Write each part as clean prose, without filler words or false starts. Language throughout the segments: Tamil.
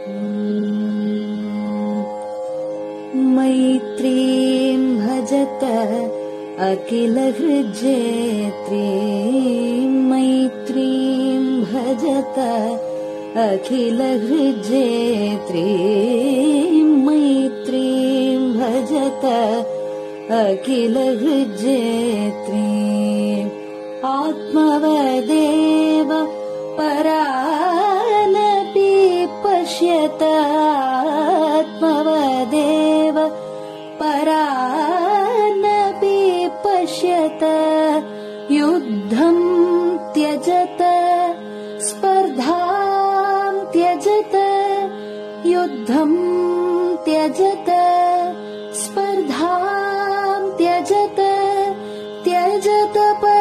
मैत्रीं भजत अखिलहृज्जेत्रीं, मैत्रीं भजत अखिलहृज्जेत्रीं, मैत्रीं भजत अखिलहृज्जेत्रीं। आत्मवदेव परानपि पश्यत, आत्मवदेव परानपि पश्यत। युद्धं त्यजत स्पर्धां त्यजत, युद्धं त्यजत स्पर्धां त्यजत। त्यजत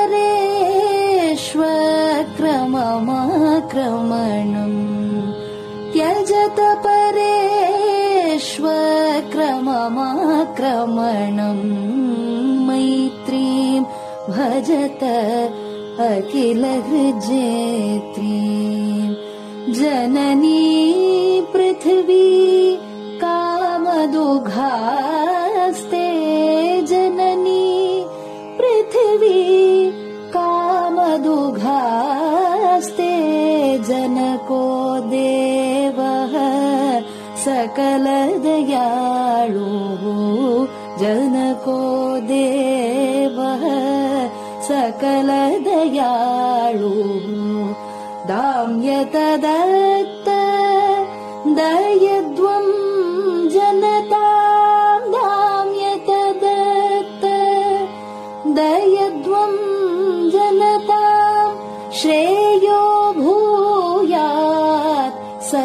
परेष्वक्रममाक्रमणम्, त्यजत परेष्वक्रममाक्रमणम्। मैत्रीं भजत अखिलहृज्जेत्रीं। जननी पृथिवी कामदुघास्ते, जननी पृथिवी कामदुघास्ते। जनको देवः सकलदयाळुः, जनको देवः सकलदयाळुः। दाम्यत दत्त दयध्वं जनतां, दाम्यत दत्त दयध्वं जनतां। श्रेयो भूयात्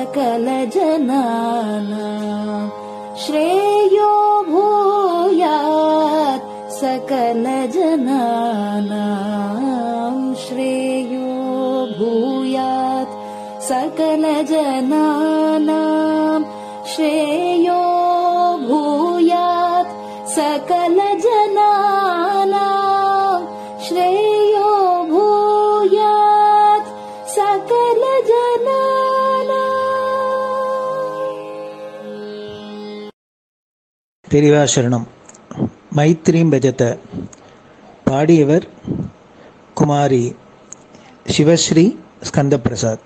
सकलजनानां, श्रेयो भूयात् सकलजनानां, श्रेयो भूयात् सकलजनानां, श्रेयो भूयात् सकलजनानां, श्रेयो भूयात् सकलजनानां। பெரியவா சரணம். மைத்ரீம் பஜத பாடியவர் குமாரி சிவஸ்ரீ ஸ்கந்தபிரசாத்.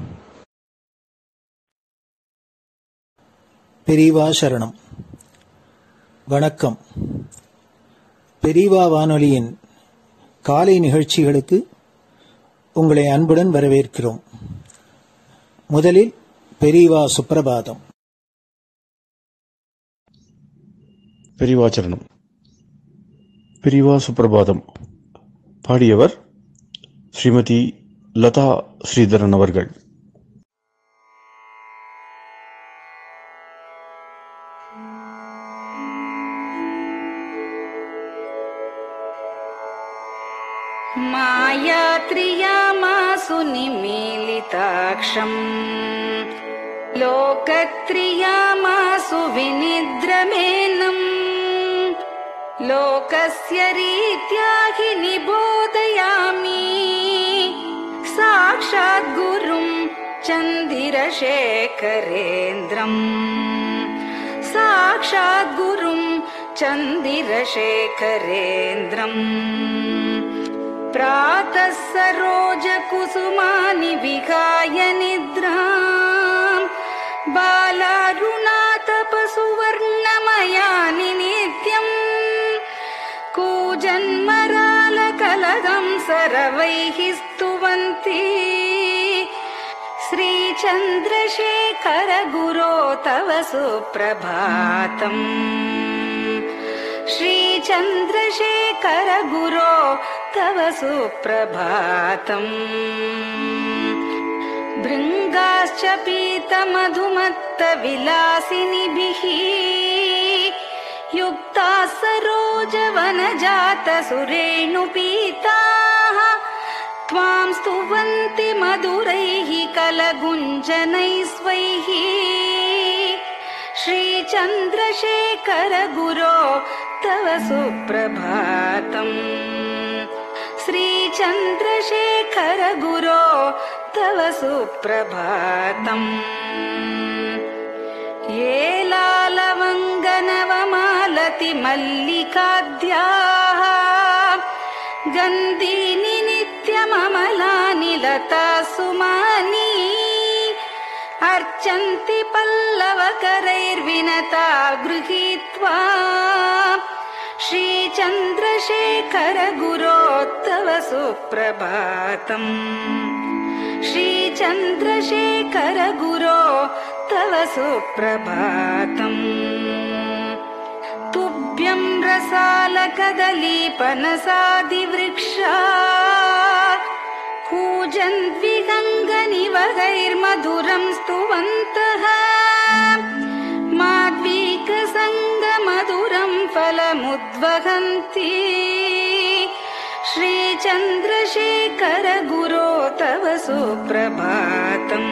பெரியவா சரணம். வணக்கம். பெரியவா வானொலியின் காலை நிகழ்ச்சிகளுக்கு உங்களை அன்புடன் வரவேற்கிறோம். முதலில் பெரியவா சுப்பிரபாதம். பெரியவாச்சரணம். பெரியவா சுப்பிரபாதம் பாடியவர் ஸ்ரீமதி லதா ஸ்ரீதரன் அவர்கள். मायात्रियामासु निमीलिताक्षम्, लोकत्रियामासु विनिद्रमेनम्। लोकस्य रीत्या हि निबोधयामि, साक्षात् गुरुं चन्दिरशेखरेन्द्रम्, साक्षात् गुरुं चन्दिरशेखरेन्द्रम्। प्रातः सरोजकुसुमानि विहाय निद्राम्, बालारुणातपसुवर्णमयानि नित्यम्। कूजन्मरालकलगं सरवैः स्तुवन्ति, श्रीचन्द्रशेखर गुरो तव सुप्रभातम्, श्रीचन्द्रशेखर गुरो तव सुप्रभातम्। भृङ्गाश्च पीतमधुमत्तविलासिनिभिः युक्ताः सरोजवनजातसुरेणुपीताः, त्वां स्तुवन्ति मधुरैः कलगुञ्जनैस्वैः। श्रीचन्द्रशेखर गुरो तव सुप्रभातम्, श्रीचन्द्रशेखर गुरो तव सुप्रभातम् ये लालवङ्गनवमालति मल्लिकाद्याः गन्धीनि नित्यममलानि लता सुमानि अर्चन्ति पल्लवकरैर्विनता गृहीत्वा श्रीचन्द्रशेखर गुरो तव सुप्रभातम् श्रीचन्द्रशेखर गुरो तव सुप्रभातम् तुभ्यं रसालकदलीपनसादिवृक्षा कूजन्द्विहङ्गनिवहैर्मधुरं स्तुवन्तः माद्वीकसङ्गमधुरं फलमुद्वहन्ति श्रीचन्द्रशेखर गुरो तव सुप्रभातम्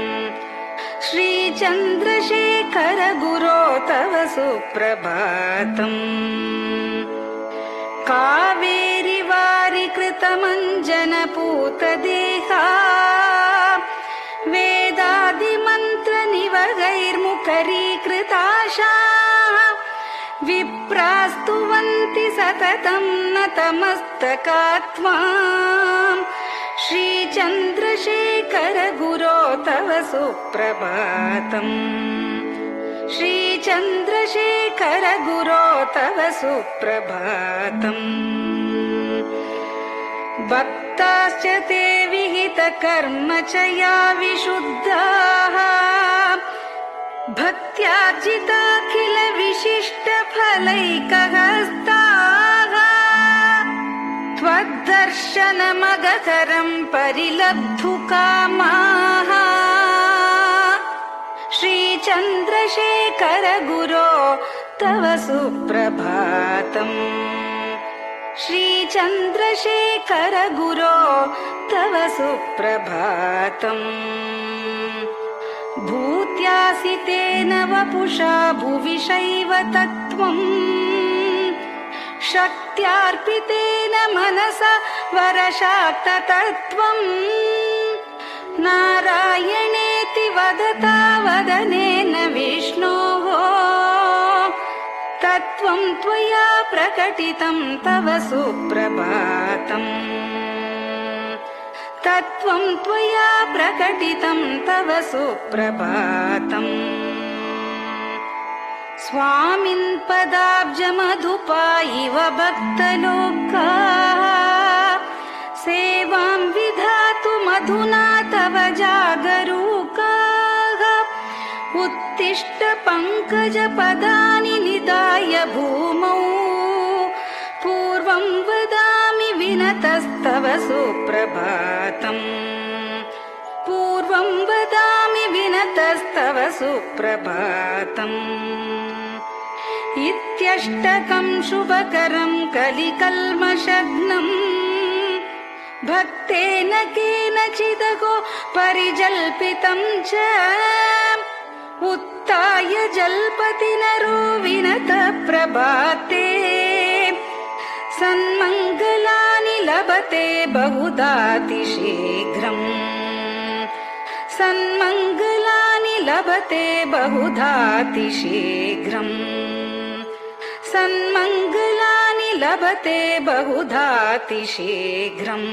श्रीचन्द्रशेखर गुरो तव सुप्रभातम् कावेरि वारिकृतमञ्जनपूतदेहा वेदादिमन्त्रनिवहैर्मुखरीकृताशा विप्रास्तुवन्ति सततं नतमस्तकात्माम् श्रीचन्द्रशेखर गुरो तव सुप्रभातम् श्रीचन्द्रशेखर गुरो तव सुप्रभातम् भक्ताश्च ते विहितकर्मचया विशुद्धाः भक्त्यार्जिताखिल विशिष्टफलैकहस्ताः त्वद्दर्शनमगकरं परिलब्धुकामाः श्रीचन्द्रशेखर गुरो तव सुप्रभातम् श्रीचन्द्रशेखर गुरो तव सुप्रभातम् भूत्यासि तेन वपुषा भुविशैव तत्त्वम् शक्त्यार्पितेन मनसा वरशाक्ततत्त्वम् नारायणेति वदता वदनेन विष्णोः तत्त्वं त्वया प्रकटितं तव सुप्रभातम् तत्त्वं त्वया प्रकटितं तव सुप्रभातम् स्वामिन् पदाब्जमधुपा इव भक्तलोकाः सेवां विधातुमधुना तव जागरूकाः उत्तिष्ठ पङ्कजपदानि निधाय भूमौ पूर्वं वदामि विनतस्तव सुप्रभातम् पूर्वं वदामि विनतस्तव सुप्रभातम् इत्यष्टकं शुभकरं कलिकल्मषघ्नम् भक्तेन केनचिदहो परिजल्पितं च उत्थाय जल्पति नरो विनतः प्रभाते सन्मङ्गलानि लभते बहुधातिशीघ्रम् सन्मङ्गलानि लभते बहुधातिशीघ्रम् सन्मङ्गलानि लभते बहुधातिशीघ्रम्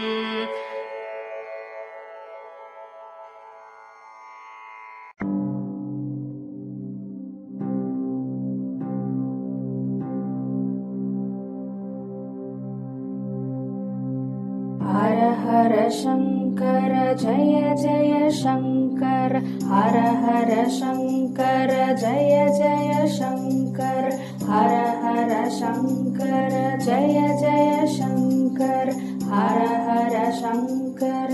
हर हर शङ्कर जय जय शङ्कर हर हर शङ्कर जय जय शङ्कर हर हर शङ्कर जय जय शङ्कर हर हर शङ्कर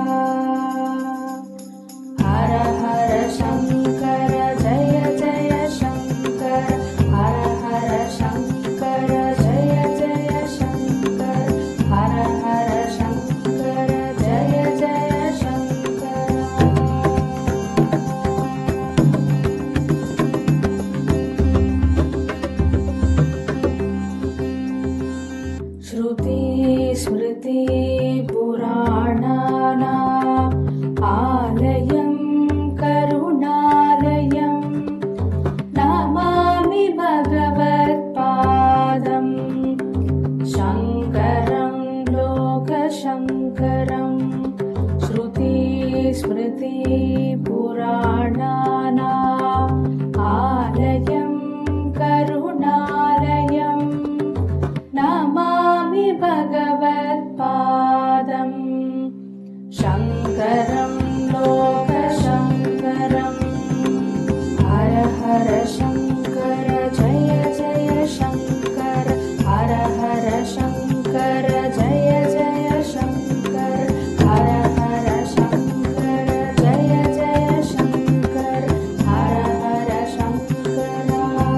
हर हर शङ्कर जय जय शङ्कर हर हर शङ्कर जय जय शङ्कर हर हर शङ्कर जय जय शङ्कर श्रुति स्मृति पुराणानाम् स्मृतिपुराणानाम् आलयं करुणालयं नमामि भगवत्पादम् शङ्करं लोकशङ्करम् हर हर शङ्कर जय जय शङ्कर हर हर शङ्कर जय जय शङ्कर हर हर शङ्कर जय जय शङ्कर हर हर शङ्कर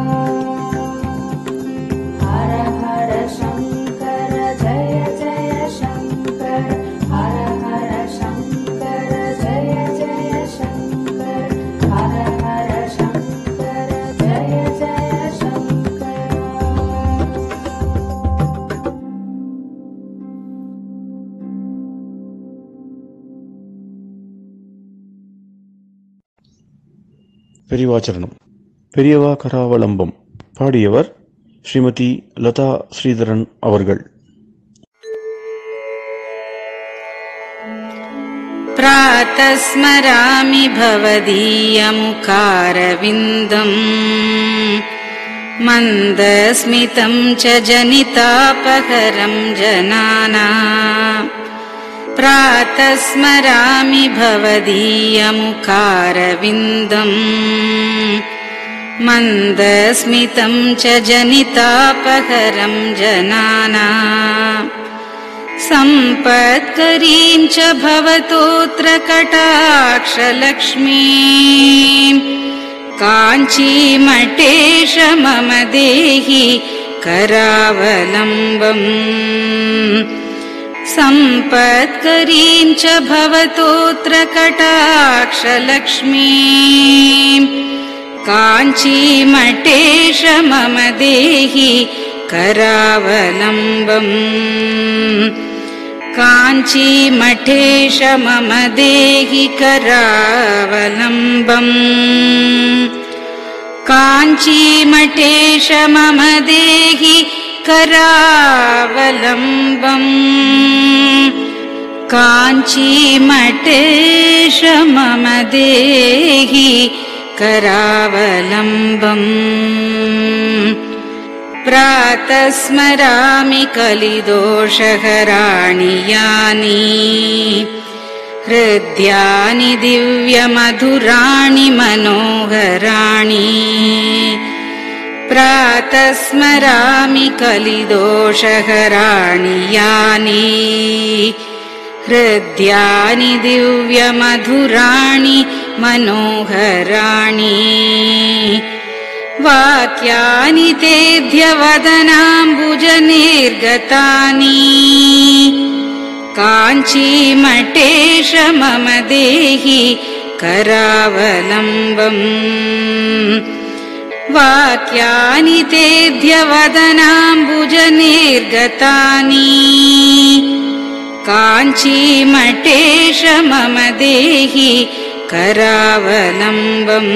हर हर शङ्कर जय जय शङ्कर हर हर शङ्कर जय जय शङ्कर हर हर शङ्कर जय जय शङ्कर। பெரியவாச்சரணம். பெரியவா கராவலம்பம். பாடியவர் ஸ்ரீமதி லதா ஸ்ரீதரன் அவர்கள். प्रातः स्मरामि भवदीयमुखारविन्दम् मन्दस्मितं च जनितापहरं जनानाम् प्रातः स्मरामि भवदीयमुखारविन्दम् मन्दस्मितं च जनितापहरं जनानाम् सम्पत्करीं च भवतोऽत्र कटाक्षलक्ष्मीम् काञ्चीमठेश मम देहि करावलम्बम् सम्पत्करीं च भवतोऽत्र कटाक्षलक्ष्मीम् काञ्चीमठेश मम देहि करावलम्बम् काञ्चीमठेश मम देहि करावलम्बम् काञ्चीमठेश मम देहि करावलम्बम् काञ्चीमठेश मम देहि करावलम्बम् प्रातः स्मरामि कलिदोषहराणि यानि हृद्यानि दिव्यमधुराणि मनोहराणि प्रातः स्मरामि कलिदोषहराणि यानि हृद्यानि दिव्यमधुराणि मनोहराणि वाक्यानि तेऽध्यवदनाम्बुजनिर्गतानि काञ्चीमठेश मम देहि करावलम्बम् वाक्यानि तेऽध्यवदनाम्बुजनिर्गतानि काञ्चीमठेश मम देहि करावलम्बम्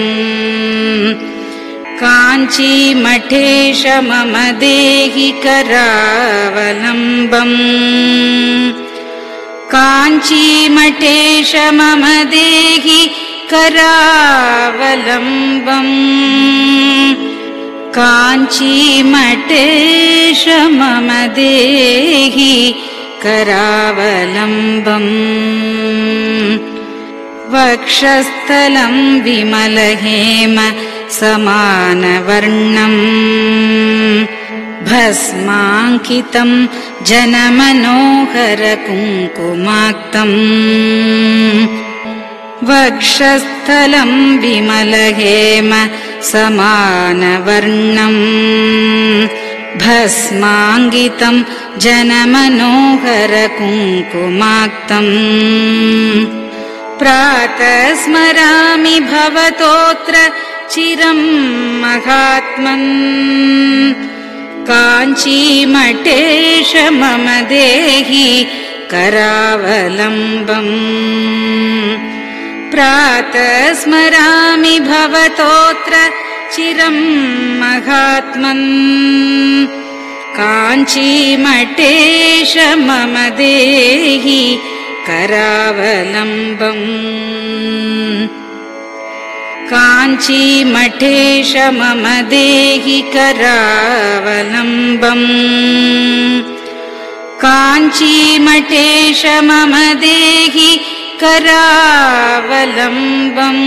काञ्चीमठेश मम देहि करावलम्बम् काञ्चीमठेश मम देहि करावलम्बम् काञ्चीमठेश मम देहि करावलम्बम् वक्षस्थलं विमलहेम समानवर्णम् भस्माङ्कितं जनमनोहर कुङ्कुमाक्तम् वक्षस्थलं विमलहेम समानवर्णम् भस्माङ्कितं जनमनोहर कुङ्कुमाक्तम् प्रातः स्मरामि भवतोऽत्र चिरं महात्मन् काञ्चीमठेश मम देहि करावलम्बम् प्रातः स्मरामि भवतोऽत्र चिरं महात्मन् काञ्चीमठेश मम देहि करावलम्बम् काञ्चीमठेश मम देहि करावलम्बम् काञ्चीमठेश मम देहि करावलम्बम्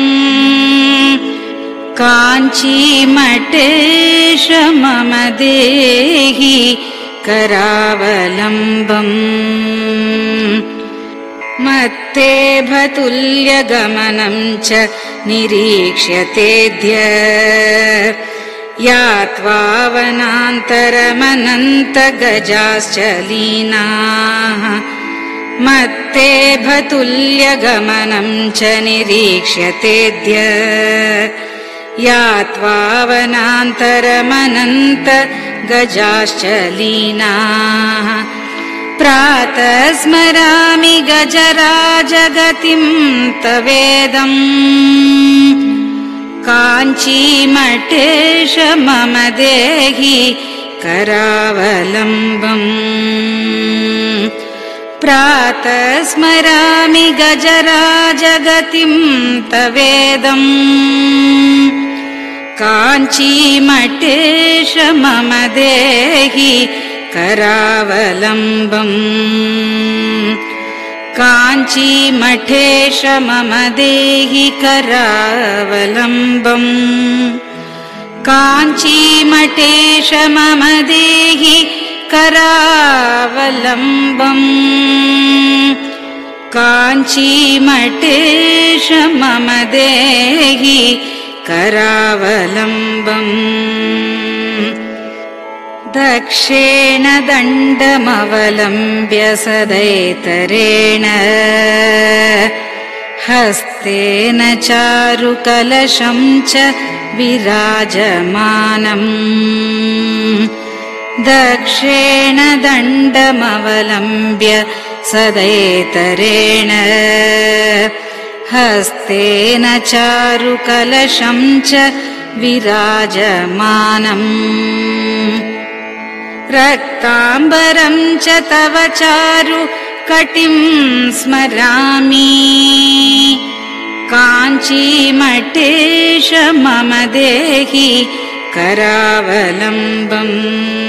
काञ्चीमठेश मम देहि करावलम्बम् मत्तेभतुल्यगमनं च निरीक्ष्यतेऽद्य यात्वा वनान्तरमनन्तगजाश्च लीनाः मत्तेभतुल्यगमनं च निरीक्ष्यतेऽद्य यात्वा वनान्तरमनन्तगजाश्च लीनाः प्रातः स्मरामि गजराजगतिं तवेदम् काञ्चीमठेश मम देहि करावलम्बम् प्रातः स्मरामि गजराजगतिं तवेदम् काञ्चीमठेश मम देहि करावलम्बम् काञ्चीमठेश मम देहि करावलम्बम् काञ्चीमठेश मम देहि करावलम्बम् काञ्चीमठेश मम देहि करावलम्बम् दक्षेण दण्डमवलम्ब्य सदैतरेण हस्तेन चारुकलशं च विराजमानम् दक्षेण दण्डमवलम्ब्य सदैतरेण हस्तेन चारुकलशं च विराजमानम् रक्ताम्बरं च तव चारु कटिं स्मरामि काञ्चीमठेश मम देहि करावलम्बम्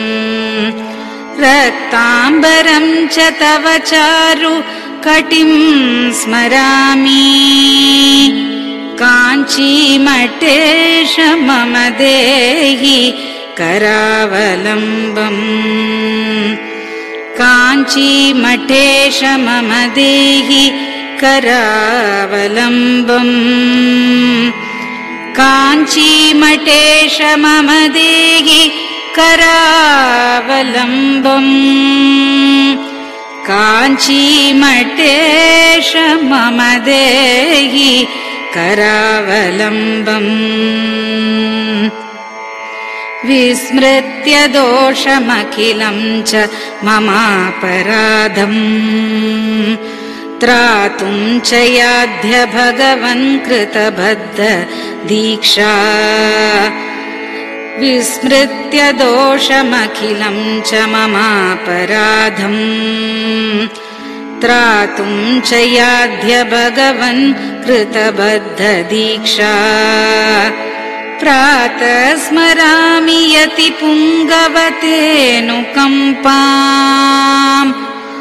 रक्ताम्बरं च तव चारु कटिं स्मरामि काञ्चीमठेश मम देहि करावलम्बम् काञ्चीमठेश मम देहि करावलम्बम् काञ्चीमठेश मम देहि करावलम्बम् काञ्चीमठेश मम देहि करावलम्बम् विस्मृत्य दोषमखिलं च ममापराधम् त्रातुं च याध्य भगवन् कृतबद्ध दीक्षा विस्मृत्य दोषमखिलं च ममापराधम् त्रातुं च याध्य भगवन् कृतबद्ध दीक्षा प्रातः स्मरामि यति पुङ्गवतेऽनुकम्पाम्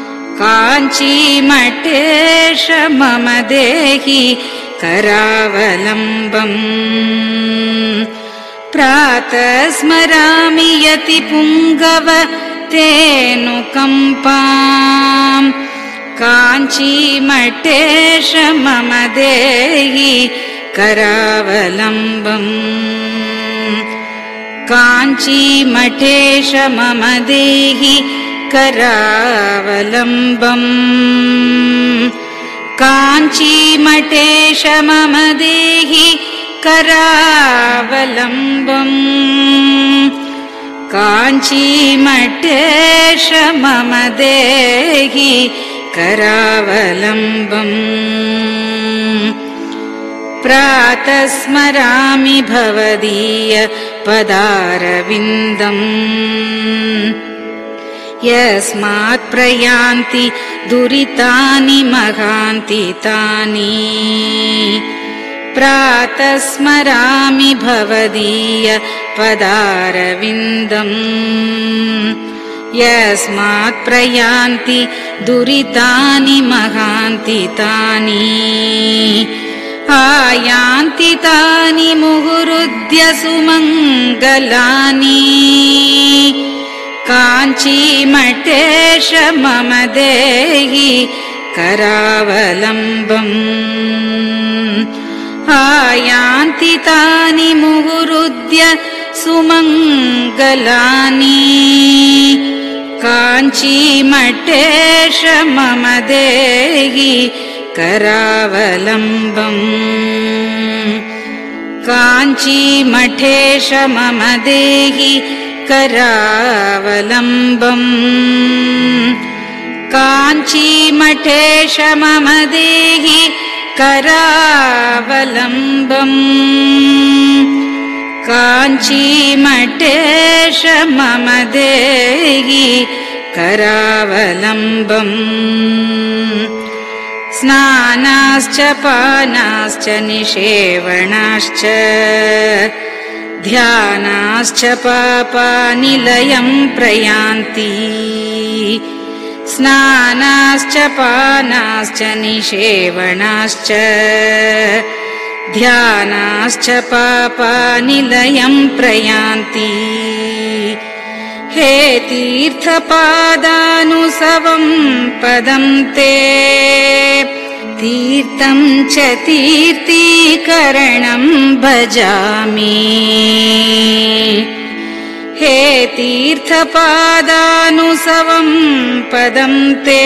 काञ्चीमठेश मम देहि करावलम्बम् प्रातः स्मरामि यति पुङ्गवतेऽनुकम्पाम् काञ्चीमठेश मम देहि करावलम्बम् काञ्चीमठेश मम देहि करावलम्बम् काञ्चीमठेश मम देहि करावलम्बम् काञ्चीमठेश मम देहि करावलम्बम् प्रातः स्मरामि भवदीय पदारविन्दम् यस्मात् प्रयान्ति दुरितानि महान्ति तानि प्रातः स्मरामि भवदीय पदारविन्दम् यस्मात् प्रयान्ति दुरितानि महान्ति तानि आयान्ति तानि मुहुरुद्य सुमङ्गलानि काञ्चीमठेश मम देहि करावलम्बम् आयान्ति तानि मुहुरुद्य सुमङ्गलानि काञ्चीमठेश मम देहि करावलम्बम् काञ्चीमठेश मम देहि करावलम्बम् काञ्चीमठेश मम देहि करावलम्बम् काञ्चीमठेश मम देहि करावलम्बम् स्नानाश्च पानाश्च निषेवणाश्च ध्यानाश्च पापानिलयम् प्रयान्ति स्नानाश्च पानाश्च निषेवणाश्च ध्यानाश्च पापानिलयम् प्रयान्ति हे तीर्थपादानुसवम् पदम् ते तीर्थम् च तीर्थीकरणम् भजामि हे तीर्थपादानुसवम् पदम् ते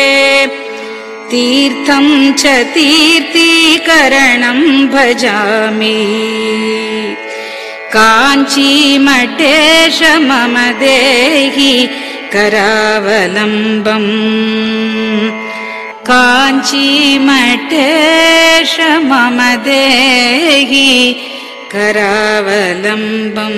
तीर्थम् च तीर्थीकरणम् भजामि काञ्चीमठेश मम देहि करावलम्बम् काञ्चीमठेश मम देहि करावलम्बम्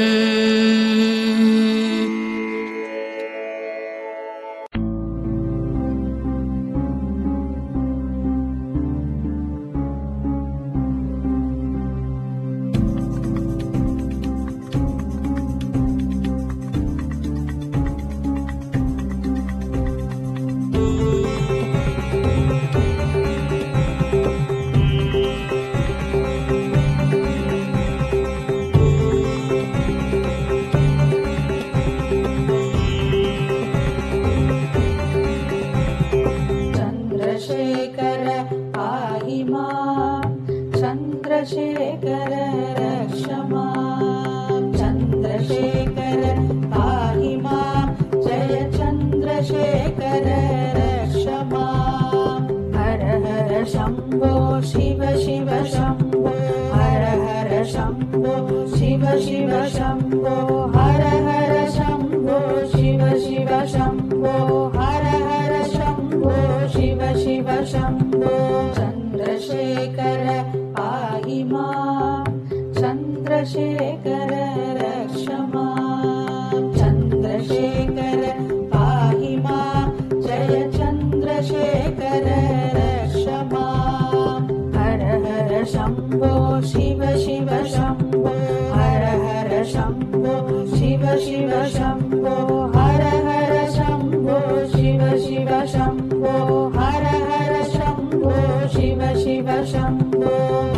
चन्द्रशेखर रक्ष माम् चन्द्रशेखर पाहि माम् जय चन्द्रशेखर रक्ष माम् हर हर शम्भो शिव शिव शम्भो हर हर शम्भो शिव शिव शम्भो हर हर शम्भो शिव शिव शम्भो हर हर शम्भो शिव शिव शम्भो चन्द्रशेखर पाहि माम् चन्द्रशेखर रक्ष माम् चन्द्रशेखर पाहि माम् जय चन्द्रशेखर रक्ष माम् हर हर शम्भो शिव शिव शम्भो हर हर शम्भो शिव शिव शम्भो हर हर शम्भो शिव शिव शम्भो हर हर शम्भो शिव शिव शम्भो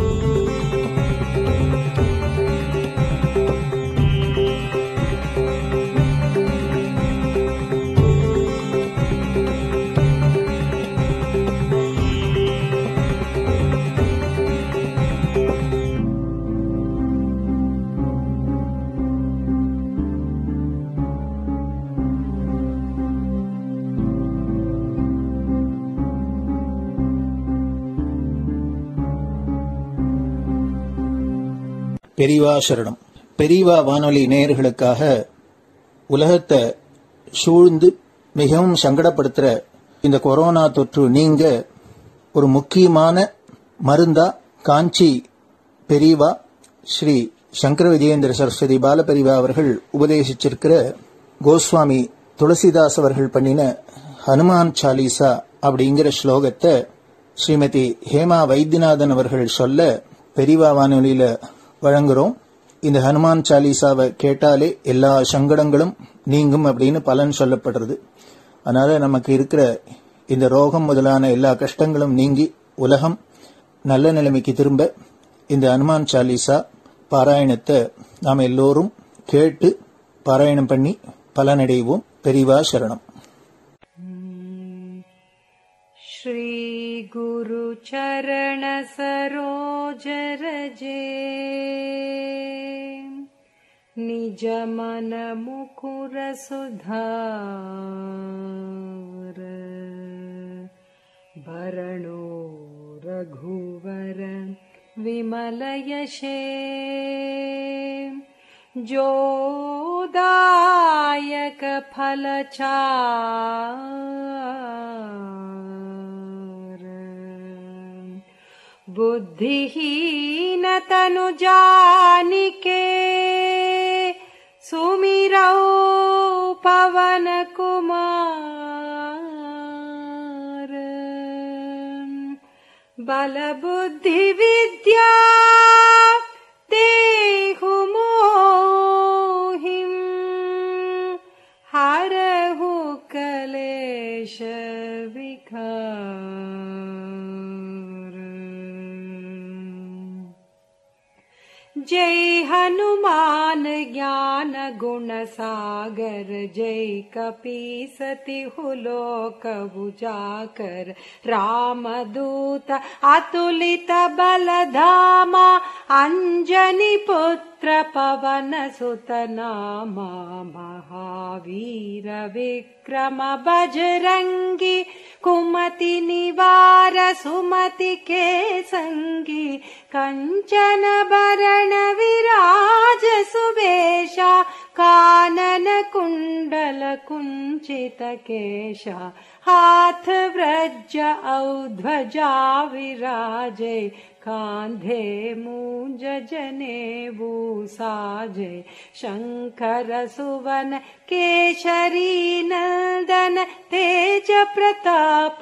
பெரியவா சரணம். பெரியவா வானொலி நேயர்களுக்காக உலகத்தை சூழ்ந்து மிகவும் சங்கடப்படுத்துற இந்த கொரோனா தொற்று நீங்க ஒரு முக்கியமான மருந்தா காஞ்சி பெரியவா ஸ்ரீ சங்கர விஜயேந்திர சரஸ்வதி பாலபெரியவா அவர்கள் உபதேசிச்சிருக்கிற கோஸ்வாமி துளசிதாஸ் அவர்கள் பண்ணின ஹனுமான் சாலிசா அப்படிங்கிற ஸ்லோகத்தை ஸ்ரீமதி ஹேமா வைத்தியநாதன் அவர்கள் சொல்ல பெரியவா வானொலியில வழங்குறோம். இந்த ஹனுமான் சாலிசாவை கேட்டாலே எல்லா சங்கடங்களும் நீங்கும் அப்படின்னு பலன் சொல்லப்படுறது. அதனால நமக்கு இருக்கிற இந்த ரோகம் முதலான எல்லா கஷ்டங்களும் நீங்கி உலகம் நல்ல நிலைமைக்கு திரும்ப இந்த ஹனுமான் சாலிசா பாராயணத்தை நாம் எல்லோரும் கேட்டு பாராயணம் பண்ணி பலனடைவோம். பெரியவா சரணம். श्री गुरु चरण सरोज रजे निज मन मुकुर सुधार भरणो रघुवर विमल यशे जोदायक फलचार बुद्धिहीन तनु जानिके सुमिरौ पवन कुमार बल बुद्धि विद्या देहु मोहिं हरहु कलेश विकार। जय हनुमान ज्ञान गुण सागर जय कपीसतिहु लोक उजागर रामदूत अतुलित बलधामा अंजनी पुत्र पवन सुत नामा महावीर विक्रम बजरंगी कुमति निवार सुमति के संगी कंचन बरण विराज सुवेशा कानन कुंडल कुंचित केशा हाथ वज्र औ ध्वजा विराजे कांधे मूंज जनेऊ साजे शंकर सुवन केशरी नंदन तेज प्रताप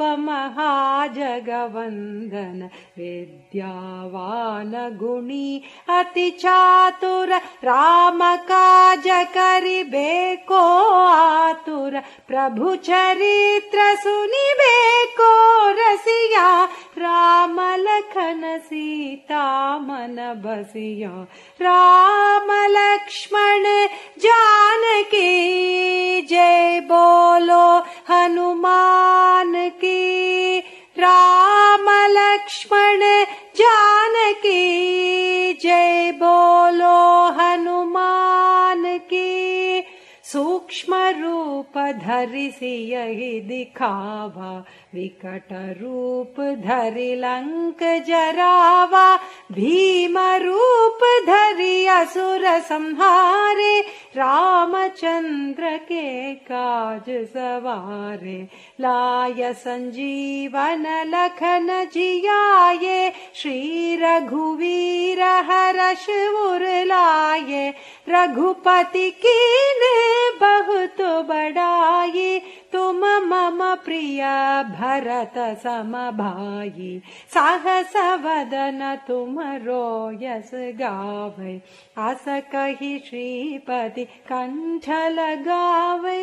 महाजगवंदन विद्यावान गुणी अति चातुर राम काज करिबेको आतुर प्रभु चरित्र सुनिबेको रसिया राम लखन सीता मन बसिया राम लक्ष्मण जानकी जय बोलो हनुमान की राम लक्ष्मण जानकी जय बोलो हनुमान की सूक्ष्म रूप धरि सियहि दिखावा विकट रूप धरि लंक जरावा भीम रूप धरि असुर संहारे रामचंद्र के काज सवारे लाय संजीवन लखन जियाये श्री रघुवीर हर्ष उर लाये रघुपति कीन्हे बहुत बड़ाई तुम मम प्रिय भरत सम भाई सहस वदन तुम रोयस गावै अस कहि श्रीपति कंठ लगावै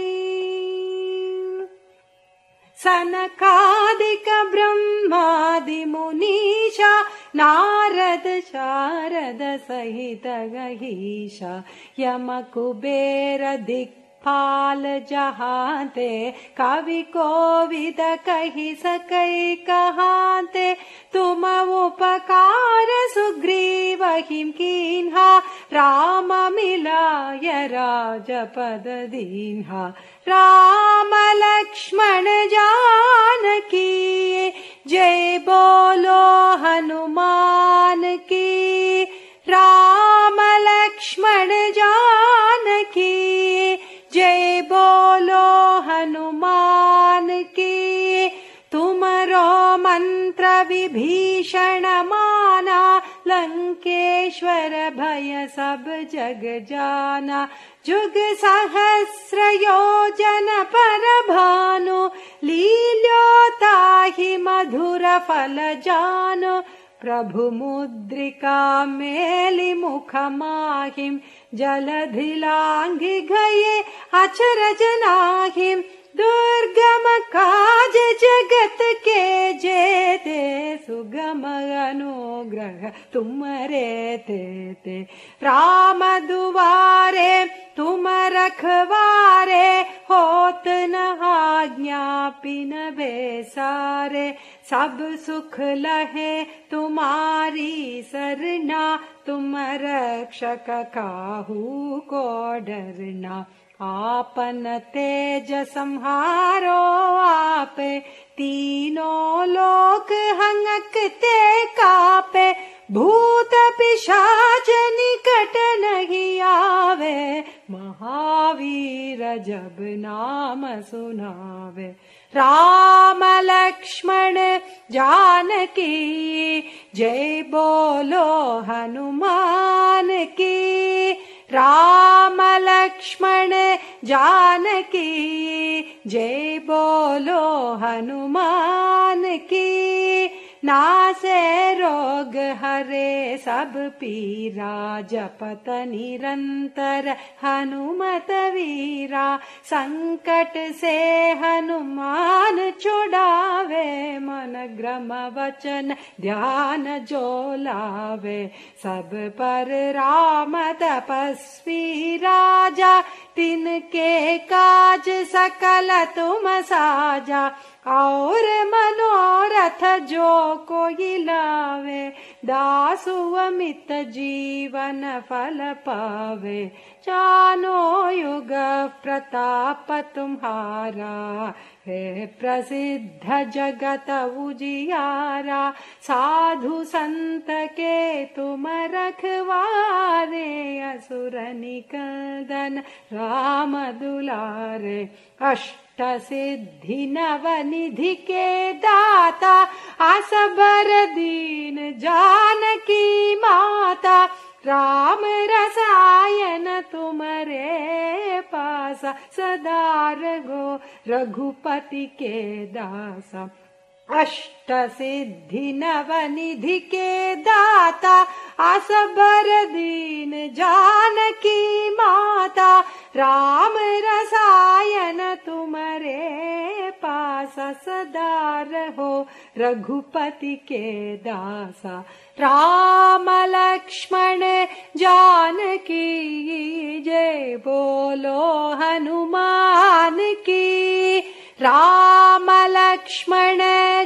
सनकादिक ब्रह्मादि मुनीशा नारद शारद सहित गहीशा यम कुबेर दिक्पाल जहाते कवि कोविद कहि सकै कहाते तुम उपकार सुग्रीव हिम कीन्हा राम मिलाय राजपद दीन्हा राम लक्ष्मण जानकी जय बोलो हनुमान की राम लक्ष्मण जानकी जय बोलो हनुमान की तुमरो मंत्र विभीषण माना लंकेश्वर भय सब जग जाना। जुग सहस्र योजन पर भानु, लील्योताहि मधुर फल जानो। प्रभु मुद्रिका मेलि मुख माहिम, जलधि लांघि गए अचरज नाहिम। दुर्गम काज जगत के जेते, सुगम अनुग्रह तुमरे तेते। राम दुआरे तुम रखवारे, होत न आज्ञा बिन बेसारे। सब सुख लहे तुम्हारी सरना, तुम रक्षक काहू को डरना। आपन तेज संहारो आपे, तीनों लोक हंकते कापे। भूत पिशाच निकट नहीं आवे, महावीर जब नाम सुनावे। राम लक्ष्मण जानकी जय बोलो हनुमान की। राम लक्ष्मण जानकी जय बोलो हनुमान की। नासे रोग हरे सब पीरा, जपत निरंतर हनुमत वीरा। संकट से हनुमान छुड़ावे, मन ग्रम वचन ध्यान जो लावे। सब पर राम तपस्वी राजा, तिनके काज सकल तुम साजा। और मनोरथ जो कोई लावे, दासु अमित जीवन फल पावे। जानो युग प्रताप तुम्हारा, है प्रसिद्ध जगत उजियारा। साधु संत के तुम रखवारे, असुर निकंदन राम दुलारे। अष्ट सिद्धि नव निधि के दाता, असबर दीन जानकी माता। राम रसायन तुमरे पासा, सदा रघो रघुपति के दासा। अष्ट सिद्धि नव निधि के दाता, असबर दीन जानकी माता। राम रसायन तुमरे पासा, सदा रहो रघुपति के दासा। राम लक्ष्मण जानकी जय बोलो हनुमान की। राम लक्ष्मण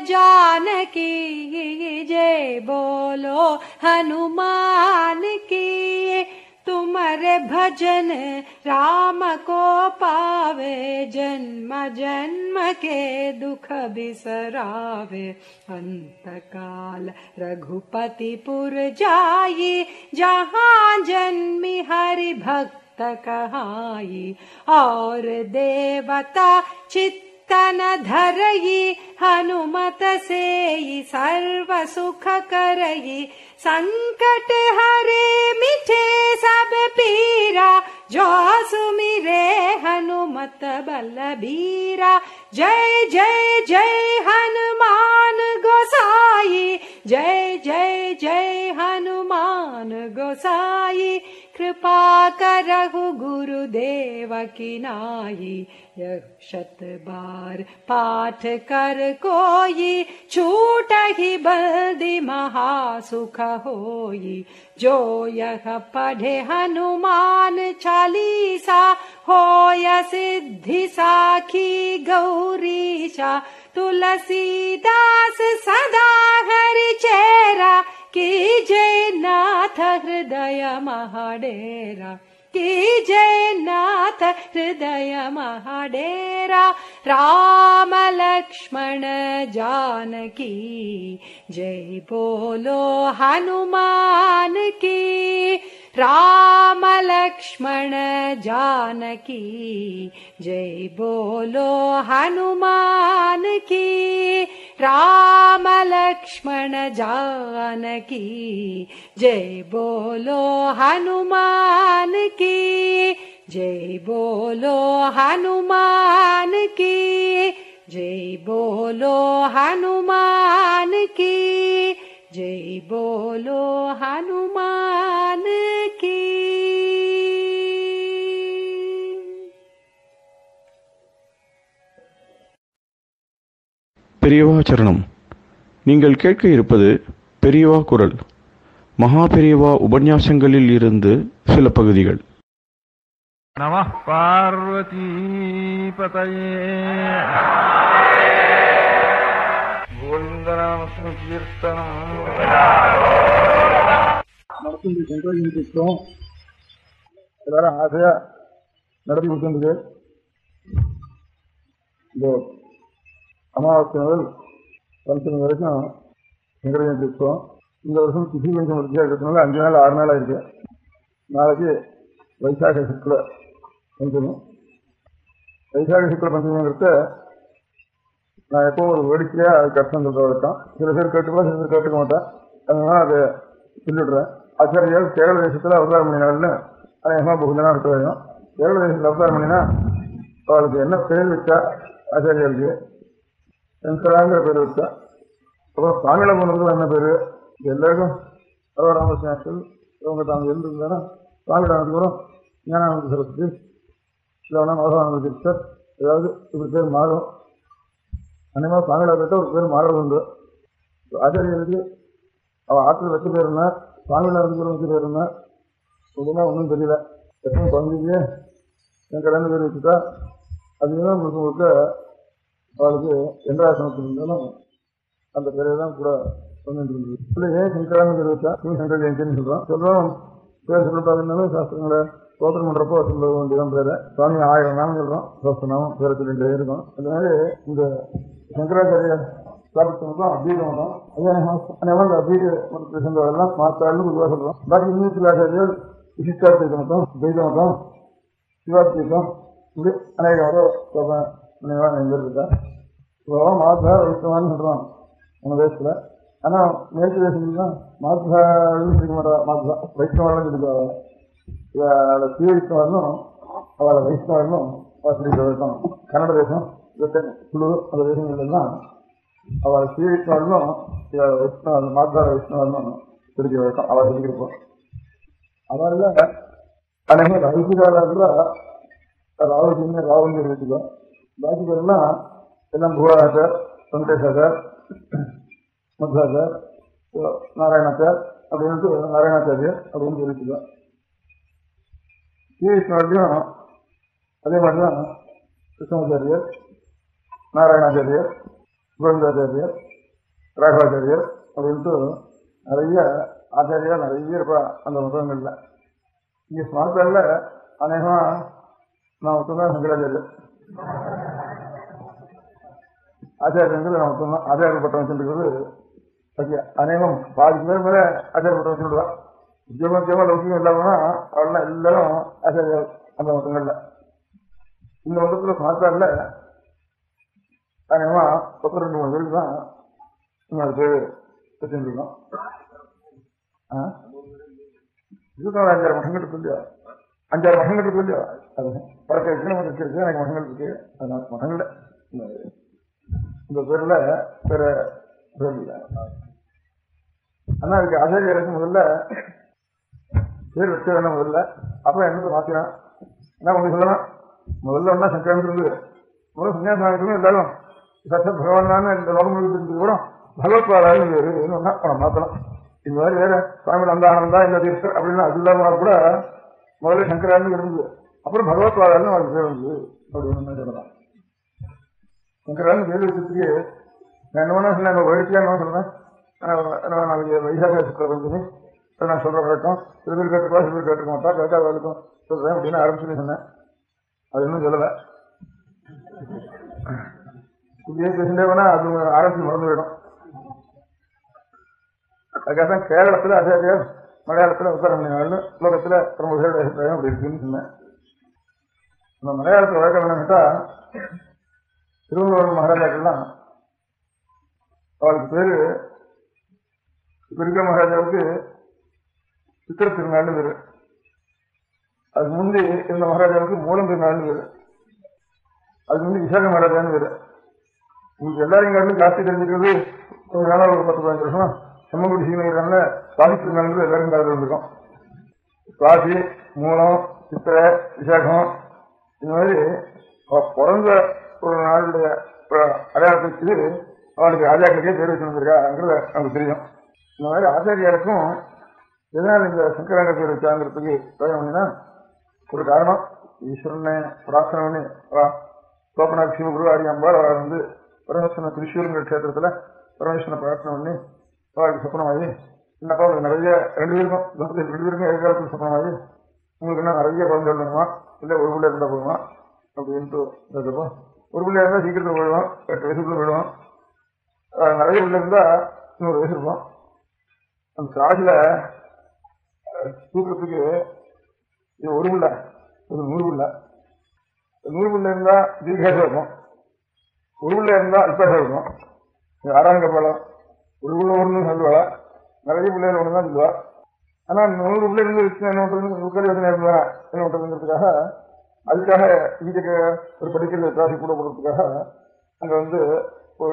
जानकी जय बोलो हनुमान की। तुम्हारे भजन राम को पावे, जन्म जन्म के दुख बिसरावे। अंत काल रघुपति पुर जाई, जहाँ जन्मी हरि भक्त कहाई। और देवता चित्तन धरई, हनुमत सेई सर्व सुख करई। संकट हरे मिटे सब पीरा, जो सुमिरे हनुमत बलबीरा। जय जय जय हनुमान गोसाई, जय जय जय हनुमान गोसाई। कृपा करहु गुरुदेव की नाई, यह शत बार पाठ कर कोई। छूट ही बल्दि महासुख होई, जो यह पढ़े हनुमान चालीसा। होय सिद्धि साखी गौरीशा, तुलसीदास सदा हरि चेरा। कीजय नाथ हृदय महाडेरा, कीजय नाथ हृदय महाडेरा। राम लक्ष्मण जानकी जय बोलो हनुमान की। राम लक्ष्मण जानकी जय बोलो हनुमान की। राम लक्ष्मण जानकी जय बोलो हनुमान की जय बोलो हनुमान की जय बोलो हनुमान की जय बोलो हनुमान की। பெரியவா சரணம். நீங்கள் கேட்க இருப்பது பெரியவா குரல். மகா பெரியவா உபன்யாசங்களில் இருந்து சில பகுதிகள். நம பார்வதி பதயே கோவிந்தநாம சங்கீர்த்தனம். எல்லாரும் ஆசையா நடத்தி கொடுத்துருக்கு. இந்த அமாவாசை முதல் பஞ்சமி வரைக்கும் சங்கரஜயந்தி உற்சவம். இந்த வருஷம் திசி பஞ்சம் வரிசையாக இருக்கிறதுனால 5 நாள் 6 நாள் ஆயிருக்கு. நாளைக்கு வைசாக சுக்ல பஞ்சமி. வைசாக சுக்ல பஞ்சமிங்கிறத நான் எப்போ ஒரு வேடிக்கையாக அதுக்கு அர்த்தம் சொல்ற வரைக்கும் சில பேர் கேட்டுக்கலாம், சில பேர் கேட்டுக்க மாட்டேன். அதனால அதை சொல்லிவிடுறேன். ஆச்சாரியால் கேரள தேசத்தில் அவதாரம் பண்ணினாள்னு அநேகமாக பகுதினா இருக்க வேணும். கேரள தேசத்தில் அவதாரம் பண்ணினா அவளுக்கு என்ன பேர் வச்சா ஆச்சாரியாளுக்கு சங்கராங்கிற பேர் வச்சா. அப்புறம் சாமியில போனதுக்கு என்ன பேர் எல்லாருக்கும் ராமகிருஷ்ணாக்கள் இவங்க தாங்க இருந்திருந்தானா சாமியிடானதுக்கு வரும் ஞானானந்த சரஸ்வதி இல்லைன்னா மகதானந்த தீட்சர் ஏதாவது இப்படி பேர் மாறும். அநேகமாக சாமியில கேட்ட ஒரு பேர் மாறுறது உண்டு. ஆச்சாரியர்களுக்கு அவள் ஆற்றில் வச்ச பேர் என்ன, சாமியில இருந்து வச்ச பேர் என்ன அப்படின்னா ஒன்றும் தெரியல. எப்பவும் குழந்தைக்கு என் கல்யாணம் பேர் வச்சுட்டா அதுதான் முழுக்க அவளுக்கு எந்திராசனத்தில் இருந்தாலும் அந்த பேரை தான் கூட சொல்லிட்டு இருந்தது. இல்லை ஏன் சங்கரான பேர் வச்சா சங்கர ஜெயந்தின்னு சொல்கிறோம். பேர் சொல்லப்படாதுன்னாலும் சாஸ்திரங்களை சோதனை பண்ணுறப்போ சொல்ல வேண்டியதான் பேரை. சுவாமி 1000 நாமம் சொல்கிறோம், சோஸ்திரநாமம் பேரை சொல்லிகிட்டே இருக்கும். அதனால இந்த சங்கராச்சாரிய ஸ்தாபித்தவங்களும் அத்வீதம் தான். அதே அத்வீத மதத்தை சேர்ந்தவரெல்லாம் மாத்தாள்னு பொதுவாக சொல்கிறோம். பாக்கி இன்னும் சில ஆச்சாரியர்கள் விசிஷ்டாத்வைத மதம், துவைத மதம், சிவாத்வைதம் இப்படி அநேக மதம் நினைவாக இருக்கா. இப்போ மாதா வைஷ்ணவான்னு சொல்கிறோம் நம்ம தேசத்தில். ஆனால் மேற்கு தேசத்துலாம் மாதான்னு சொல்லிக்க மாட்டா. மாதா வைஷ்ணவான்னு சொல்லிக்குவாங்க. அவளை ஸ்ரீவைஷ்ணவர்னும் அவளை வைஷ்ணவர்னும் சொல்லிக்க வைக்கணும். கன்னட தேசம் குழு அந்த தேசங்கள்லாம் அவளை ஸ்ரீவைஷ்ணவர்னும் வைஷ்ணவ மாதா வைஷ்ணவர்னும் சொல்லிக்க வைக்கும். அவளை சொல்லிக்கிறப்போம் அவரில் அநேக ஐசிகால ராவல் ராவல் வச்சுக்கோ. பாக்கி பேரெல்லாம் எல்லாம் புகழாச்சார், வெங்கடேஷாச்சார், மத்வாச்சார், நாராயணாச்சார் அப்படின்ட்டு நாராயணாச்சாரியர் அப்படின்னு சொல்லிச்சுக்கோ. ஸ்ரீவிஷ்ணுலையும் அதே மாதிரி தான் கிருஷ்ணாச்சாரியர், நாராயணாச்சாரியர், கோவிந்தாச்சாரியர், ராகவாச்சாரியர் அப்படின்ட்டு நிறைய ஆச்சாரியா நிறைய இருப்பா அந்த மதங்களில். இங்கே ஸ்மார்ட்டில் அநேகமாக நான் மட்டும்தான் சங்கராச்சாரியர். ஆச்சாரியங்கிறது நான் மட்டும்தான் ஆச்சாரிய பட்டம் வச்சுருக்கிறது. அநேகம் பாதிக்கு பேர் மேலே ஆச்சாரிய பட்டம் வச்சுருவான். உத்தியோகமாக லௌக்கியம் இல்லாமனா அவள்லாம் எல்லாரும் ஆச்சாரியர் அந்த மதங்களில். இந்த மதத்தில் ஸ்மார்ட்டில் அநேகமாக 2-3 பேருக்கு தான் இன்னொரு பேர் வச்சுருக்கோம். இதுதான் 5-6 மடங்கள் இருக்கு இல்லையா, 5-6 மடங்கள் இருக்கு இல்லையா. அது பழக்க வச்சு நமக்கு இருக்கு, எனக்கு மடங்கள் இருக்கு. அதனால மடங்கள்ல இந்த பேர்ல வேற பேர் இல்லை. ஆனா அதுக்கு ஆச்சாரியருக்கு முதல்ல பேர் வச்ச வேணும் முதல்ல. அப்புறம் என்னத்தை மாத்தினான் என்ன கொஞ்சம் சொல்லலாம். முதல்ல ஒன்னா சங்கரன் இருந்து முதல்ல சன்னியாசம் எல்லாரும் சத்த பகவான் இந்த லோகம் இருந்து கூட பகவத்பாதான்னு வேறு ஒன்னா மாத்தலாம். இந்த மாதிரி வேற சுவாமி அந்த ஆனந்தா இந்த தீர்த்தர் அப்படின்னா அது இல்லாம கூட முதல்ல சங்கரான்னு இருந்தது. அப்புறம் பகவத்பாதான்னு அவருக்கு பேர் வந்தது அப்படின்னு சொல்லலாம். சங்கரான்னு பேர் வச்சதுக்கு நான் என்ன வேணா சொன்னேன், வேடிக்கையா என்ன சொல்றேன். நாளைக்கு வைசாக சுக்கர பஞ்சமி நான் சொல்ற வழக்கம். சில பேர் கேட்டுக்கலாம், சில பேர் கேட்டுக்க மாட்டா. கேட்டா வேலைக்கும் சொல்றேன் அப்படின்னு ஆரம்பிச்சுன்னு சொன்னேன். அது இன்னும் சொல்லலை. இப்படியே பேசிட்டே வேணா அது ஆரம்பிச்சு மறந்து போயிடும். அதுக்காக கேரளத்தில் ஆச்சாரியர், மலையாளத்தில் உத்தரமணியாள்னு, உலகத்தில் பிரம்மசேட அபிப்பிராயம் அப்படி இருக்குன்னு சொன்னேன். அந்த மலையாளத்தில் வழக்கம் என்னன்னு கேட்டா திருவள்ளுவர் மகாராஜாக்கள்லாம் அவளுக்கு பேரு இப்ப இருக்கிற மகாராஜாவுக்கு சித்திர திருநாள்னு பேரு. அதுக்கு முந்தி இருந்த மகாராஜாவுக்கு மூலம் திருநாள்னு பேரு. அதுக்கு முந்தி விசாக மகாராஜான்னு பேரு. உங்களுக்கு எல்லாரையும் காட்டிலும் காட்சி தெரிஞ்சுக்கிறது ஒரு நாள் ஒரு 10-15 வருஷம் செம்மங்குடி சீனகிரான சுவாதி திருநாள் எல்லாரும் காலத்தில் வந்திருக்கோம். சுவாதி, மூலம், சித்திரை, விசாகம் இந்த மாதிரி பிறந்த ஒரு நாளுடைய அடையாளத்துக்கு அவளுக்கு ராஜாக்களுக்கே பேர் வச்சு வந்திருக்காங்கிறது நமக்கு தெரியும். இந்த மாதிரி ஆச்சாரியாருக்கும் எதனால் இந்த சங்கராங்க பேர் வச்சாங்கிறதுக்கு அப்படின்னா ஒரு காரணம். ஈஸ்வரனை பிரார்த்தனை பண்ணி சோப்பனார் சிவகுரு ஆரியாம்பாள் அவள் வந்து பரமேஸ்வரன் திருச்சூருங்கிற கஷேத்திரத்துல பரமேஸ்வரனை பிரார்த்தனை பண்ணி அவளுக்கு சொப்பனமாகி என்னப்பா உங்களுக்கு நிறைய 2 பேருக்கும் எதிர்காலத்துக்கு சொப்பனமாகி உங்களுக்கு என்ன நிறைய குழந்தை வேணுமா, இல்லை ஒரு பிள்ளை இருந்தால் போடுமா அப்படின்ட்டு கேட்கப்போ ஒரு பிள்ளை இருந்தால் சீக்கிரத்தில் போயிடுவோம், 8 வயசுக்குள்ள போயிடுவோம். நிறைய பிள்ளை இருந்தா 100 வயசு இருக்கும். அந்த காசில தூக்கத்துக்கு இது ஒரு பிள்ளை, ஒரு 100 பிள்ளை. 100 பிள்ளை இருந்தா தீர்காசம் இருக்கும், ஒரு பிள்ளை இருந்தா அல்பாசம் இருக்கும். ஆறாங்க பழம் ஒரு பிள்ளை ஒன்று சொல்லுவாளா, நிறைய பிள்ளைகள் ஒன்று தான் சொல்லுவா. ஆனா 100 பிள்ளை இருந்து என்ன பண்றது, உட்காரி என்ன பண்றதுங்கிறதுக்காக அதுக்காக இதுக்கு ஒரு படிக்கிறது காசு கூட போடுறதுக்காக அங்க வந்து ஒரு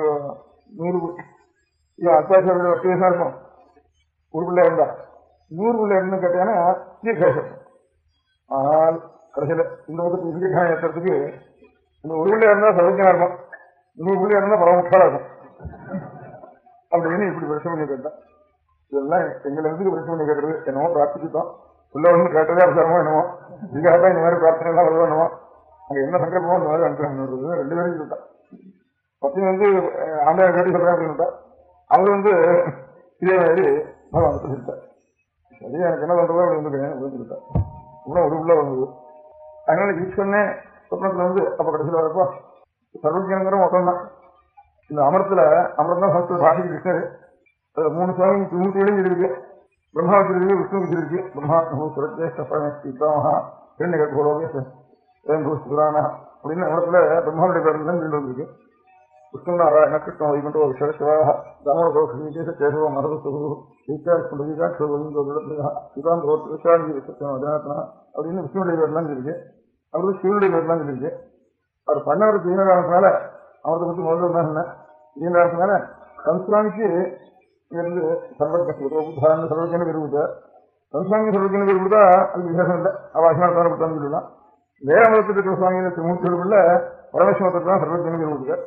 100 அல்பாசம் 8 வயசா இருக்கும். ஒரு பிள்ளை இருந்தா 100 பிள்ளை இருந்து கேட்டீங்கன்னா தீர்காசம். ஆனால் கடைசியில இந்த பக்கத்து தீர்காயம் ஏற்றுறதுக்கு இந்த ஒரு பிள்ளை இருந்தா சௌக்கியமா இருக்கும், 100 பிள்ளை இருந்தா பரமமுட்டாளா இருக்கும் அப்படின்னு இப்படி பிரச்சனை பண்ணி கேட்டேன். இதெல்லாம் எங்களை இருந்து பிரச்சனை பண்ணி கேட்கறது என்னமோ பிரார்த்திச்சுட்டோம். உள்ள ஒன்று கேட்டதே அவசரமோ என்னமோ, இதுக்காகத்தான் இந்த மாதிரி பிரார்த்தனை எல்லாம் வருவோம் என்னமோ, அங்க என்ன சங்கல்பமோ இந்த மாதிரி அனுப்புறது 2 பேரும் சொல்லிட்டான். பத்தி வந்து ஆண்டாயிரம் கேட்டு சொல்றேன் அப்படின்னு அவர் வந்து இதே மாதிரி பகவான் சொல்லிட்டார். சரி எனக்கு என்ன பண்றதோ அப்படி வந்துருக்கேன் இன்னும் ஒரு உள்ள வந்தது. அதனால ஈஸ்வரனே சொப்னத்துல வந்து அப்ப கடைசியில் வரப்போ சர்வஜனங்கிற மொத்தம் தான். இந்த அமிர்தம் தான் சமஸ்கிருத பாஷைக்கு கிருஷ்ணர். 3 சுவாமி 3 இருக்கு. பிரம்மா வச்சிருக்கு, விஷ்ணு வச்சிருக்கு. பிரம்மா சுரஜேஷ்டமஹா புராணா அப்படின்னு இடத்துல பிரம்மாவுடைய பேருந்து தான் ரெண்டு இருக்கு. விஷ்ணு நாராயண கிருஷ்ண வைகுண்டோ விசேஷவாக தாமோதோ கிருஷ்ண கேசவ மரபு அப்படின்னு விஷ்ணுடைய பேர்லாம் இருக்கு. அவருக்கு சிவனுடைய பேர்லாம் இருக்கு. அவர் பண்ணவர் தீனகாலத்தினால அவரை பற்றி முதல்ல தான் சொன்னேன். தீனகாலத்தினால சம்ஸ்கிராமிக்கு இருந்து சர்வஜன சர்வஜன விரும்புதார். சம்ஸ்கிராமி சர்வஜன விரும்புதா அது விசேஷம் இல்லை. அவாசனாத்தான கொடுத்தான்னு சொல்லலாம். வேற மதத்தில் இருக்கிற சுவாமி திருமூர்த்திகளுக்குள்ள பரமேஸ்வரத்துக்கு தான் சர்வஜன விரும்புதார்.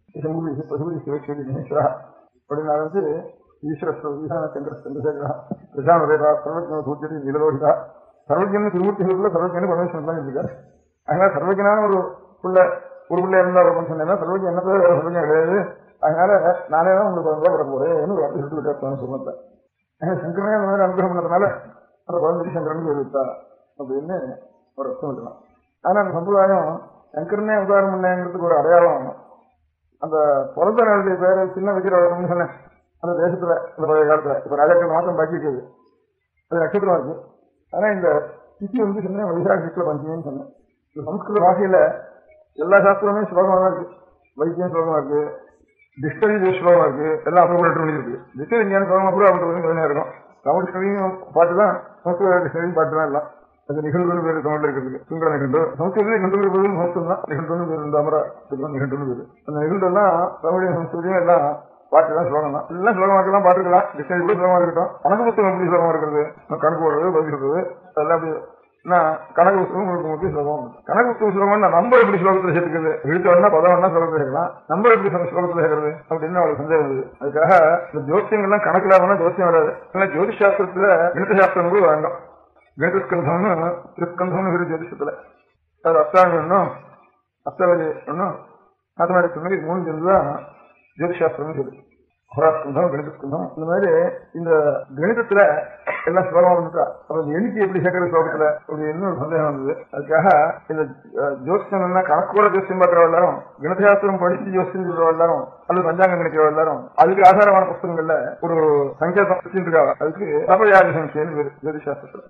பசுபதி சிவஸ்வரி கணேஸ்வரா அப்படின்னு ஆரம்பிச்சு ஈஸ்வர சந்திர சந்திரசேகரா பிரஜானுரேகா சர்வஜன சூச்சரி நிலலோகிதா சர்வஜன திருமூர்த்திகளுக்குள்ள சர்வஜன பரமேஸ்வரன் தான் இருக்கார். அதனால சர்வஜனான ஒரு பிள்ளை இருந்தா ஒரு சொன்னா சர்வஜன் என்ன பேர் சர்வஜன் கிடையாது. அதனால நானே தான் உங்களுக்கு குழந்தை பிறக்க போறேன் ஒரு வார்த்தை சொல்லிட்டு விட்டார் சொன்னேன். சங்கரனே அந்த மாதிரி அனுகிரகம் பண்ணதுனால அந்த குழந்தைக்கு சங்கரன் சொல்லிவிட்டா அப்படின்னு ஒரு அர்த்தம் இருக்கலாம். ஆனா அந்த சம்பிரதாயம் சங்கரனே அவதாரம் பண்ணேங்கிறதுக்கு ஒரு அடையாளம். அந்த பிறந்த நாளுடைய பேரை சின்ன வைக்கிறவர்னு சொன்னேன். அந்த தேசத்துல இந்த பழைய காலத்துல இப்ப ராஜாக்கள் மாதம் பாக்கி இருக்குது, அது நட்சத்திரம் இருக்கு. ஆனா இந்த திதி வந்து சொன்னேன் வைசாகில பஞ்சமின்னு சொன்னேன். இந்த சமஸ்கிருத பாஷையில எல்லா சாஸ்திரமே ஸ்லோகமா தான் இருக்கு. வைத்தியம் ஸ்லோகமா இருக்கு, டிக்ஷனரி ஸ்லோகமா இருக்கு, எல்லாம் அப்படி பண்ணி இருக்கு. டிக்ஷனரி ஞான ஸ்லோகமா கூட அப்படி கொஞ்சம் இருக்கும். தமிழ் டிக்ஷனரியும் பாட்டு தான், சமஸ்கிருத டிக்ஷனரியும் பாட்டு தான் எல்லாம். அது நிகழ்வுன்னு பேர் தமிழ்ல இருக்கிறது. சுங்கர நிகழ்வு சமஸ்கிருதம் நிகழ்வு பேரும் சமஸ்கிருதம் தான். நிகழ்வுன்னு பேர் இந்த அமரா நிகழ்வுன்னு பேரு. அந்த நிகழ்வுலாம் தமிழையும் சமஸ்கிருதியும் எல்லாம் பாட்டு தான் ஸ்லோகம் தான். எல்லாம் ஸ்லோகமாக்கெல்லாம் பாட்டுக்கலாம். டிக்ஷனரி கூட ஸ்லோகமா இருக்கட்டும். கணக்கு புத்தகம் எப்படி ஸ்லோகமா இருக்கிறது, கணக்கு போடுறது பதில் சொல்றது அதெல்லாம் அப்படி கணக்கு புத்தகம் உங்களுக்கு ஸ்லோகம். கணக்கு புத்தகம் ஸ்லோகம் நம்பர் எப்படி ஸ்லோகத்துல சேர்த்துக்கிறது, எழுத்தோடனா பதம்னா ஸ்லோகத்துல சேர்க்கலாம், நம்பர் எப்படி ஸ்லோகத்துல சேர்க்கறது அப்படின்னு அவளுக்கு சந்தேகம் இருந்தது. அதுக்காக இந்த ஜோசியங்கள்லாம் கணக்குல போனா ஜோசியம் வராது. ஜோதிஷ் சாஸ்திரத்துல கணித சாஸ்திரம் கூட வாங்கும். கணிதஸ்கந்தம்னு திருஸ்கந்தம்னு ஒரு ஜோதிஷத்துல அது அஷ்டாங்க ஒன்றும் அஷ்டவதி ஒன்றும் மேத்தமேட்டிக்ஸ் ஒன்று 3 சேர்ந்துதான் ஜோதிஷாஸ்திரம்னு சொல்லு. ஹோராஸ்கந்தம் கணிதஸ்கந்தம் இந்த மாதிரி இந்த கணிதத்துல எல்லாம் ஸ்லோகமா இருந்துட்டா அப்ப எண்ணிக்கை எப்படி சேர்க்கிற ஸ்லோகத்துல அப்படின்னு ஒரு சந்தேகம் வந்தது. அதுக்காக இந்த ஜோசியம் கணக்கோட ஜோசியம் பார்க்கிறவ எல்லாரும், கணிதசாஸ்திரம் படிச்சு ஜோசியம் சொல்றவ எல்லாரும், அல்லது பஞ்சாங்கம் நினைக்கிறவ எல்லாரும் அதுக்கு ஆதாரமான புத்தகங்கள்ல ஒரு சங்கேதம் வச்சுருக்காங்க. அதுக்கு சபயாதி சங்கியன்னு பேரு ஜோதிஷாஸ்திரத்துல.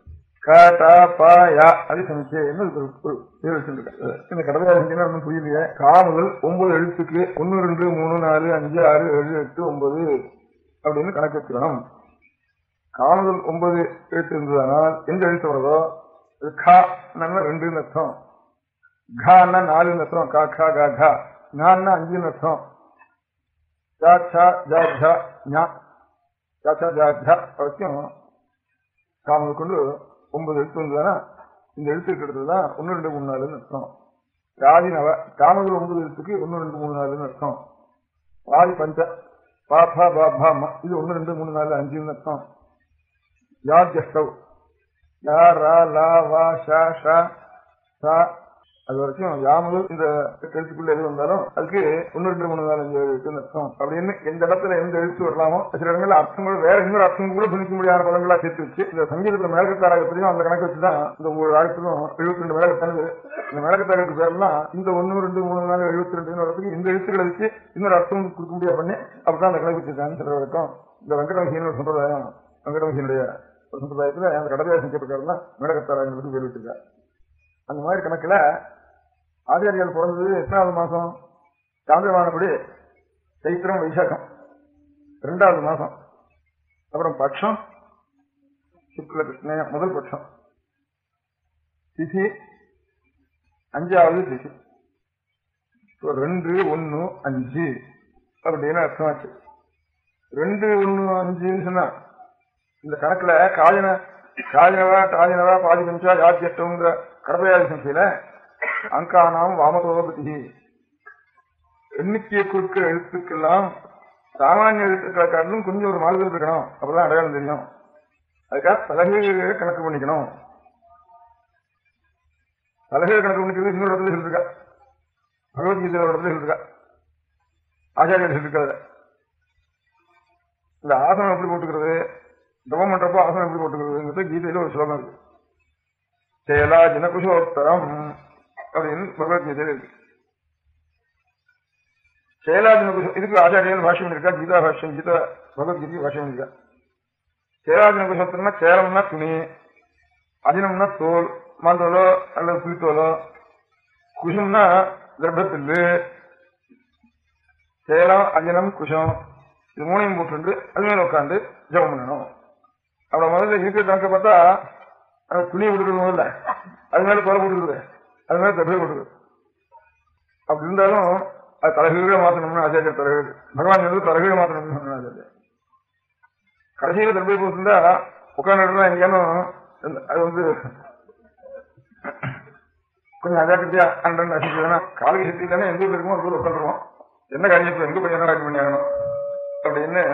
அதிசமிச்சேன்னு ஒரு பேர் வச்சிருக்காங்க. இந்த கடமையா செஞ்சீங்கன்னா ஒன்றும் புரியலையே. கா முதல் 9 எழுத்துக்கு 1 2 3 4 5 6 7 8 9 அப்படின்னு கணக்கு வச்சுக்கணும். கா முதல் 9 எழுத்து இருந்ததுனால் எந்த எழுத்து வருதோ அது கா 2 அர்த்தம், கான்னா 4 அர்த்தம், கா கா கா கா, ஞான்னா 5 அர்த்தம், ஜா சா ஜா ஜா ஞா ஜா சா ஜா ஜா வரைக்கும் கா முதல் கொண்டு 9 எழுத்து வந்ததுன்னா இந்த எழுத்துக்கு எடுத்ததுதான் 1 2 3 4 அர்த்தம். ராஜினவ காமதுல 9 எழுத்துக்கு 1 2 3 4 அர்த்தம். வாதி பஞ்ச பாபா பாபா இது 1 2 3 4 5 அர்த்தம். யாத்யஸ்தவ் யா ரா லா வா ஷா ஷா சா அது வரைக்கும் யாமதும் இந்த எழுத்துக்குள்ள எது வந்தாலும் அதுக்கு 1 2 3 4 5 எழுத்து அர்த்தம். அப்படின்னு எந்த இடத்துல எந்த எழுத்து வரலாமோ சில இடங்கள்ல அர்த்தங்கள் வேற இன்னொரு அர்த்தம் கூட புரிக்க முடியாத பதங்களா சேர்த்து வச்சு இந்த சங்கீதத்துல மேலக்கத்தாராக பற்றியும் அந்த கணக்கு வச்சுதான் இந்த ஒவ்வொரு ஆயிரத்துக்கும் 72 மேலக்கத்தானது. இந்த மேலக்கத்தாருக்கு பேரெல்லாம் இந்த 1 2 3 4 72 வரதுக்கு இந்த எழுத்துக்களை வச்சு இன்னொரு அர்த்தம் கொடுக்க முடியாது பண்ணி அப்படிதான் அந்த கணக்கு வச்சிருக்காங்க. சில வரைக்கும் இந்த வெங்கடமகியின் ஒரு சம்பிரதாயம், வெங்கடமகியினுடைய ஒரு சம்பிரதாயத்துல அந்த கடமையாக செஞ்சப்பட்டாருன்னா மேலக்கத்தாராக பற்றி பேர் வச்சிருக்காரு. அந்த மாதிரி கணக்குல ஆச்சாரியால் பிறந்தது எத்தனாவது மாசம்? சாந்திரமானபடி சைத்திரம் வைசாக்கம் 2வது மாசம். அப்புறம் பட்சம் சுக்ல கிருஷ்ண முதல் பட்சம், திசி 5வது திசி. 2 1 5 அப்படின்னு அர்த்தமாச்சு. 2 1 5 சொன்னா இந்த கணக்குல காஜனவா டாஜனவா பாதி பஞ்சா யாத்தியத்துங்கிற கடமையாதி சங்கையில அங்கானாம் வாமதோபதி எண்ணிக்கையை குறிக்கிற எழுத்துக்கெல்லாம் சாமானிய எழுத்துக்களை காட்டிலும் கொஞ்சம் ஒரு மாறுதல் இருக்கணும், அப்பதான் அடையாளம் தெரியும். அதுக்காக தலகைகளை கணக்கு பண்ணிக்கணும். தலகையை கணக்கு பண்ணிக்கிறது இன்னொரு இடத்துல சொல்லிருக்கா, பகவத்கீதையோட இடத்துல சொல்லிருக்கா, ஆச்சாரியர் சொல்லிருக்காது. இந்த ஆசனம் எப்படி போட்டுக்கிறது, தவம் பண்றப்போ ஆசனம் எப்படி போட்டுக்கிறதுங்கிறது கீதையில ஒரு ஸ்லோகம் இருக்கு. சேலா ஜனகுஷோத்தரம் அப்படின்னு பகவத்கீதையில இருக்கு. சேலாஜன குஷம் இதுக்கு ஆச்சாரியன் பாஷ்யம் இருக்கா, கீதா பாஷ்யம், கீதா பகவத்கீதைக்கு பாஷ்யம் இருக்கா. சேலாஜன குஷோத்தரம்னா சேலம்னா துணி, அஜினம்னா தோல், மாந்தோலோ அல்லது புலித்தோலோ, குஷம்னா கர்ப்பத்தில்லு. சேலம் அஜினம் குஷம் இது 3ஐயும் போட்டு அது மேல உட்காந்து ஜபம் பண்ணணும். அவ்வளவு முதல்ல இருக்கிற கணக்க பார்த்தா அந்த துணியை விட்டுக்கிறது முதல்ல, அது மேல தொலை போட்டுக்கிறது, அது மேல தப்பை போட்டுக்கிறது. அப்படி இருந்தாலும் அது தலைகீழ மாத்தணும்னு ஆச்சாரியர் தலைகீழ் பகவான் வந்து தலைகீழ மாத்தணும்னு ஆச்சாரியர். கடைசியில தப்பை போட்டுருந்தா உட்காந்துருந்தா எங்கேயாலும் அது வந்து கொஞ்சம் அஜாக்கிரதையா அண்டன் அசிக்கிறதுனா காலகி சக்தி தானே எந்த ஊர்ல இருக்குமோ அது உட்காந்துருவோம். என்ன காரியத்தை எங்க போய் என்ன காரியம் பண்ணி ஆகணும் அப்படின்னு.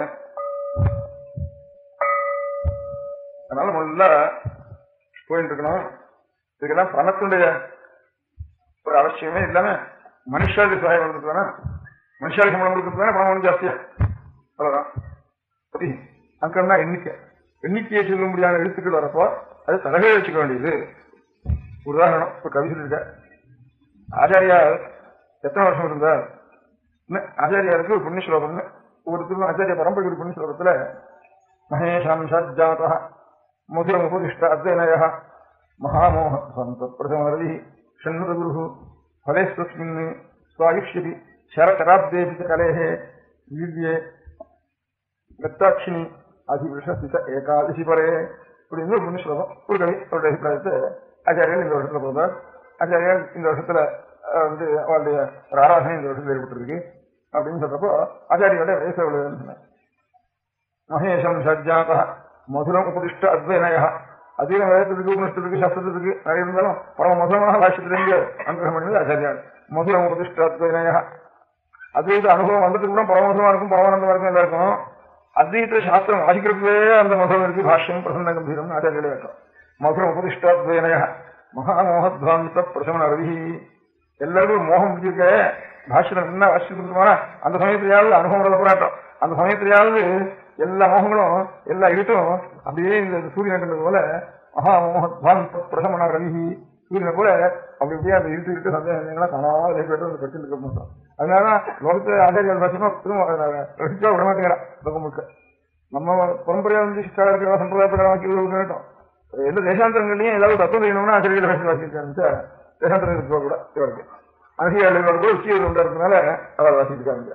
அதனால முதல்ல போயிட்டு இருக்கணும். இதுக்கெல்லாம் பணத்துடைய ஒரு அவசியமே இல்லாம மனுஷாவுக்கு சகாயம் கொடுத்துட்டு வேணா, மனுஷாவுக்கு சம்பளம் கொடுத்துட்டு வேணா பணம் ஒன்றும் ஜாஸ்தியா அவ்வளவுதான். அங்கன்னா எண்ணிக்கையை சொல்ல முடியாத எழுத்துக்கள் வரப்போ அது தலகை வச்சுக்க வேண்டியது. உதாரணம் இப்ப கவி சொல்லிருக்க, ஆச்சாரியார் எத்தனை வருஷம் இருந்தார், ஆச்சாரியாருக்கு ஒரு புண்ணிய ஸ்லோகம்னு ஒவ்வொருத்தருக்கும் ஆச்சாரிய பரம்பரை புண்ணிய ஸ்லோகத்துல மகேஷாம் சஜ்ஜாதா மதுரமுபதிஷ்ட அத்வனய மகாமோக பிரதமரதி ஷண்முதகுரு ஃபலேஸ்வஸ்மின் ஸ்வாயுஷ்யதி சரசராப்தேபி கலேஹே வீர்யே கத்தாட்சினி அதிவிருஷித ஏகாதசி பரே இப்படின்னு ஒரு புண்ணிய ஸ்லோகம். ஒரு கவி அவருடைய அபிப்பிராயத்தை ஆச்சாரியர் இந்த வருஷத்துல போதார். ஆச்சாரியர் இந்த வருஷத்துல வந்து அவருடைய ஒரு ஆராதனை இந்த வருஷத்துல ஏற்பட்டிருக்கு அப்படின்னு சொல்றப்போ ஆச்சாரியோட வயசு எவ்வளவு. மகேஷம் சஜ்ஜாத மதுரம் உபதிஷ்ட அத்வனய அதிக வேதத்துக்கு உபனிஷத்துக்கு சாஸ்திரத்துக்கு நிறைய இருந்தாலும் பரம மதுரமான பாஷ்யத்திலிருந்து அனுகிரகம் பண்ணது ஆச்சாரியார். மதுரம் உபதிஷ்ட அத்வனய அத்வைத அனுபவம் வந்ததுக்கு கூட பரமசுரமா இருக்கும், பரமானந்தமா இருக்கும், எல்லாம் இருக்கும். அத்வைத சாஸ்திரம் வாசிக்கிறதுவே அந்த மதுரம் இருக்கு. பாஷ்யம் பிரசன்ன கம்பீரம் ஆச்சாரியோட இருக்கும். மதுரம் உபதிஷ்டாத்வனய மகாமோகத்வாந்த பிரசமன ரவி எல்லாருக்கும் மோகம் பிடிச்சிருக்க பாஷ்யம் என்ன வாசிச்சுமா அந்த சமயத்திலேயாவது அனுபவம் போராட்டம், அந்த சமயத்திலேயாவது எல்லா மோகங்களும் எல்லா இருட்டும் அப்படியே இந்த சூரியன் கண்டது போல மகாமோகத்வாந்த பிரசமன ரவி சூரியனை போல அப்படி இப்படியே அந்த இருட்டு இருட்டு சந்தேகங்கள்லாம் காணாமல் கட்சி இருக்க மாட்டோம். அதனாலதான் லோகத்தை ஆச்சாரியால் பாஷமா ரசிச்சா விட மாட்டேங்கிறா லோகம் முழுக்க. நம்ம பரம்பரையா வந்து சிஷ்டா இருக்கிற சம்பிரதாய பிரகாரமாக்கி விடட்டும். எந்த தேசாந்திரங்களையும் ஏதாவது தத்துவம் செய்யணும்னா ஆசிரியர்கள் வாசிக்க தேசாந்திரம் கூட இவருக்கு ஆசிரியர்கள் கூட உச்சியில் உண்டாருனால அவர் வாசிக்காங்க.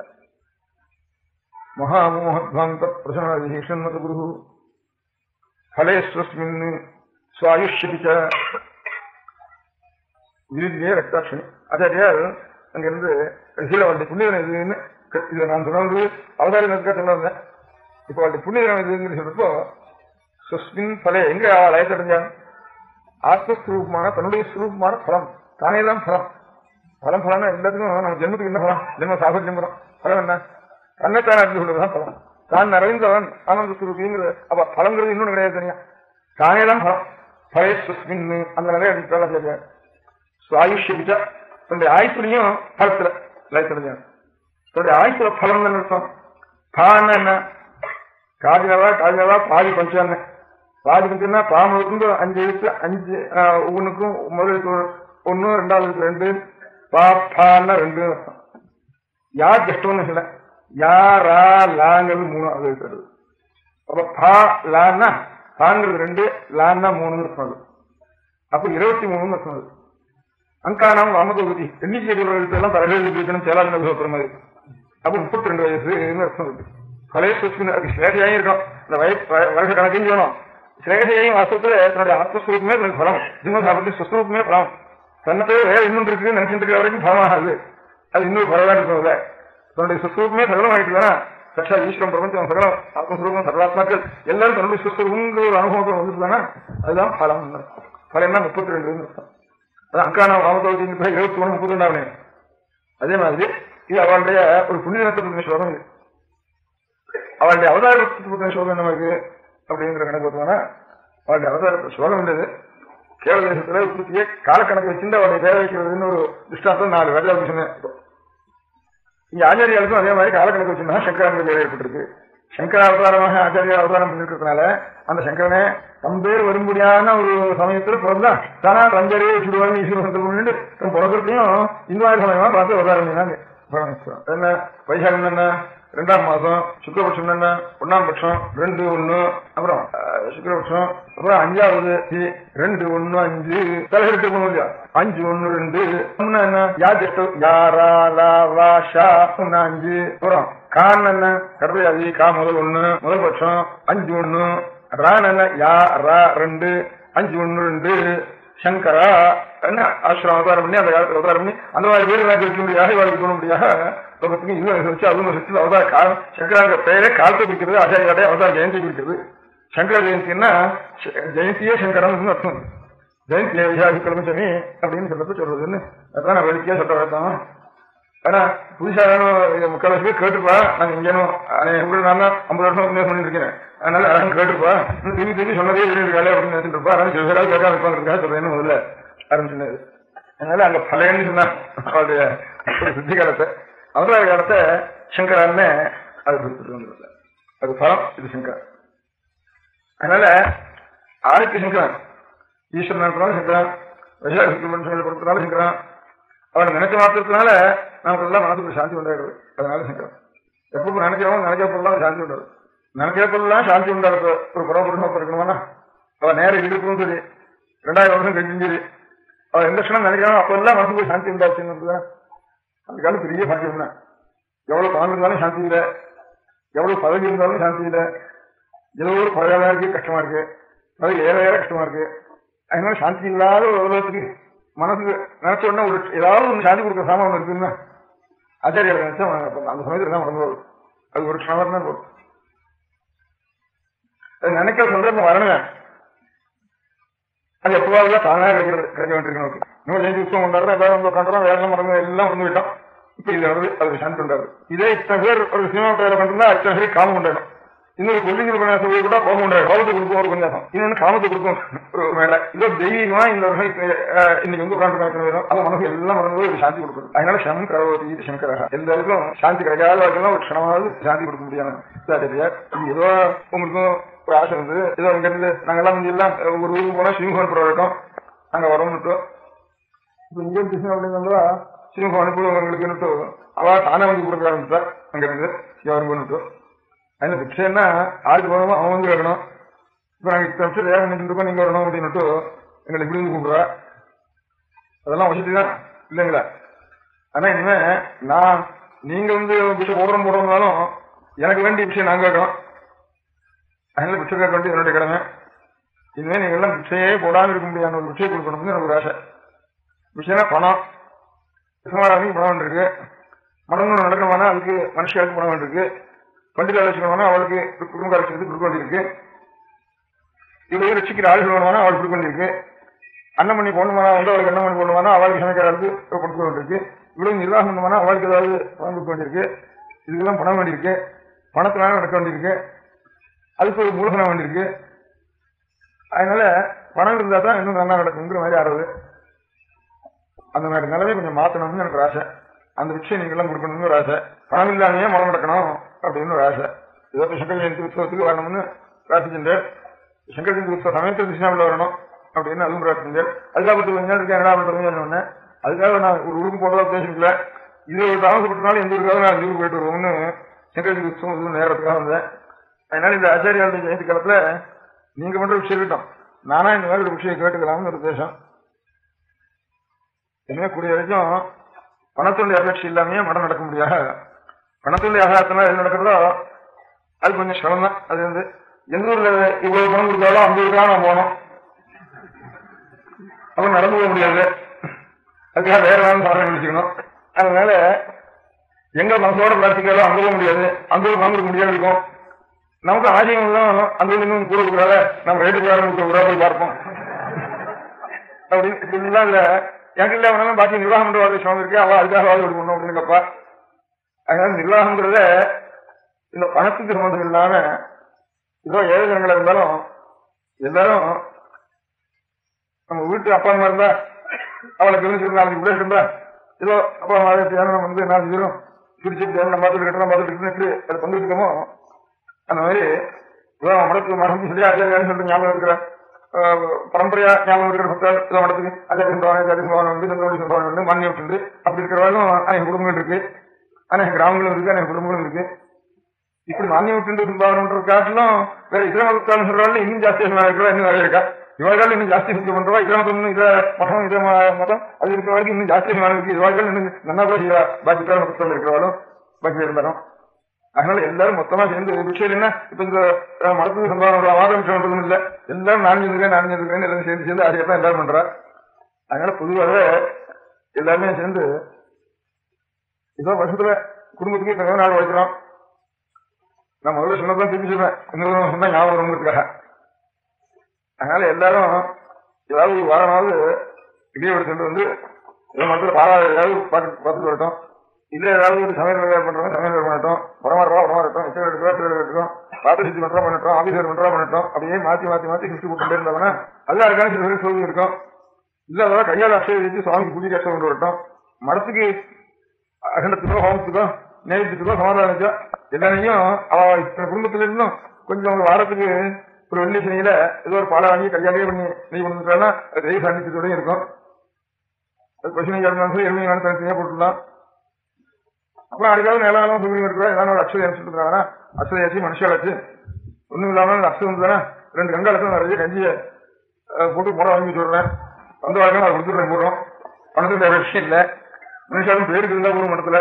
மகாமோகாந்த பிரசன்ன குரு ஃபலேஸ்வஸ்மின் சுவாயுஷ்யபிச்ச விருதியே ரக்தாட்சணி. ஆச்சாரியார் அங்கிருந்து கடைசியில் அவருடைய புண்ணியவன் எதுன்னு இதை நான் சொன்னது அவதாரினத்துக்காக சொன்னேன். இப்போ அவருடைய புண்ணியவன் எதுன்னு சொல்றப்போ சுஸ்மின் பலே எங்க அவள் அழைத்தடைஞ்சான்? ஆத்மஸ்வரூபமான தன்னுடைய ஸ்வரூபமான பலம் தானே தான் பலம். பலம் பலம்னா எல்லாத்துக்கும் நம்ம ஜென்மத்துக்கு என்ன பலம்? ஜென்ம சாபத்தியம் பலம் என்ன? தன்னைத்தான் அறிந்து கொள்வதுதான் பலம். தான் நிறைந்தவன் ஆனந்த சுரூபிங்கிற அப்ப பலங்கிறது இன்னொன்று கிடையாது. தனியா தானே தான் பலம். பலே சுஸ்மின் அந்த நிறைய அடிப்படையாக சுவாயுஷ்யபிச்சா தன்னுடைய ஆயுத்துலையும் பலத்துல அழைத்தடைஞ்சான். தன்னுடைய ஆயுத்துல பலம் தான் அர்த்தம். பான என்ன? காஜினவா காஜினவா பாதி பஞ்சான்னு. பாதி பஞ்சம்னா பாமலுக்கு 5 எழுத்து 5 ஒவ்வொன்றுக்கும் முதல் 1 2வது 2 பாப்பான்னா 2 அர்த்தம். யார் ஜஷ்டம்னு சொல்ல யாரா லாங்கிறது 3வது எழுத்து. அப்ப பா லான்னா பாங்கிறது 2 லான்னா 3 இருக்கும். அப்ப 23 இருக்கும். அங்கானாம் வாமதோகதி எண்ணிக்கை எழுத்தெல்லாம் தலைவர் சேலாதின மாதிரி. அப்ப 32 வயசுன்னு அர்த்தம் இருக்கு. பழைய சிரேகையாயும் இருக்கும். இந்த வருஷ கணக்கையும் செய்யணும். சிரேகையையும் வாஸ்தவத்துல தன்னுடைய ஆத்மஸ்வரூபமே தனக்கு பலம். ஜிம்மசாபத்தி சுஸ்வரூபமே பலம். தன்னத்தை வேற இன்னொன்று இருக்கு நினைச்சிட்டு இருக்கிற வரைக்கும் பலமாகாது. அது இன்னொரு பலவா இருக்கும். தன்னுடைய சுஸ்வரூபமே சகலமாயிட்டு தானே சக்ஷா ஈஸ்வரம் பிரபஞ்சம் சகலம் ஆத்மஸ்வரூபம் சர்வாத்மாக்கள் எல்லாரும் தன்னுடைய சுஸ்வரூபங்கிற ஒரு அனுபவத்தில் வந்துட்டு தானே அதுதான் பலம். பலம்னா 32 அர்த்தம். அது அங்கான வாமதோகதி 21 32. அதே மாதிரி இது அவளுடைய ஒரு புண்ணியத்துக்கு ஸ்லோகம். அவளுடைய அவதாரத்துக்கு ஸ்லோகம் நமக்கு அப்படிங்கிற கணக்கு பார்த்தோம்னா அவளுடைய அவதார ஸ்லோகம் இருந்தது கேரள தேசத்துல உற்பத்தியை காலக்கணக்கு வச்சிருந்து அவருடைய தேவை வைக்கிறதுன்னு ஒரு திருஷ்டாந்தம் 4 வேலையாவுக்கு சொன்னேன். இங்க ஆச்சாரியாளுக்கும் அதே மாதிரி காலக்கணக்கு வச்சிருந்தா சங்கரானுக்கு தேவை ஏற்பட்டிருக்கு. சங்கர அவதாரமாக ஆச்சாரியா அவதாரம் பண்ணிருக்கிறதுனால அந்த சங்கரனே தம் பேர் வரும்படியான ஒரு சமயத்துல பிறந்தா தானா ரஞ்சரே சுடுவாங்க ஈஸ்வரன் பிறக்கிறதையும் இந்து சமயமா பார்த்து அவதாரம் பண்ணாங்க. என்ன வைசாகம் என்ன 2ஆம் மாசம், சுக்லபட்சம் என்ன 1ஆம் பட்சம் 2-1, அப்புறம் சுக்லபட்சம், அப்புறம் 5வது 2-1-5 தலைகட்டு போகணும் இல்லையா 5-1-2 என்ன யாஜெட்டு யாரா லா ஷா 1-5 அப்புறம் கான் என்ன கர்பயாதி கா முதல் 1 முதல் பட்சம் 5-1 ரான் என்ன யா ரா 2 5-1-2 சங்கரா என்ன ஆசிரம் அவதாரம் பண்ணி அந்த காலத்தில் அவதாரம் பண்ணி அந்த மாதிரி பேர் வைக்க முடியாது வாழ்க்கை தோண முடியாது லோகத்துக்கு இன்னும் வச்சு அதுவும் வச்சு அவதார காலம் சங்கராங்க பெயரே காலத்தை குறிக்கிறது. ஆச்சாரியாடைய அவதார ஜெயந்தி குறிக்கிறது. சங்கர ஜெயந்தின்னா ஜெயந்தியே சங்கரன் அர்த்தம். ஜெயந்தி விசாரிக்கிழமை சனி அப்படின்னு சொல்றது சொல்றதுன்னு அதான் நான் வெளிக்கையா சொல்ற வேண்டாம். ஆனா புதுசா முக்கால்வாசி பேர் கேட்டுப்பா நாங்க இங்கேனும் உங்களுக்கு நான் 50 வருஷம் பண்ணிட்டு இருக்கேன். அதனால யாரும் கேட்டுப்பா திருப்பி சொன்னதே வேலை அப்படின்னு நினைச்சிட்டு இருப்பா. அதனால சில பேராக கேட்க இருப்பாங்க சொல்றேன்னு முதல்ல ஆரம்பிச்சுனது. அதனால அங்க பழையன்னு சொன்னா அவருடைய சித்தி காலத்தை அவதார காலத்தை சங்கரான்னு அது கொடுத்துட்டு அது பலம். இது சங்கரன். அதனால ஆளுக்கு சங்கரன் ஈஸ்வரன் இருக்கிறாலும் சங்கரன் வைசாக கொடுத்தனால சங்கரன் அவனை நினைச்ச மாத்திரத்தினால நமக்கு எல்லாம் மனசுக்கு சாந்தி உண்டாடுறது. அதனால சங்கரன் எப்போ நினைக்கிறோம் நினைக்க பொருளாம் சாந்தி உண்டாது. நினைக்கிற பொருளாம் சாந்தி உண்டாடுறது. ஒரு புறப்புறம் இருக்கணும்னா அவன் நேரம் இருக்கணும் சரி 2000 வருஷம் கழிஞ்சும் சரி அவன் எந்த க்ஷணம் நினைக்கிறானோ அப்ப எல்லாம் மனசுக்கு சாந்தி உண்டாச்சுன்னு அந்த காலம் பெரிய பாக்கியம் தான். எவ்வளவு பணம் இருந்தாலும் சாந்தி இல்லை, எவ்வளவு பதவி இருந்தாலும் சாந்தி இல்லை, ஏதோ ஒரு பதவியா இருக்கு கஷ்டமா இருக்கு, பதவி ஏற கஷ்டமா இருக்கு. அதனால சாந்தி இல்லாத ஒரு உலகத்துக்கு மனசுக்கு நினைச்ச உடனே ஒரு ஏதாவது ஒன்று சாந்தி கொடுக்குற சாமான் இருக்குன்னா ஆச்சாரியால் நினைச்சா அந்த சமயத்துல தான் மறந்து வரும். அது ஒரு க்ஷணம் தான் போகும். அது நினைக்கிற சந்தர்ப்பம் வரணுங்க. அது எப்பவாவது தானா கிடைக்க வேண்டியிருக்கணும். இன்னும் ஜெயந்தி உற்சவம் கொண்டாடுறோம், ஏதாவது உட்காந்துறோம், வேலை மறந்து எல்லாம் வந்து விட்டோம். இப்ப இது வருது அது சாந்தி கொண்டாடுது. இதே இத்தனை பேர் ஒரு சினிமா பேரை பண்ணிருந்தா அத்தனை பேர் காமம் கொண்டாடும். இன்னொரு கொள்ளிகள் பண்ண கூட கோபம் கொண்டாடும். கோபத்தை கொடுக்கும் ஒரு கொஞ்சம், இன்னொன்னு காமத்தை கொடுக்கும் ஒரு மேல. இதோ தெய்வீகமா இந்த வருஷம் இன்னைக்கு வந்து உட்காந்து அது மனசு எல்லாம் மறந்து ஒரு சாந்தி கொடுக்குது. அதனால சம் கரவதி சங்கரா எல்லாருக்கும் சாந்தி கிடைக்காத வாழ்க்கை ஒரு க்ஷணமாவது சாந்தி கொடுக்க முடியாது. இது ஏதோ உங்களுக்கும் ஒரு ஆசை இருந்து ஏதோ இங்க இருந்து நாங்கெல்லாம் முந்தி எல்லாம் ஒரு ஊருக்கு போனா சிவகோன் வரைக்கும் நாங்க வரோம்னுட்டோம். இப்ப இங்க கிருஷ்ணன் அப்படின்னா சிவகம் அனுப்புவங்களுக்கு அவ தானே வந்து கொடுக்க ஆரம்பிச்சா அங்க இருந்து யாரும் பண்ணிட்டோம். அதுல பிக்ஷன்னா ஆளுக்கு போனோமோ அவன் வந்து கேட்கணும். இப்ப நாங்க இத்தனை வருஷம் வேலை பண்ணிட்டு இருக்கோம், நீங்க வரணும் அப்படின்னுட்டு எங்களை இப்படி கூப்பிடுறா. அதெல்லாம் வசதிதான் இல்லைங்களா? ஆனா இனிமே நீங்க பிச்சை போடுறோம்னாலும் எனக்கு வேண்டிய விஷயம் நாங்க கேட்கணும். அதனால பிச்சை கேட்க வேண்டிய என்னுடைய கடமை. இனிமே நீங்க எல்லாம் பிச்சையே போடாம இருக்க முடியாத ஒரு பிச்சை கொடுக்கணும்னு எனக்கு ஒரு ஆசை. விஷயம்னா பணம் சுமாராக பணம் இருக்கு. மடங்கு நடக்கணும்னா அதுக்கு மனுஷியாவுக்கு பணம் இருக்கு. பண்டிகை வச்சுக்கணும்னா அவளுக்கு குடும்ப அரசுக்கு கொடுக்க வேண்டியிருக்கு. இவளையும் ரசிக்கிற ஆளுகள் வேணுமானா அவளுக்கு கொடுக்க வேண்டியிருக்கு. அண்ணன் பண்ணி போடணுமானா அவளுக்கு அண்ணன் பண்ணி போடணுமானா அவளுக்கு சமைக்கிறதுக்கு கொடுக்க வேண்டியிருக்கு. இவ்வளவு நிர்வாகம் பண்ணுமானா அவளுக்கு ஏதாவது பணம் கொடுக்க வேண்டியிருக்கு. இதுக்கெல்லாம் பணம் வேண்டியிருக்கு. பணத்தினால நடக்க வேண்டியிருக்கு. அதுக்கு ஒரு மூலதனம் வேண்டியிருக்கு. அதனால பணம் இருந்தா தான் இன்னும் நல்லா நடக்குங்கிற மாதிரி ஆறுது. அந்த மாதிரி நிலைமை கொஞ்சம் மாற்றணும்னு எனக்கு ஒரு ஆசை. அந்த விஷயம் நீங்க எல்லாம் கொடுக்கணும்னு ஒரு ஆசை. பணம் இல்லாமையே மரம் நடக்கணும் அப்படின்னு ஒரு ஆசை. ஏதோ சங்கர ஜெயந்தி உற்சவத்துக்கு வரணும்னு பிரார்த்திச்சேன். சங்கர ஜெயந்தி உற்சவ சமயத்தில் கிருஷ்ணாவில் வரணும் அப்படின்னு அதுவும் பிரார்த்திச்சேன். அதுக்காக 10 இருக்கேன் என்னடா பண்ணுறதுன்னு. அதுக்காக நான் ஒரு ஊருக்கு போறதா பேசிக்கல. இது தாமசப்பட்டனாலும் எந்த ஊருக்காக நான் ஊருக்கு போயிட்டு வருவோம்னு சங்கர ஜெயந்தி உற்சவம் நேரத்துக்காக வந்தேன். அதனால இந்த ஆச்சாரியாளுடைய ஜெயந்தி காலத்துல நீங்க பண்ற விஷயம் இருக்கட்டும், நானா இந்த மாதிரி ஒரு விஷயம் கேட்டுக்கலாம்னு ஒரு உத்தேசம். என்ன கூடிய வரைக்கும் பணத்துடைய அபேட்சை இல்லாமையே மடம் நடக்க முடியாது. பணத்துடைய ஆகாரத்தினா எது நடக்கிறதோ அது கொஞ்சம் சிரமம் தான். அது எந்த ஊர்ல இவ்வளவு பணம் கொடுத்தாலும் அந்த ஊருக்காக நான் போனோம். அப்புறம் நடந்து போக முடியாது. அதுக்காக வேற வேணும் சாதனை வச்சுக்கணும். அதனால எங்க மனசோட பிரார்த்திக்காலும் அங்க போக முடியாது. அந்த ஊருக்கு பணம் கொடுக்க முடியாது இருக்கும். நமக்கு ஆசையெல்லாம் அந்த இன்னும் கூட கூடாத நம்ம ரேட்டு கூட போய் பார்ப்போம் அப்படின்னு இப்படிலாம் இல்ல. எனக்கு இல்ல வேணாலும் பாக்கி நிர்வாகம் பண்ற வாழ்க்கை சிரமம் இருக்கு. அவள் அதுக்காக வாழ்க்கை பண்ணணும் அப்படின்னு கேப்பா. அதனால நிர்வாகம்ங்கிறத இந்த பணத்துக்கு சம்பந்தம் இல்லாம ஏதோ ஏழை ஜனங்களா இருந்தாலும் எல்லாரும் நம்ம வீட்டு அப்பா அம்மா இருந்தா அவளை கவனிச்சு நாளைக்கு கூட இருந்தா ஏதோ அப்பா அம்மா தியானம் 4 பேரும் பிடிச்சிட்டு நம்ம பார்த்துட்டு கட்டணும் பார்த்துட்டு அதை பங்குக்கமோ அந்த மாதிரி மடத்துக்கு மடம் சொல்லி ஆச்சாரியான்னு சொல்லிட்டு ஞாபகம் இருக்கிற பரம்பரையா ஞாபகம் இருக்கிற பக்தர் ஏதோ மடத்துக்கு ஆச்சாரிய மானியம் உண்டு. அப்படி இருக்கிறவங்களும் அநேக குடும்பங்கள் இருக்கு, அநேக கிராமங்களும் இருக்கு, அநேக குடும்பங்களும் இருக்கு. இப்படி மானியம் விட்டு பாவனன்ற காட்டிலும் வேற இதர மதத்தாலும் சொல்றாலும் இன்னும் ஜாஸ்தி இருக்கிற இன்னும் நிறைய இருக்கா. இவர்கள் இன்னும் ஜாஸ்தி சுத்தம் பண்றவா இதர மதம் இத மதம் இத மதம் அது இருக்கிற வரைக்கும் இன்னும் ஜாஸ்தி இருக்கு. இவர்கள் இன்னும் நல்லா கூட செய்வா. பாக்கி பேர் மதத்தில் இருக்கிறவாலும் பாக்கி இருந்தாலும். அதனால எல்லாரும் மொத்தமா சேர்ந்து விஷயம் என்ன இப்ப இந்த மடத்துக்கு சம்பாதம் வாதம் விஷயம் இல்ல. எல்லாரும் நான் செஞ்சிருக்கேன் எல்லாரும் சேர்ந்து அதுக்கத்தான் எல்லாரும் பண்றா. அதனால பொதுவாக எல்லாருமே சேர்ந்து இதோ வருஷத்துல குடும்பத்துக்கு தகுந்த நாள் உழைக்கிறோம். நான் முதல்ல சொன்னதான் திரும்பி சொல்றேன், இன்னொரு சொன்னா ஞாபகம் வருங்கிறதுக்காக. அதனால எல்லாரும் ஏதாவது ஒரு வாரமாவது இடையே எடுத்துட்டு இதை மரத்துல ஏதாவது பார்த்துட்டு வரட்டும். இல்ல ஏதாவது ஒரு சமையல் பண்றோம் சமையல் பண்ணட்டும், உடமாறட்டும் எடுத்துக்கோ பாத்திர சுத்தி பண்றோம் பண்ணட்டும், ஆபீசர் பண்ணட்டும். அப்படியே மாத்தி சுற்றி போட்டு இருந்தாங்கன்னா அதுதான் இருக்கான சில பேருக்கு சோதனை இருக்கும். இல்ல அதெல்லாம் கையால் அசை வச்சு சுவாமிக்கு பூஜை கஷ்டம் கொண்டு வரட்டும். மடத்துக்கு அகண்டத்துக்கோ ஹோமத்துக்கோ நேரத்துக்கோ சமாதானிச்சோ எல்லாரையும் இத்தனை குடும்பத்துல இருந்தும் கொஞ்சம் ஒரு வாரத்துக்கு ஒரு வெள்ளி சனியில ஏதோ ஒரு பாலை வாங்கி கையாலே பண்ணி நெய் கொடுத்துட்டா அது நெய் சாண்டிச்சதோடய இருக்கும். அது பசுமை இருந்தாலும் எருமையான தனித்தனியா போட்டுடலாம். அப்புறம் அதுக்காக நிலம் சுமி இருக்கிற ஏதாவது ஒரு அக்ஷதை அனுப்பிச்சுருக்காங்கன்னா அக்ஷதையாச்சு மனுஷாலாச்சு ஒண்ணும் இல்லாம அக்ஷதை வந்துதானே 2 கங்காலத்துல நிறைய கஞ்சியை போட்டு போட வாங்கி சொல்றேன். வந்து வாழ்க்கை அதை கொடுத்துட்டு போடுறோம். பணத்துக்கு வேற விஷயம் இல்லை. மனுஷாலும் பேருக்கு இருந்தா போடும் மடத்துல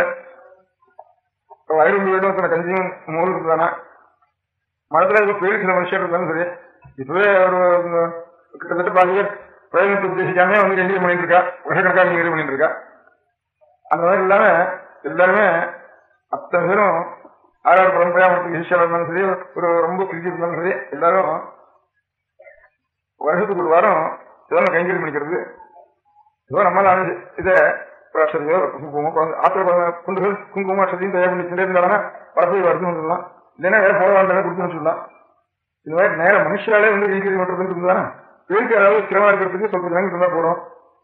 வயிறு வீடும் கஞ்சியும் மோது இருக்குதானா மடத்துல பேருக்கு சில மனுஷன் இருந்தாலும் சரி. இப்பவே ஒரு கிட்டத்தட்ட 10 பேர் பிரயோஜனத்தை உத்தேசிக்காம வந்து கஞ்சி பண்ணிட்டு இருக்கா, வருஷக்கணக்காக நீங்க பண்ணிட்டு இருக்கா. அந்த மாதிரி இல்லாம எல்லாருமே அத்தனை பேரும் ஆறாறு பரம்பரையா ஈஸ்வரா இருந்தாலும் சரி, ஒரு ரொம்ப பிரிச்சு இருந்தாலும் சரி, எல்லாரும் வருஷத்துக்கு ஒரு வாரம் ஏதோ கைங்கறி பண்ணிக்கிறது. ஏதோ நம்மளால இதை அசதியோ குங்குமம் ஆத்திர குண்டுகள் குங்குமம் அசதியும் தயார் பண்ணி இருந்தாங்கன்னா பரப்பை வருதுன்னு வந்துடலாம். இல்லைன்னா வேற போட வேண்டாம் கொடுத்துன்னு சொல்லலாம். இது மாதிரி நேரம் மனுஷாலே வந்து கைங்கறி பண்றதுன்னு இருந்தானா பேருக்கு ஏதாவது சிரமம் இருக்கிறதுக்கு சொல்றது நேரம் இருந்தா போடும்.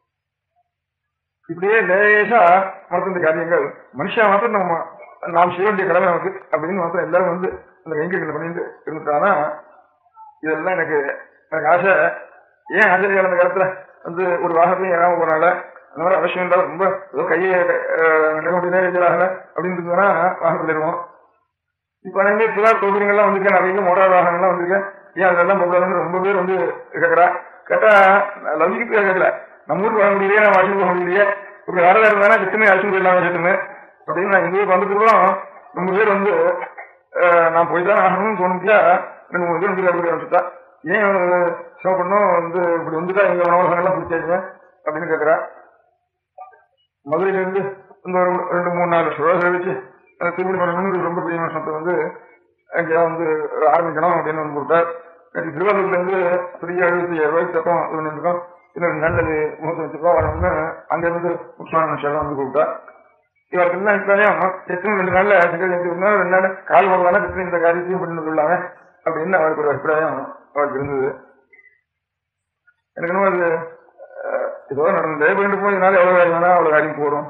இப்படியே லேசா மறந்த காரியங்கள் மனுஷா மாத்திரம் நாம் செய்ய வேண்டிய கடமை நமக்கு அப்படின்னு மாத்திரம் எல்லாரும் வந்து அந்த கைங்கரிகளை பண்ணிட்டு இருந்துட்டானா இதெல்லாம் எனக்கு ஆசை. ஏன் ஆச்சரியம் அந்த காலத்துல வந்து ஒரு வாகனத்தையும் ஏறாம போனால அந்த மாதிரி அவசியம் இருந்தாலும் ரொம்ப ஏதோ கையை நடக்க முடியாத அப்படின்னு இருந்ததுன்னா வாகனத்தில் இருவோம். இப்ப அங்கே புதார் தொகுதிகள்லாம் வந்திருக்கேன், நிறைய மோட்டார் வாகனங்கள்லாம் வந்திருக்கேன். ஏன் அதெல்லாம் போகக்கூடாதுன்னு ரொம்ப பேர் வந்து கேட்கறா. கேட்டா லௌகிக்கு கேட்கல, நம்ம ஊருக்கு வர முடியலையே, நான் அழைச்சிட்டு போக முடியலையே, இப்படி வேற வேற தானே சித்தமே அழைச்சிட்டு போயிடலாம் சித்தமே அப்படின்னு நான் எங்க ஊருக்கு வந்துருக்கோம். ரொம்ப பேர் வந்து நான் போய்தான் ஆகணும்னு தோணுச்சா 2-3 பேர் வந்து ஆரம்பிச்சுட்டா. ஏன் சிவம் பண்ணும் வந்து இப்படி வந்துட்டா எங்க உணவகங்கள்லாம் பிடிச்சாங்க அப்படின்னு கேட்கறா. மதுரையில இருந்து இந்த ஒரு 2-3-4 சுழல்களை வச்சு திருமணி பண்ணணும்னு ரொம்ப பெரிய வருஷத்தை வந்து அங்கேயா வந்து ஆரம்பிக்கணும் அப்படின்னு வந்து கொடுத்தார். திருவாரூர்ல இருந்து பெரிய 75,000 தப்பம் இது பண்ணிருக்கோம். இன்னொரு நல்லது 35 வரணும்னு அங்க இருந்து முக்கியமான விஷயம் வந்து கூப்பிட்டா. இவருக்கு என்ன அபிப்பிராயம், எத்தனை 2 நாள்ல சங்கர் ஜெயந்தி 2 நாள் கால் போடுவானா எத்தனை இந்த காரியத்தையும் பண்ணி கொள்ளாங்க அப்படின்னு அவருக்கு ஒரு அபிப்பிராயம் அவருக்கு இருந்தது. எனக்கு இன்னும் அது ஏதோ நடந்தது போயிட்டு போய் இதனால எவ்வளவு காரியம் வேணா அவ்வளவு காரியம் போடும்.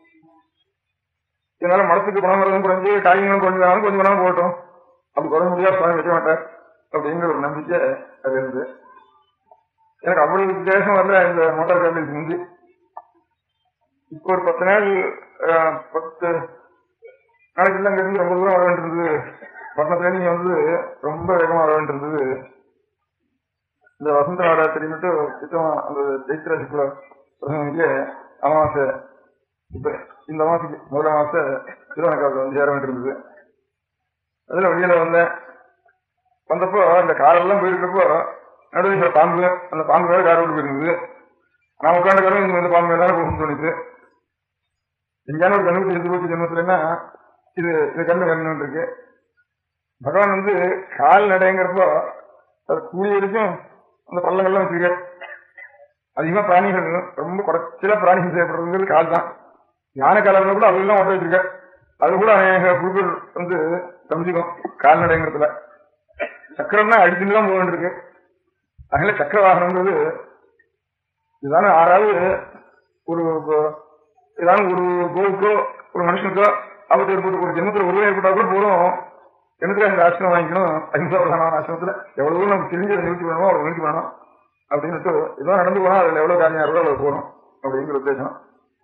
இதனால மனசுக்கு பணம் வரதும் குறைஞ்சு காரியங்களும் கொஞ்சம் கொஞ்சம் பணம் போகட்டும், அப்படி குறைஞ்ச முடியாது சுவாமி வைக்க மாட்டார் அப்படிங்கிற ஒரு நம்பிக்கை அது இருந்து எனக்கு அவ்வளவு வித்தியாசம் வரல. இந்த மோட்டார் காப்பில் செஞ்சு இப்போ ஒரு 10 நாள் 10 நாளைக்கு எல்லாம் இருந்து ரொம்ப தூரம் வர வேண்டியிருந்தது. பட்டணத்துல நீங்க வந்து ரொம்ப வேகமா வர வேண்டியிருந்தது. இந்த வசந்த நவராத்திரிட்டு சித்தம் அந்த சைத்திர சுக்ல பிரசனைக்கு அமாவாசை, இப்ப இந்த அமாவாசைக்கு முதல் அமாவாசை திருவண்ணக்காவில் வந்து சேர வேண்டியிருந்தது. அதுல வெளியில வந்தப்போ அந்த காரெல்லாம் போயிருக்கப்போ நடுவில் பாம்பு, அந்த பாம்பு வேற கார் விட்டு போயிருந்தது. நான் உட்காண்ட காரம் இந்த பாம்பு மேலே போகணும்னு தோணிச்சு. எங்கேயான ஒரு கண்ணுக்கு எடுத்து போச்சு ஜென்மத்துலன்னா இது கண்ணு இருக்கு. பகவான் வந்து கால் நடைங்கிறப்போ அது கூடிய வரைக்கும் அந்த பள்ளங்கள்லாம் வச்சிருக்க. அதிகமா பிராணிகள் ரொம்ப குறைச்சல பிராணிகள் செய்யப்படுறது கால் தான். யானை காலம் கூட அதெல்லாம் ஓட்ட வச்சிருக்க. அது கூட அநேக குழுக்கள் வந்து சமைச்சிக்கும் கால்நடைங்கிறதுல. சக்கரம்னா அடிச்சுட்டு தான் போக வேண்டியிருக்கு. அதனால சக்கர வாகனங்கிறது இதுதானே 6வது ஒரு ஏதாவது ஒரு கோவுக்கோ ஒரு மனுஷனுக்கோ ஆபத்து ஏற்பட்டு ஒரு ஜென்மத்தில் உருவம் ஏற்பட்டா கூட போதும். எனக்கு அந்த ஆசிரமம் வாங்கிக்கணும், 500 ஆசிரமத்துல எவ்வளவு நமக்கு தெரிஞ்ச நிறுத்தி வேணுமோ அவ்வளவு நிறுத்தி வேணும் அப்படின்ட்டு இதோ நடந்து போனா அதுல எவ்வளவு காரியம் இருக்கோ அவ்வளவு போகணும் அப்படிங்கிற உத்தேசம்.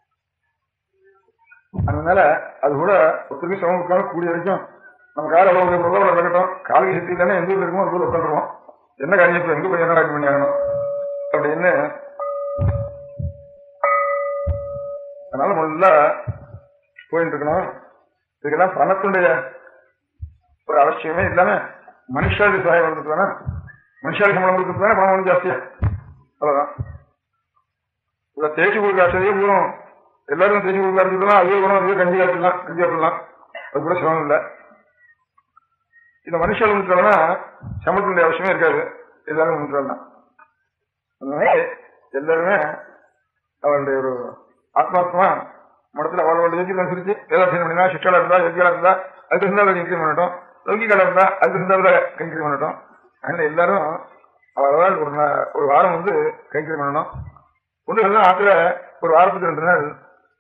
அதனால அது கூட ஒருத்தருக்கு சிரமம் இருக்காலும் கூடிய வரைக்கும் நம்ம கால எவ்வளவு நடக்கட்டும், காலைக்கு சக்தி இல்லைன்னா எந்த ஊர் இருக்குமோ அது ஊர் உட்காந்துருவோம். என்ன காரியம் எங்க போய் என்ன காரியம் பண்ணி ஆகணும் அப்படின்னு. அதனால முதல்ல போயிட்டு இருக்கணும். இதுக்கெல்லாம் பணத்துடைய ஒரு அவசியமே இல்லாம மனுஷாவுக்கு சகாயம் வளர்த்துட்டு மனுஷாவுக்கு சம்பளம் கொடுத்துட்டு பணம் ஒன்றும் ஜாஸ்தியா அவ்வளவுதான். இதை தேய்ச்சி கொடுக்க ஆச்சரியே போதும். எல்லாரும் தேய்ச்சி கொடுக்க ஆரம்பிச்சுக்கலாம், அதுவே குணம், அதுவே கஞ்சி காய்ச்சலாம், அது கூட சிரமம் இல்லை. இந்த மனுஷால் வந்துட்டாங்கன்னா சம்பளத்தினுடைய அவசியமே இருக்காது. எல்லாரும் வந்துட்டாங்கன்னா அதனால எல்லாருமே அவருடைய ஒரு ஆத்மாத்மா மடத்துல அவளோட யோகியம் அனுசரிச்சு வேதாத்தியம் பண்ணினா சிஷ்டலா இருந்தா யோகியா இருந்தா அதுக்கு இருந்தா கைங்கரியம் பண்ணட்டும், லௌகிகளா இருந்தா அதுக்கு இருந்தா கைங்கரியம் பண்ணட்டும். அதனால எல்லாரும் அவரால் ஒரு வாரம் வந்து கைங்கரியம் பண்ணணும். ஒன்று ஆத்துல ஒரு வாரத்துக்கு 2 நாள்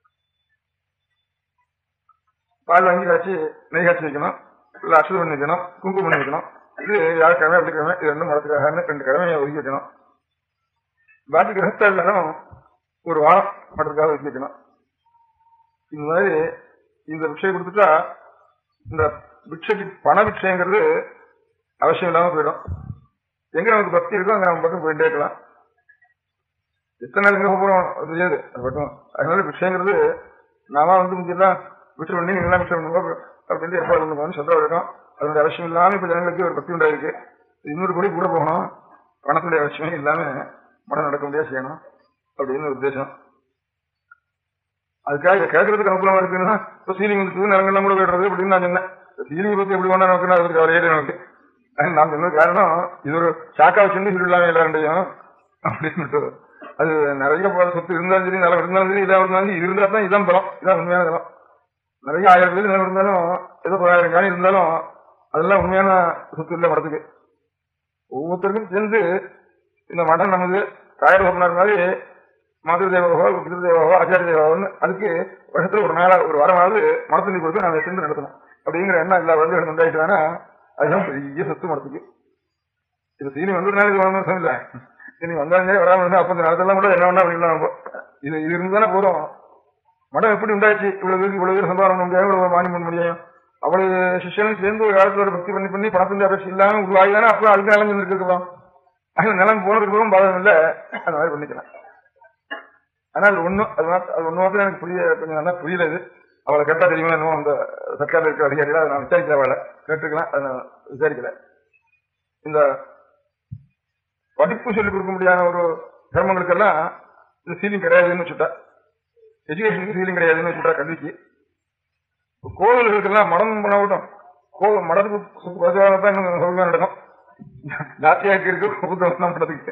பால் வாங்கி காய்ச்சி நெய் காய்ச்சி வைக்கணும், இல்லை அசுது பண்ணி வைக்கணும், குங்குமம் பண்ணி வைக்கணும். இது வியாழக்கிழமை வெள்ளிக்கிழமை இது 2 மரத்துக்காக 2 கிழமையை ஒதுக்கி வைக்கணும். பாக்கி கிரகத்தை எல்லாரும் ஒரு வாரம் மற்றதுக்காக ஒதுக்கி வைக்கணும். இந்த மாதிரி இந்த பிக்ஷை கொடுத்துட்டா இந்த பிக்ஷைக்கு பண பிக்ஷைங்கிறது அவசியம் இல்லாம போயிடும். எங்க நமக்கு பக்தி இருக்கோ அங்க நம்ம பக்கம் போயிட்டே இருக்கலாம். எத்தனை நாள் எங்க போறோம் தெரியாது அது பட்டும். அதனால பிக்ஷைங்கிறது நாம வந்து முக்கியெல்லாம் பிக்ஷை பண்ணி நீங்களாம் பிக்ஷை பண்ணுங்க அப்படின்னு ஏற்பாடு பண்ணுங்கன்னு சொல்ற வரைக்கும் அதனுடைய அவசியம் இல்லாம இப்ப ஜனங்களுக்கு ஒரு பக்தி உண்டாயிருக்கு. 200 கோடி கூட போகணும், பணத்துடைய அவசியமே இல்லாம மனம் நடக்க முடியாது செய்யணும் அப்படின்னு ஒரு உத்தேசம். அதுக்காக கேட்கறதுக்கு அனுகூலமா இருக்குன்னா இப்போ சீலிங் வந்து நிலங்கள்லாம் கூட போயிடுறது அப்படின்னு நான் சொன்னேன். சீலிங் பத்தி எப்படி வேணா நமக்கு அதுக்கு அவரையே நமக்கு நான் சொன்னது காரணம் இது ஒரு சாக்கா வச்சுன்னு சொல்லிடலாமே எல்லாருடையும் அப்படின்னு. அது நிறைய சொத்து இருந்தாலும் சரி, நிலம் இருந்தாலும் சரி, இதாக இருந்தாலும் இது இருந்தா தான் இதான் பலம், இதான் உண்மையான தலம். நிறைய 1000 பேர் நிலம் இருந்தாலும் ஏதோ 1000 காணி இருந்தாலும் அதெல்லாம் உண்மையான சொத்து இல்லை மடத்துக்கு. ஒவ்வொருத்தருக்கும் சேர்ந்து இந்த மடம் நமது காயர் சொன்னார் மாதிரி மாதர் தேவாவோ பிதர் ஆச்சாரிய தேவாவோன்னு அதுக்கு வருஷத்துல ஒரு நாளா ஒரு வாரமாவது மடத்தண்ணி கொடுத்து நாங்கள் சேர்ந்து நடத்தணும் அப்படிங்கிற எண்ணம் எல்லா வருடம் உண்டாயிட்டு வேணா அதுதான் பெரிய சொத்து மடத்துக்கு. இது சீனி வந்ததுனால இது வாங்க இல்லை, இனி வந்தாலே வராம இருந்தா அப்ப இந்த நேரத்தெல்லாம் கூட என்ன வேணா அப்படின்னா இது இருந்தானே போறோம். மடம் எப்படி உண்டாச்சு, இவ்வளவு பேருக்கு இவ்வளவு பேர் சம்பாதம் பண்ண முடியாது, இவ்வளவு மானியம் பண்ண முடியும், அவளு சிஷியனும் சேர்ந்து ஒரு காலத்துல ஒரு பக்தி பண்ணி பணத்தின் அபேட்சை இல்லாம உருவாகிதானே அப்புறம் அதுக்கு நிலம் இருந்துருக்கலாம். அது நிலம் போனதுக்கு அப்புறம் பாதகம் இல்லை, அந்த மாதிரி பண்ணிக்கலாம். ஆனா அது ஒண்ணு மாத்திரம் எனக்கு கொஞ்சம் நல்லா புரியல. இது அவளை கேட்டா தெரியுமா இன்னும் அந்த சர்க்காரில் இருக்கிற அதிகாரிகள் அதை நான் விசாரிக்கல, அவளை கேட்டுக்கலாம், அதை நான் விசாரிக்கல. இந்த படிப்பு சொல்லிக் கொடுக்க முடியாத ஒரு சிரமங்களுக்கெல்லாம் இந்த சீலிங் கிடையாதுன்னு வச்சுட்டா, எஜுகேஷனுக்கு சீலிங் கிடையாதுன்னு வச்சுட்டா கல்விக்கு. கோவில்களுக்கெல்லாம் மடம் பண்ண மடத்துக்கு சுத்து பசுவாகத்தான் இன்னும் சௌகரியம் நடக்கும். ஜாத்தியாக்கு இருக்கு புத்தகம் பண்றதுக்கு.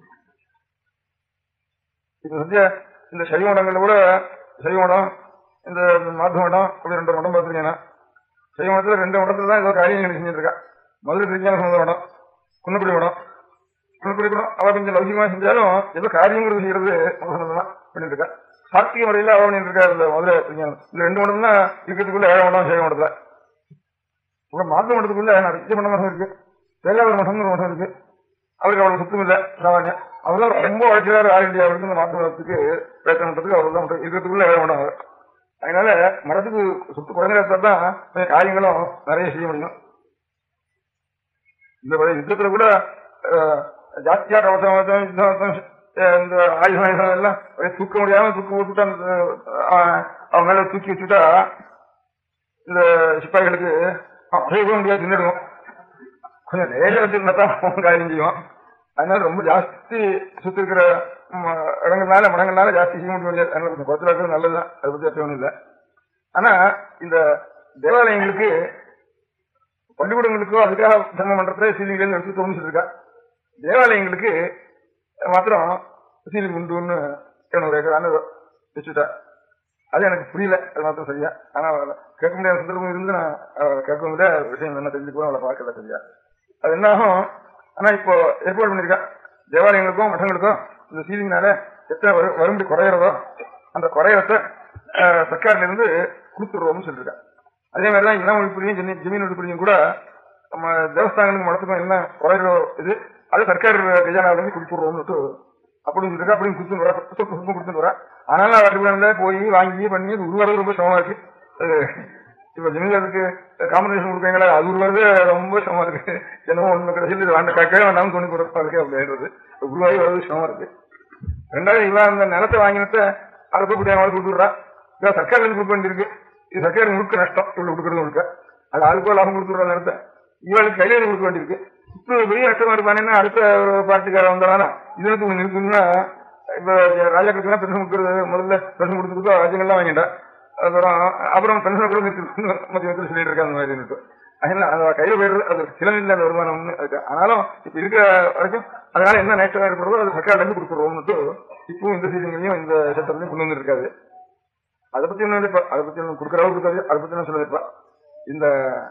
இப்ப சத்திய இந்த சைவ மடங்கள்ல கூட சைவ மடம் இந்த மாத்து மடம் அப்படி 2 மடம் பார்த்துருக்கேன். சைவ மடத்துல 2 மடத்துல தான் ஏதோ காரியம் செஞ்சுட்டு இருக்கா. மதுரை திருச்சியான சொந்த மடம், குன்னக்குடி மடம். குன்னக்குடி மடம் அவ கொஞ்சம் லௌகிகமா செஞ்சாலும் ஏதோ காரியங்கிறது செய்யறது தான் பண்ணிட்டு இருக்கா. சாத்திக முறையில அவ பண்ணிட்டு இருக்கா. இந்த மதுரை திருஞானம் இந்த 2 மடம் தான் இருக்கிறதுக்குள்ள 7 மடம் சைவ மடத்துல. அப்புறம் மாத்து மடத்துக்குள்ள நிறைய மடம் இருக்கு. தேங்காவூர் மடம்னு ஒரு மடம் இருக்கு. அவருக்கு அவ்வளவு சுத்தம் இல்லை, சாமானியம். அவர்தான் ரொம்ப வளர்ச்சியார் ஆல் இந்தியாவுக்கு இந்த மாத்து மடத்துக்கு பிரயத்தனம் பண்றதுக்கு அவர் தான் இருக்கிறதுக்குள்ள 7 மடம். அதனால மடத்துக்கு சுத்து குறைந்த தான் காரியங்களும் நிறைய செய்ய முடியும். இந்த யுத்தத்துல கூட ஜாத்தியா கவசம் இந்த ஆயுதம் எல்லாம் தூக்க முடியாம தூக்கி போட்டுட்டா அவன் மேல தூக்கி வச்சுட்டா இந்த சிப்பாய்களுக்கு அசைவ முடியாது, தின்னுடுவோம். கொஞ்சம் லேசா வச்சிருந்தாதான் காரியம் செய்வோம். அதனால ரொம்ப ஜாஸ்தி சுத்தி இருக்கிற இடங்கள்னால மடங்கள்னால ஜாஸ்தி செய்ய முடியாது. அதனால கொஞ்சம் குறைச்சலா இருக்கிறது நல்லதுதான், அதை பத்தி அர்த்தம் இல்லை. ஆனா இந்த தேவாலயங்களுக்கு பள்ளிக்கூடங்களுக்கோ அதுக்காக தர்மம் பண்றத சீலிங்ல எடுத்து தோணிச்சுட்டு இருக்கா. தேவாலயங்களுக்கு மாத்திரம் சீலிங் உண்டுன்னு 200 ஏக்கர் வச்சுட்டா. அது எனக்கு புரியல, அது மாத்திரம் சரியா. ஆனா கேட்க முடியாத சந்தர்ப்பம் இருந்து நான் கேட்க முடியாத விஷயம் என்ன தெரிஞ்சுக்குவோம், அவளை பார்க்கல சரியா. அது என்ன ஆகும், ஆனா இப்போ ஏற்பாடு பண்ணிருக்கா தேவாலயங்களுக்கும் மட்டங்களுக்கும் இந்த சீலிங்னால எத்தனை வரும்படி குறையிறதோ அந்த குறையத்தை சர்க்காரில இருந்து கொடுத்துடுறோம்னு சொல்லிருக்கா. அதே மாதிரிதான் இன ஒழிப்புலையும் ஜமீன் ஒழிப்புலையும் கூட நம்ம தேவஸ்தானங்களுக்கு மடத்துக்கும் என்ன குறையிறோ இது அது சர்க்கார் கஜானாவில இருந்து கொடுத்துடுறோம்னு அப்படின்னு சொல்லிருக்கா. அப்படின்னு கொடுத்துட்டு வரா. ஆனாலும் அவர்கிட்ட போய் வாங்கி பண்ணி உருவாறது ரொம்ப சிரமமா இருக்கு. இப்ப ஜமீன்தாருக்கு காம்பன்சேஷன் கொடுக்கீங்களா, அது உருவாது ரொம்ப சிரமமா இருக்கு. என்னமோ ஒண்ணு கடைசியில் கேட்கவே வேண்டாம் தோணி கொடுப்பா இருக்கு அப்படின்றது உருவாகி வர்றது சிரமமா இருக்கு. 2வது இவன் அந்த நிலத்தை வாங்கினத்தை அதை போய் கொடுத்துடுறா. இதான் சர்க்கார்ல இருந்து கொடுக்க வேண்டியிருக்கு. இது சர்க்கார் முழுக்க நஷ்டம், இவ்வளவு கொடுக்கறது முழுக்க. அது ஆளுக்கோ லாபம் கொடுத்துடுற நேரத்தை இவளுக்கு கையில கொடுக்க வேண்டியிருக்கு. இப்ப பெரிய நஷ்டமா இருப்பானேன்னா அடுத்த ஒரு பார்ட்டிக்கார வந்தாலும் இதுக்கு ஒண்ணு இருக்குன்னா இப்ப ராஜாக்களுக்கு பென்ஷன் கொடுக்கறது முதல்ல பென்ஷன் கொடுத்துருக்கோ ராஜ்யங்கள்லாம் வாங்கிட்டா. அப்புறம் பென்ஷன் கூட மத்திய சொல்லிட்டு இருக்கா அந்த மாதிரி. அதனால அந்த கையில போயிடுறது அது சிலமில்ல அந்த வருமானம் இருக்கு. ஆனாலும் இப்ப இருக்கிற வரைக்கும் அதனால என்ன நேஷனல் ஏற்படுறதோ அது சர்க்கார்ல இருந்து கொடுத்துருவோம்னு இப்பவும் இந்த சீசன்லையும் இந்த சட்டத்திலையும் கொண்டு வந்து இருக்காது. அதை பத்தி என்ன நினைப்பா, அதை பத்தி கொடுக்கறவங்க இருக்காது. அதை பத்தி என்ன சொல்லிருப்பா. இந்த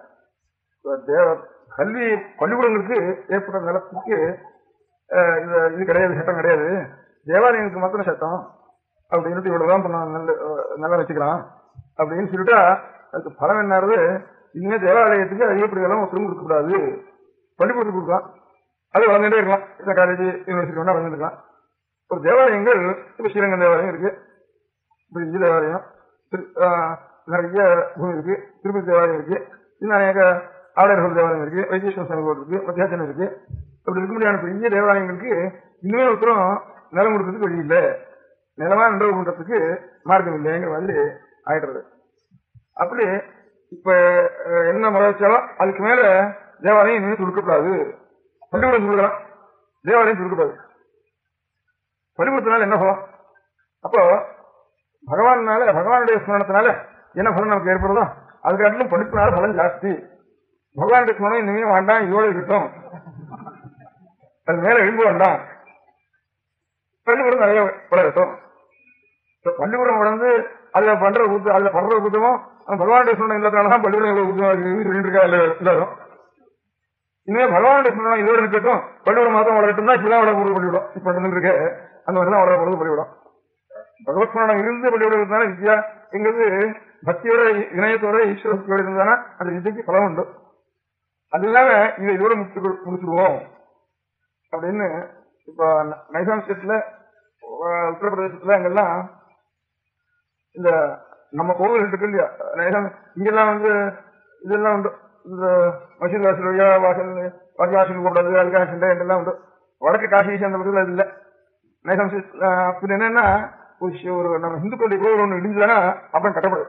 கல்வி பள்ளிக்கூடங்களுக்கு ஏற்பட்ட நிலத்துக்கு இது கிடையாது, சட்டம் கிடையாது. தேவாலயங்களுக்கு மாத்திரம் சட்டம் அப்படின்னு இவ்வளவுதான் நல்லா வச்சுக்கலாம் அப்படின்னு சொல்லிட்டா அதுக்கு பலம் என்னாரு, இனிமே தேவாலயத்துக்கு அதிகப்படியெல்லாம் ஒருத்தரும் கொடுக்கக்கூடாது, பள்ளிக்கூடத்துக்கு கொடுக்கலாம். அது வளர்ந்துட்டே இருக்கலாம். இந்த காலேஜ் யூனிவர்சிட்டி வேணா வளர்ந்துருக்கலாம். ஒரு தேவாலயங்கள் இப்ப ஸ்ரீரங்கம் தேவாலயம் இருக்கு, பெரிய தேவாலயம், நிறைய பூமி இருக்கு, திருப்பதி தேவாலயம் இருக்கு, இன்னும் அநேக ஆடையர்கள் தேவாலயம் இருக்கு, வைத்தீஸ்வர சாமி கோவில் இருக்கு, மத்தியாசனம் இருக்கு. அப்படி இருக்க முடியாத பெரிய தேவாலயங்களுக்கு இன்னுமே ஒருத்தரும் நிலம் கொடுக்கறதுக்கு வழி இல்லை, நிலமா நிலவு பண்றதுக்கு மார்க்கம் இல்லைங்கிற மாதிரி ஆயிடுறது. அப்படி இப்ப என்ன முறை வச்சாலும் அதுக்கு மேல தேவாலயம் இனிமே கொடுக்கக்கூடாது, பள்ளிக்கூடம் கொடுக்கலாம், தேவாலயம் கொடுக்கக்கூடாது. பள்ளிக்கூடத்தினால என்ன பலம்? அப்போ பகவானுடைய ஸ்மரணத்தினால என்ன பலன் நமக்கு ஏற்படுதோ அதுக்காட்டிலும் படிப்புனால பலன் ஜாஸ்தி. பகவானுடைய ஸ்மரணம் இனிமே வேண்டாம், இதோட இருக்கட்டும், அது மேல எழும்ப வேண்டாம், பள்ளிக்கூடம் நிறைய வளரட்டும். பள்ளிக்கூடம் வளர்ந்து அதுல பண்ற கூட்டமும் பகவானுடைய ஸ்மரணம் இல்லாதனாலதான் பள்ளிக்கூடம் இருக்கா எல்லாரும். இனிமே பகவானுடைய ஸ்மரணம் இதோட இருக்கட்டும், பள்ளிக்கூடம் மாதம் வளரட்டும் தான் இப்பதான் வளர போறது பள்ளிக்கூடம். இப்ப இருக்க அந்த மாதிரிதான் வளர போறது பள்ளிக்கூடம். பகவத் ஸ்மரணம் இருந்து பள்ளிக்கூடம் இருந்தாலும் வித்யா எங்கிறது பக்தியோட இணையத்தோட ஈஸ்வரத்தோட இருந்தானா அந்த வித்யக்கு பலம் உண்டு. அது இல்லாம இதை இதோட முடிச்சுடுவோம் அப்படின்னு இப்ப நைசாம் ஸ்டேட்ல உத்தரப்பிரதேசத்துல அங்கெல்லாம் இந்த நம்ம கோவில் இருக்கு இல்லையா, நைசாம் இங்கெல்லாம் இதெல்லாம் உண்டு. இந்த மசீத் வாசல் வழியா வாசல் கூடாது, அதுக்காக சண்டை எல்லாம் உண்டு. வடக்கு காசி அந்த பக்கத்தில் அது இல்லை. நைசம் பின் என்னன்னா ஒரு நம்ம இந்துக்களுடைய கோவில் ஒன்று இடிஞ்சுதானா அப்புறம் கட்டப்படுது.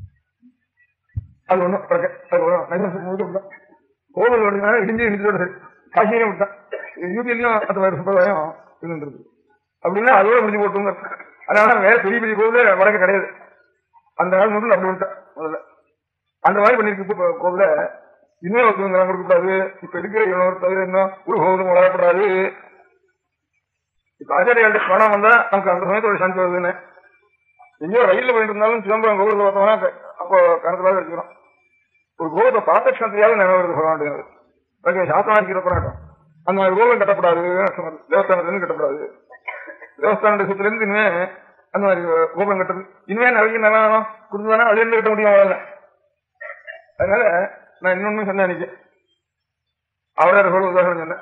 அது ஒண்ணும் அது கோவில் இடிஞ்சு இடிஞ்சோட சரி. காசியிலே விட்டான். யூபியிலையும் அந்த மாதிரி சம்பிரதாயம் இருந்துருக்கு. அப்படின்னா அதோட முடிஞ்சு போட்டுங்க. அதனால வேற பெரிய பெரிய கோவில் வடக்கு கிடையாது. அந்த நாள் முதல்ல அப்படி விட்டான். முதல்ல அந்த மாதிரி பண்ணிருக்கு கோவில. இனிமே ஒருத்தவங்க கொடுக்கக்கூடாது. இப்ப இருக்கிற இன்னொரு தவிர இன்னும் ஒரு கோவிலும் வளரக்கூடாது. இப்ப ஆச்சாரியால் பணம் வந்தா நமக்கு அந்த சமயத்தோட சாந்தி வருதுன்னு எங்கேயோ ரயில்ல போயிட்டு இருந்தாலும் சிதம்பரம் கோவிலுக்கு பார்த்தோம்னா அப்போ கணத்துல வச்சுக்கிறோம். ஒரு கோவிலை பார்த்த கஷணத்தையாவது நினைவு வருது பகவான். சாஸ்திரம் இருக்கிற போராட்டம் அந்த மாதிரி கோவில் கட்டப்படாது. தேவஸ்தானத்துல கட்டப்படாது. தேவஸ்தான சுத்துல இருந்து இனிமே அந்த மாதிரி கோபுரம் கட்டுறது இனிமே நிறைய நல்லா கொடுத்துதானே அதுல இருந்து கட்ட முடியும். அவ்வளவு. அதனால நான் இன்னொன்னு சொன்னேன். அன்னைக்கு அவரோட சொல்ல உதாரணம் சொன்னேன்.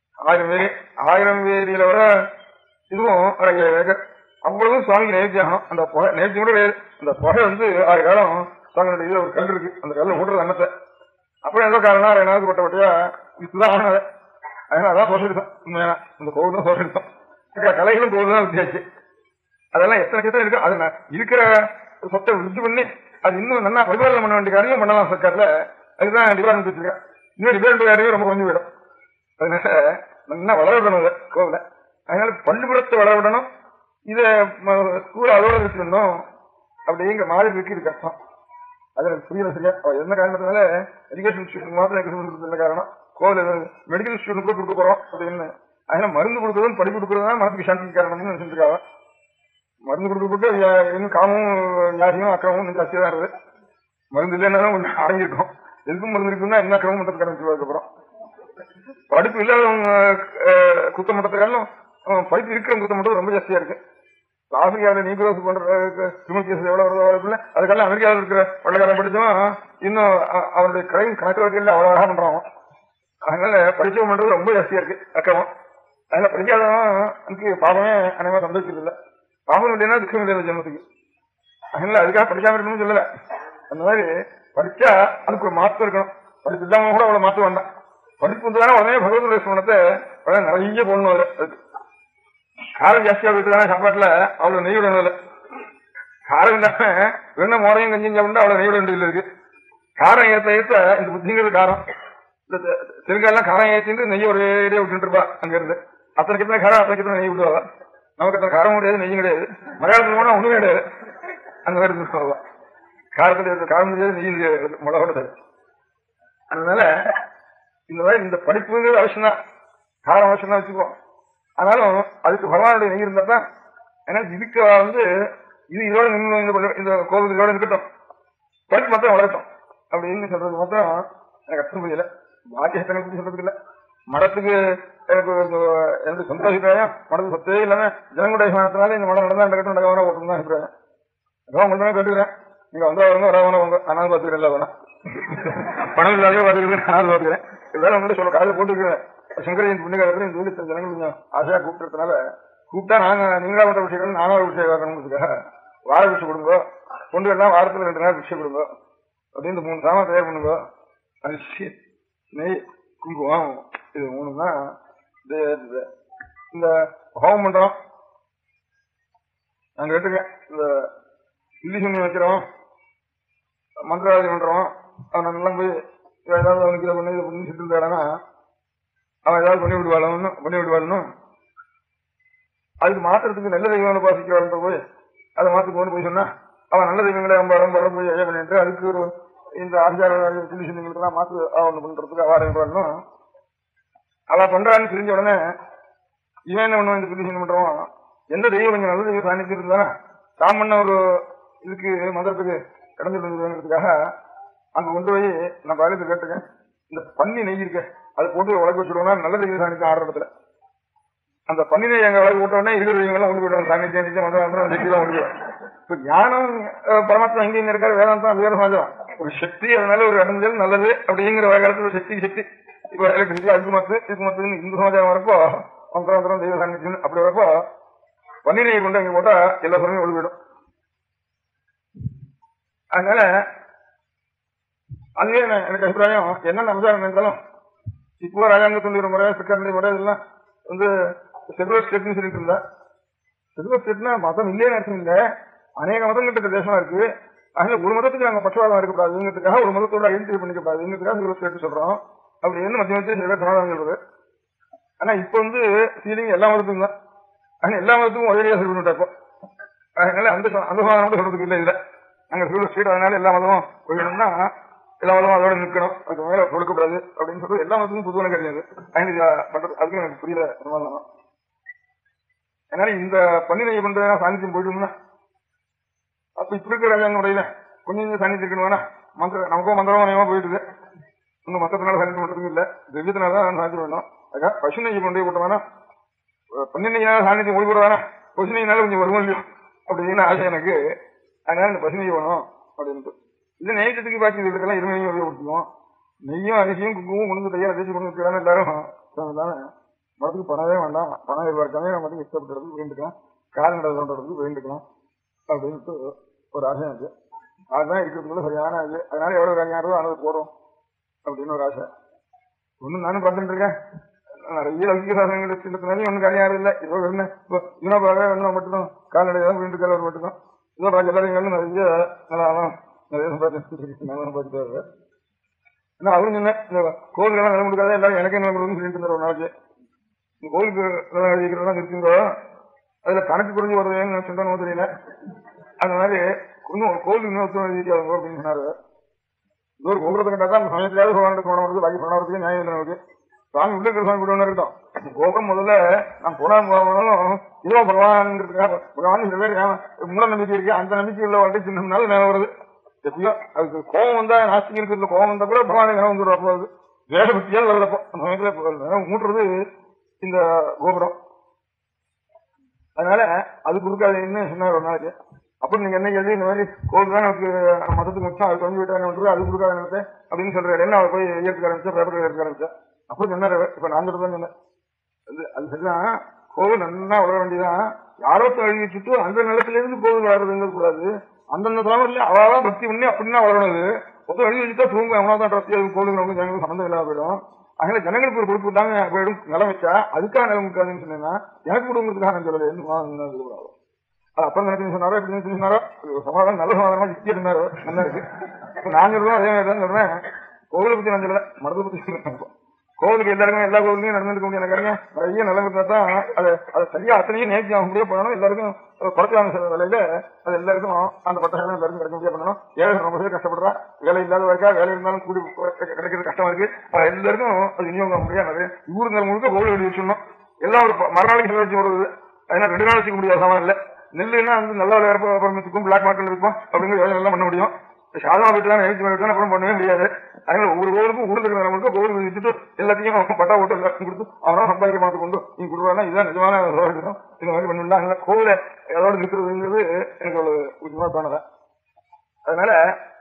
1000 வேரியில வர இதுவும் ஒரு 5000 ஏக்கர் அவ்வளவு சுவாமிக்கு நேர்த்தியாகணும். அந்த புகை நேர்த்தி கூட அந்த புகை 6 காலம் சுவாமியோட இதுல ஒரு கல் இருக்கு. அந்த கல்ல ஓடுறது அன்னத்தை அப்புறம் எந்த காரணம் 2 நாளுக்கு பட்டப்பட்டியா இதுதான் ஆனது. அதனால அதான் சோசிருக்கோம். உண்மையான இந்த கோவில் தான் சோசிருக்கோம். கலைகளும் கோவில் தான் வித்தியாச்சு. அதெல்லாம் எத்தனை கிட்ட இருக்கு. அது இருக்கிற சொத்தை விருத்தி பண்ணி அது இன்னும் நல்லா பரிபாலனை பண்ண வேண்டிய காரியம் பண்ணலாம் சர்க்கார்ல. அதுதான் டிபார்ட்மெண்ட் வச்சிருக்கேன். இன்னும் டிபார்ட்மெண்ட் காரியம் ரொம்ப கொஞ்சம் விடும். அதனால நல்லா வளர விடணும் கோவில. அதனால பள்ளிக்கூடத்தை வளர விடணும். இத ஸ்கூல் அதோட வச்சிருந்தோம் அப்படிங்கிற மாதிரி இருக்கு. இது கஷ்டம். அது எனக்கு புரியல சரியா. என்ன காரணத்தினால எஜுகேஷன் இன்ஸ்டியூட் மாத்திரம் காரணம் கோவில் மெடிக்கல் இன்ஸ்டியூட் கூட கொடுக்க போறோம் அப்படின்னு. அதனால மருந்து கொடுக்கறதும் படிப்பு கொடுக்கறதுதான் மனசுக்கு சாந்தி காரணம்னு நினைச்சிருக்காங்க. மருந்து கொடுக்கப்பட்டு இன்னும் காமும் வியாதியும் அக்கிரமும் ஜாஸ்தியா தான் இருக்குது. மருந்து இல்லைன்னாலும் கொஞ்சம் அடங்கியிருக்கும். எதுக்கும் மருந்து இருக்குன்னா என்ன அக்கிரமும் மட்டத்துக்கு ஆரம்பிச்சு அப்புறம் படிப்பு இல்லாதவங்க குத்த மட்டத்துக்காலும் படிப்பு இருக்கிற குத்த மட்டும் ரொம்ப ஜாஸ்தியா இருக்கு. ஆப்பிரிக்காவில் நீக்ரோஸ் பண்ற கிரிமினல் கேஸ் எவ்வளவு வருது அதுக்கெல்லாம் அமெரிக்காவில் இருக்கிற பள்ளக்காரன் படிச்சவன் இன்னும் அவனுடைய கிரைம் கணக்கு வகையில் அவ்வளவு அழகா பண்றான். அதனால படிச்சவன் பண்றது ரொம்ப ஜாஸ்தியா இருக்கு அக்கிரமம். அதனால படிக்காதவனுக்கு பாவமே அனைவரும் சந்தோஷிக்கிறது இல்லை. பாவம் இல்லைன்னா துக்கம் இல்லை ஜென்மத்துக்கு. அதனால அதுக்காக படிக்காம இருக்கணும்னு சொல்லல. அந்த மாதிரி படிச்சா அதுக்கு ஒரு மாற்றம் இருக்கணும். படிப்பு இல்லாம கூட அவ்வளவு மாற்றம் வேண்டாம். படிப்பு வந்ததானே உடனே பகவத் லட்சுமணத்தை நிறைய போடணும். அதுக்கு காரம் ஜாஸ்தியா போயிட்டுதானே சாப்பாட்டுல அவ்வளவு நெய் விடணும். இல்லை காரம் இல்லாம வெண்ணெய் மோரையும் கஞ்சியும் சாப்பிட்டா அவ்வளவு நெய் விட வேண்டியது இருக்கு. காரம் ஏற்ற ஏற்ற இந்த புத்திங்கிறது காரம். இந்த தெலுங்கெல்லாம் காரம் ஏற்றிட்டு நெய்ய ஒரே விட்டுட்டு இருப்பா. அங்க இருந்து அத்தனை கிட்ட காரம் அத்தனை கிட்ட நெய் விடுவா. நமக்கு அத்தனை காரம் கிடையாது நெய்யும் கிடையாது. மலையாளத்துல போனா ஒண்ணுமே கிடையாது. அந்த மாதிரி இருந்துருவா. காரத்துல காரம் தெரியாது நெய்யும் தெரியாது. மிளகோட சரி. அதனால இந்த மாதிரி இந்த படிப்புங்கிறது அவசியம் தான். காரம் அவசியம் தான் வச்சுக்குவோம். ஆனாலும் அதுக்கு பகவானுடைய நெய் இருந்தா தான். ஏன்னா இதுக்கு இது இதோட இந்த கோவில் இதோட இருக்கட்டும், படிப்பு மாத்திரம் வளரட்டும் அப்படின்னு சொல்றது மாத்திரம் எனக்கு அர்த்தம் புரியல. பாக்கிய பத்தி சொல்றதுக்கு இல்ல. மடத்துக்கு எனக்கு எனக்கு சொந்த அபிப்பிராயம். மடத்துக்கு சொத்தே இல்லாம ஜனங்களுடைய அபிமானத்தினால இந்த மடம் நடந்தா நடக்கட்டும் நடக்காம ஓட்டம் தான் அபிப்பிராயம். உங்கள்தான் கேட்டுக்கிறேன். நீங்க வரவங்க வரவங்க நானும் பாத்துக்கிறேன். இல்ல வேணாம் பணம் இல்லாதே பாத்துக்கிறேன். நானும் பாத்துக்கிறேன். இதெல்லாம் உங்கள்ட்ட சொல்ல காலையில் போட்டுக்கிறேன். சங்கரஜன் புண்ணியகாலத்துல இந்த ஊழி ஜனங்கள் கொஞ்சம் ஆசையா கூப்பிட்டுறதுனால கூப்பிட்டா நீங்களா பண்ற விஷயம் நானும் விஷயம் வரணுங்கிறதுக்காக வார பிச்சை கொடுங்க. பொண்டுகள்லாம் வாரத்துல 2 நாள் பிச்சை கொடுங்க அப்படின்னு 3 சாமான் தயார் பண்ணுங்க. அரிசி நெய் குங்குமம் இது 3 தான் இந்த ஹோமம் பண்றோம். நாங்க கேட்டுக்கேன். இந்த இல்லி சுண்ணி வைக்கிறோம், மந்திராவதி பண்றோம். அவன் நல்லா போய் ஏதாவது அவனுக்கு இதை பண்ணி இதை பண்ணி சிட்டு இருந்தாடனா அவன் ஏதாவது பண்ணி விடுவாளுன்னு அதுக்கு மாத்திரத்துக்கு நல்ல தெய்வங்களை பாசிக்கிறான்ற போய் அதை மாத்தி கொண்டு போய் சொன்னா அவன் நல்ல தெய்வங்களை படம் போய் ஐயா பண்ணிட்டு அதுக்கு ஒரு இந்த ஆச்சார புள்ளி சின்னங்களுக்கெல்லாம் மாத்து ஒண்ணு பண்றதுக்கு அவாரம் அவ பண்றான்னு தெரிஞ்ச உடனே இவன் என்ன பண்ணுவான்? இந்த புள்ளி சின்னம் பண்றோம் எந்த தெய்வம் கொஞ்சம் நல்ல தெய்வம் சாணிச்சு இருந்தா தாம் பண்ண ஒரு இதுக்கு மந்திரத்துக்கு கடந்துருக்காக அங்க கொண்டு போய் நான் பாலத்தை கேட்டுக்கேன். இந்த பன்னி நெய் இருக்க அதை போட்டு உலக வச்சுடுவோம்னா நல்ல தெய்வ சாணிச்சு ஆடுற இடத்துல அந்த பன்னி நெய் எங்க உலக போட்டோடனே இருக்கிற தெய்வங்கள்லாம் ஒன்று போயிடுவாங்க. சாணிச்சு மந்திரம் சக்தியெல்லாம் ஒன்று இப்ப ஞானம் பரமாத்மா எங்க இருக்காரு வேதாந்தம் வேற சமாஜம் ஒரு சக்தி. அதனால ஒரு அடைஞ்சல் நல்லது அப்படிங்கிற காலத்துல ஒரு சக்தி இப்ப எலக்ட்ரிசிட்டி அதுக்கு மத்து இந்து சமாஜம் வரப்போ மந்திரம் தெய்வ சாணிச்சு அப்படி வரப்போ பன்னி நெய் கொண்டு அங்க போட்டா எல்லா பொருளும் ஒழு போயிடும். அதனால அதுவே எனக்கு அபிப்பிராயம் என்னென்ன அபிப்பிராயம் இருந்தாலும் இப்போ ராஜாங்கத்துடைய முறை சிக்காருடைய முறை இதெல்லாம் வந்து செகுலர் ஸ்டேட்னு சொல்லிட்டு இருந்தா. செகுலர் ஸ்டேட்னா மதம் இல்லையே அர்த்தம் இல்லை, அநேக மதம் கிட்ட தேசமா இருக்கு. அதனால ஒரு மதத்துக்கு நாங்க பட்சவாதம் இருக்கக்கூடாதுங்கிறதுக்காக ஒரு மதத்தோட ஐடென்டிஃபை பண்ணிக்கப்படாதுங்கிறதுக்காக செகுலர் ஸ்டேட் சொல்றோம். அப்படின்னு மத்திய மத்திய சில பேர் சமாதானம் சொல்றது. ஆனா இப்ப வந்து ஃபீலிங் எல்லா மதத்துக்கும் தான். ஆனா எல்லா மதத்துக்கும் ஒரே சரி பண்ணிட்டோம். அதனால அந்த சமாதானம் சொல்றதுக்கு இல்லை. இதுல நாங்க செகுலர் ஸ்டேட், அதனால எல்லா மதமும் போயிடணும்னா எல்லா மதமும் அதோட நிற்கணும், அதுக்கு மேல கொடுக்கக்கூடாது அப்படின்னு சொல்றது எல்லா மதத்துக்கும் பொதுவான கிடையாது. பண்றது அதுக்கு எனக்கு புரியல சமாதானம். அதனால இந்த பன்னிரையை பண்றதுனா சாநித்தியம் போயிட்டோம்னா அப்ப இப்ப இருக்கிற ராஜாங்க முறையில கொஞ்சம் சாநித்தியம் இருக்கணும். நமக்கும் மந்திரமா நியமா போயிட்டு இன்னும் மத்தத்தினால சாநித்தியம் பண்றதுக்கு இல்ல, திவ்யத்தினால்தான் சாநித்தியம் வேணும். அதுக்காக பசு நெய்யை கொண்டு போட்டோம்னா பன்னிரையினால சாநித்தியம் ஒளி போடுவானா பசு நெய்யினால கொஞ்சம் வருவோம் இல்லையோ அப்படின்னு ஆசை எனக்கு. அதனால இந்த பசு நெய் வேணும் அப்படின்ட்டு இது நெய்யத்துக்கு பாக்கி இதுக்கெல்லாம் இருமையும் உபயோகப்படுத்துவோம். நெய்யும் அரிசியும் குங்குமம் முடிஞ்சு தையா தேய்ச்சி கொண்டு வைக்கிறாங்க எல்லாரும். மரத்துக்கு பணமே வேண்டாம், பணம் எதிர்பார்க்காம நம்ம மரத்துக்கு இஷ்டப்பட்டுறதுக்கு வேண்டுக்கலாம், கால்நடை தோன்றதுக்கு வேண்டுக்கலாம் அப்படின்ட்டு ஒரு ஆசை இருக்கு. அதுதான் இருக்கிறதுக்குள்ள சரியான இது. அதனால எவ்வளவு கல்யாணம் அது போறோம் அப்படின்னு ஒரு ஆசை. ஒன்னும் நானும் பார்த்துட்டு இருக்கேன். நிறைய லௌகிக சாதனங்கள் வச்சுருந்தாலும் ஒன்னும் கல்யாணம் இல்லை. இப்போ என்ன யூனோபாக என்ன மட்டும்தான் கால்நடை தான் வேண்டுக்கால் மட்டும்தான். இதோ பாக்கி எல்லாரும் நிறைய நல்லாதான் நிறைய சம்பாதிச்சு. ஏன்னா அவரும் சொன்ன இந்த கோவிலுக்கெல்லாம் நிலம் கொடுக்காத எல்லாரும் எனக்கே நிலம் கொடுக்குன்னு சொல்லிட்டு இருந்தார் ஒரு நாளைக்கு. இந்த கோவிலுக்கு நிலம் எழுதிக்கிறதா இருக்குங்களோ அதுல கணக்கு குறைஞ்சி வருதுன்னு சொன்னோம் தெரியல. அந்த மாதிரி இன்னும் கோவிலுக்கு இன்னும் எழுதிக்காதோ அப்படின்னு சொன்னாரு. இது ஒரு கோபுரத்தை கண்டா தான் சமயத்திலாவது சோழனுக்கு போன வருது, பாக்கி போனவருக்கு நியாயம் இல்லை. நமக்கு சாமி உள்ள இருக்கிற சாமி கூட இருக்கட்டும். கோபுரம் முதல்ல நான் போனாலும் இதுவா பகவான்ங்கிறதுக்காக பகவான் சில பேர் மூட நம்பிக்கை இருக்கு. அந்த நம்பிக்கை உள்ள வாழ்க்கை சின்னம்னால நேரம் வருது. எப்படியோ அதுக்கு கோபம் வந்தா நாஸ்திகம் இருக்கிறதுல கோபம் வந்தா கூட பகவான் நேரம் வந்துடுவாங்க. வேகபக்தியால் வரலப்போ அந்த சமயத்துல மூட்டுறது இந்த கோபுரம். அதனால அது கொடுக்காதுன்னு சொன்னார் ஒரு நாளைக்கு. அப்புறம் நீங்க என்ன கேள்வி, இந்த மாதிரி கோவில் தான் நமக்கு மதத்துக்கு முச்சம், அது கொஞ்சம் விட்டாங்க அது கொடுக்காத நினைச்சேன் அப்படின்னு சொல்றாரு. என்ன அவர் போய் ஏற்க ஆரம்பிச்சா பேப்பர் ஏற்க ஆரம்பிச்சேன். அப்புறம் சொன்னாரு, இப்ப நான் சொல்றதுதான் சொன்னேன். அது சரிதான், கோவில் நல்லா வளர வேண்டியதான். யாரோத்த எழுதி வச்சுட்டு அந்த நிலத்துல இருந்து கோவில் வளர்றதுங்கிறது கூடாது. அந்தந்த தலைமுறையில அவாவா பக்தி பண்ணி அப்படின்னா வளரணுது. மொத்தம் எழுதி வச்சுட்டா தூங்க எவனாதான் ட்ரஸ்டி அது கோவிலுக்கு ஜனங்களுக்கு சம்பந்தம் இல்லாம போயிடும். அதனால ஜனங்களுக்கு ஒரு பொறுப்பு இல்லாம போயிடும். நிலம் வச்சா அதுக்காக நிலம் இருக்காதுன்னு சொன்னீங்கன்னா எனக்கு கொடுங்கிறதுக்காக நான் சொல்லலை. அது அப்புறம் நினைச்சு சொன்னாரோ எப்படி சொன்னாரோ சமாதானம் நல்ல சமாதானமா யுக்தியா இருந்தாரோ நல்லா இருக்கு. இப்ப நான் சொல்றோம் அதே மாதிரி தான் சொல்றேன். கோவிலை பத்தி நான் சொல்லல, மடத்தை பத்தி சொல்றேன். கோவிலுக்கு எல்லாருக்கும் எல்லா கோவிலையும் நடந்துருக்க முடியாது. காரணம் நிறைய நிலம் இருந்தா தான் அதை சரியா அத்தனையும் நேர்த்தி ஆக முடியாது பண்ணணும். எல்லாருக்கும் குறைச்சான வேலையில அது எல்லாருக்கும் அந்த பட்டங்கள் எல்லாருக்கும் கிடைக்க முடியாது பண்ணணும். ஏழை ரொம்ப பேர் கஷ்டப்படுறா, வேலை இல்லாத வரைக்கா வேலை இருந்தாலும் கூடி கிடைக்கிறது கஷ்டமா இருக்கு. எல்லாருக்கும் அது விநியோகம் முடியாது. ஊருங்க முழுக்க கோவில் எழுதி வச்சிடணும். எல்லாம் ஒரு மறுநாளைக்கு செலவு வச்சு வருது. அதனால 2 நாள் வச்சுக்க முடியாது சமான் இல்லை. நெல்லுன்னா வந்து நல்ல வியாபாரத்துக்கும் பிளாக் மார்க்கெட் இருக்கும் அப்படிங்கிற வேலை எல்லாம் பண்ண முடியும். சாதமா போயிட்டு தான் எழுச்சி பண்ணிட்டு அப்புறம் பண்ணவே முடியாது. அதனால ஒவ்வொரு கோவிலுக்கும் ஊருக்கு கோவில் வச்சுட்டு எல்லாத்தையும் பட்டா ஓட்டு எல்லாத்தையும் கொடுத்து அவனா சம்பாதிக்க மாத்து கொண்டு நீங்க கொடுக்குறாங்கன்னா இதுதான் நிஜமான இந்த மாதிரி பண்ணிடலாம். அதனால கோவில அதோட நிற்கிறதுங்கிறது எனக்கு அவ்வளவு முக்கியமா தோணுதேன். அதனால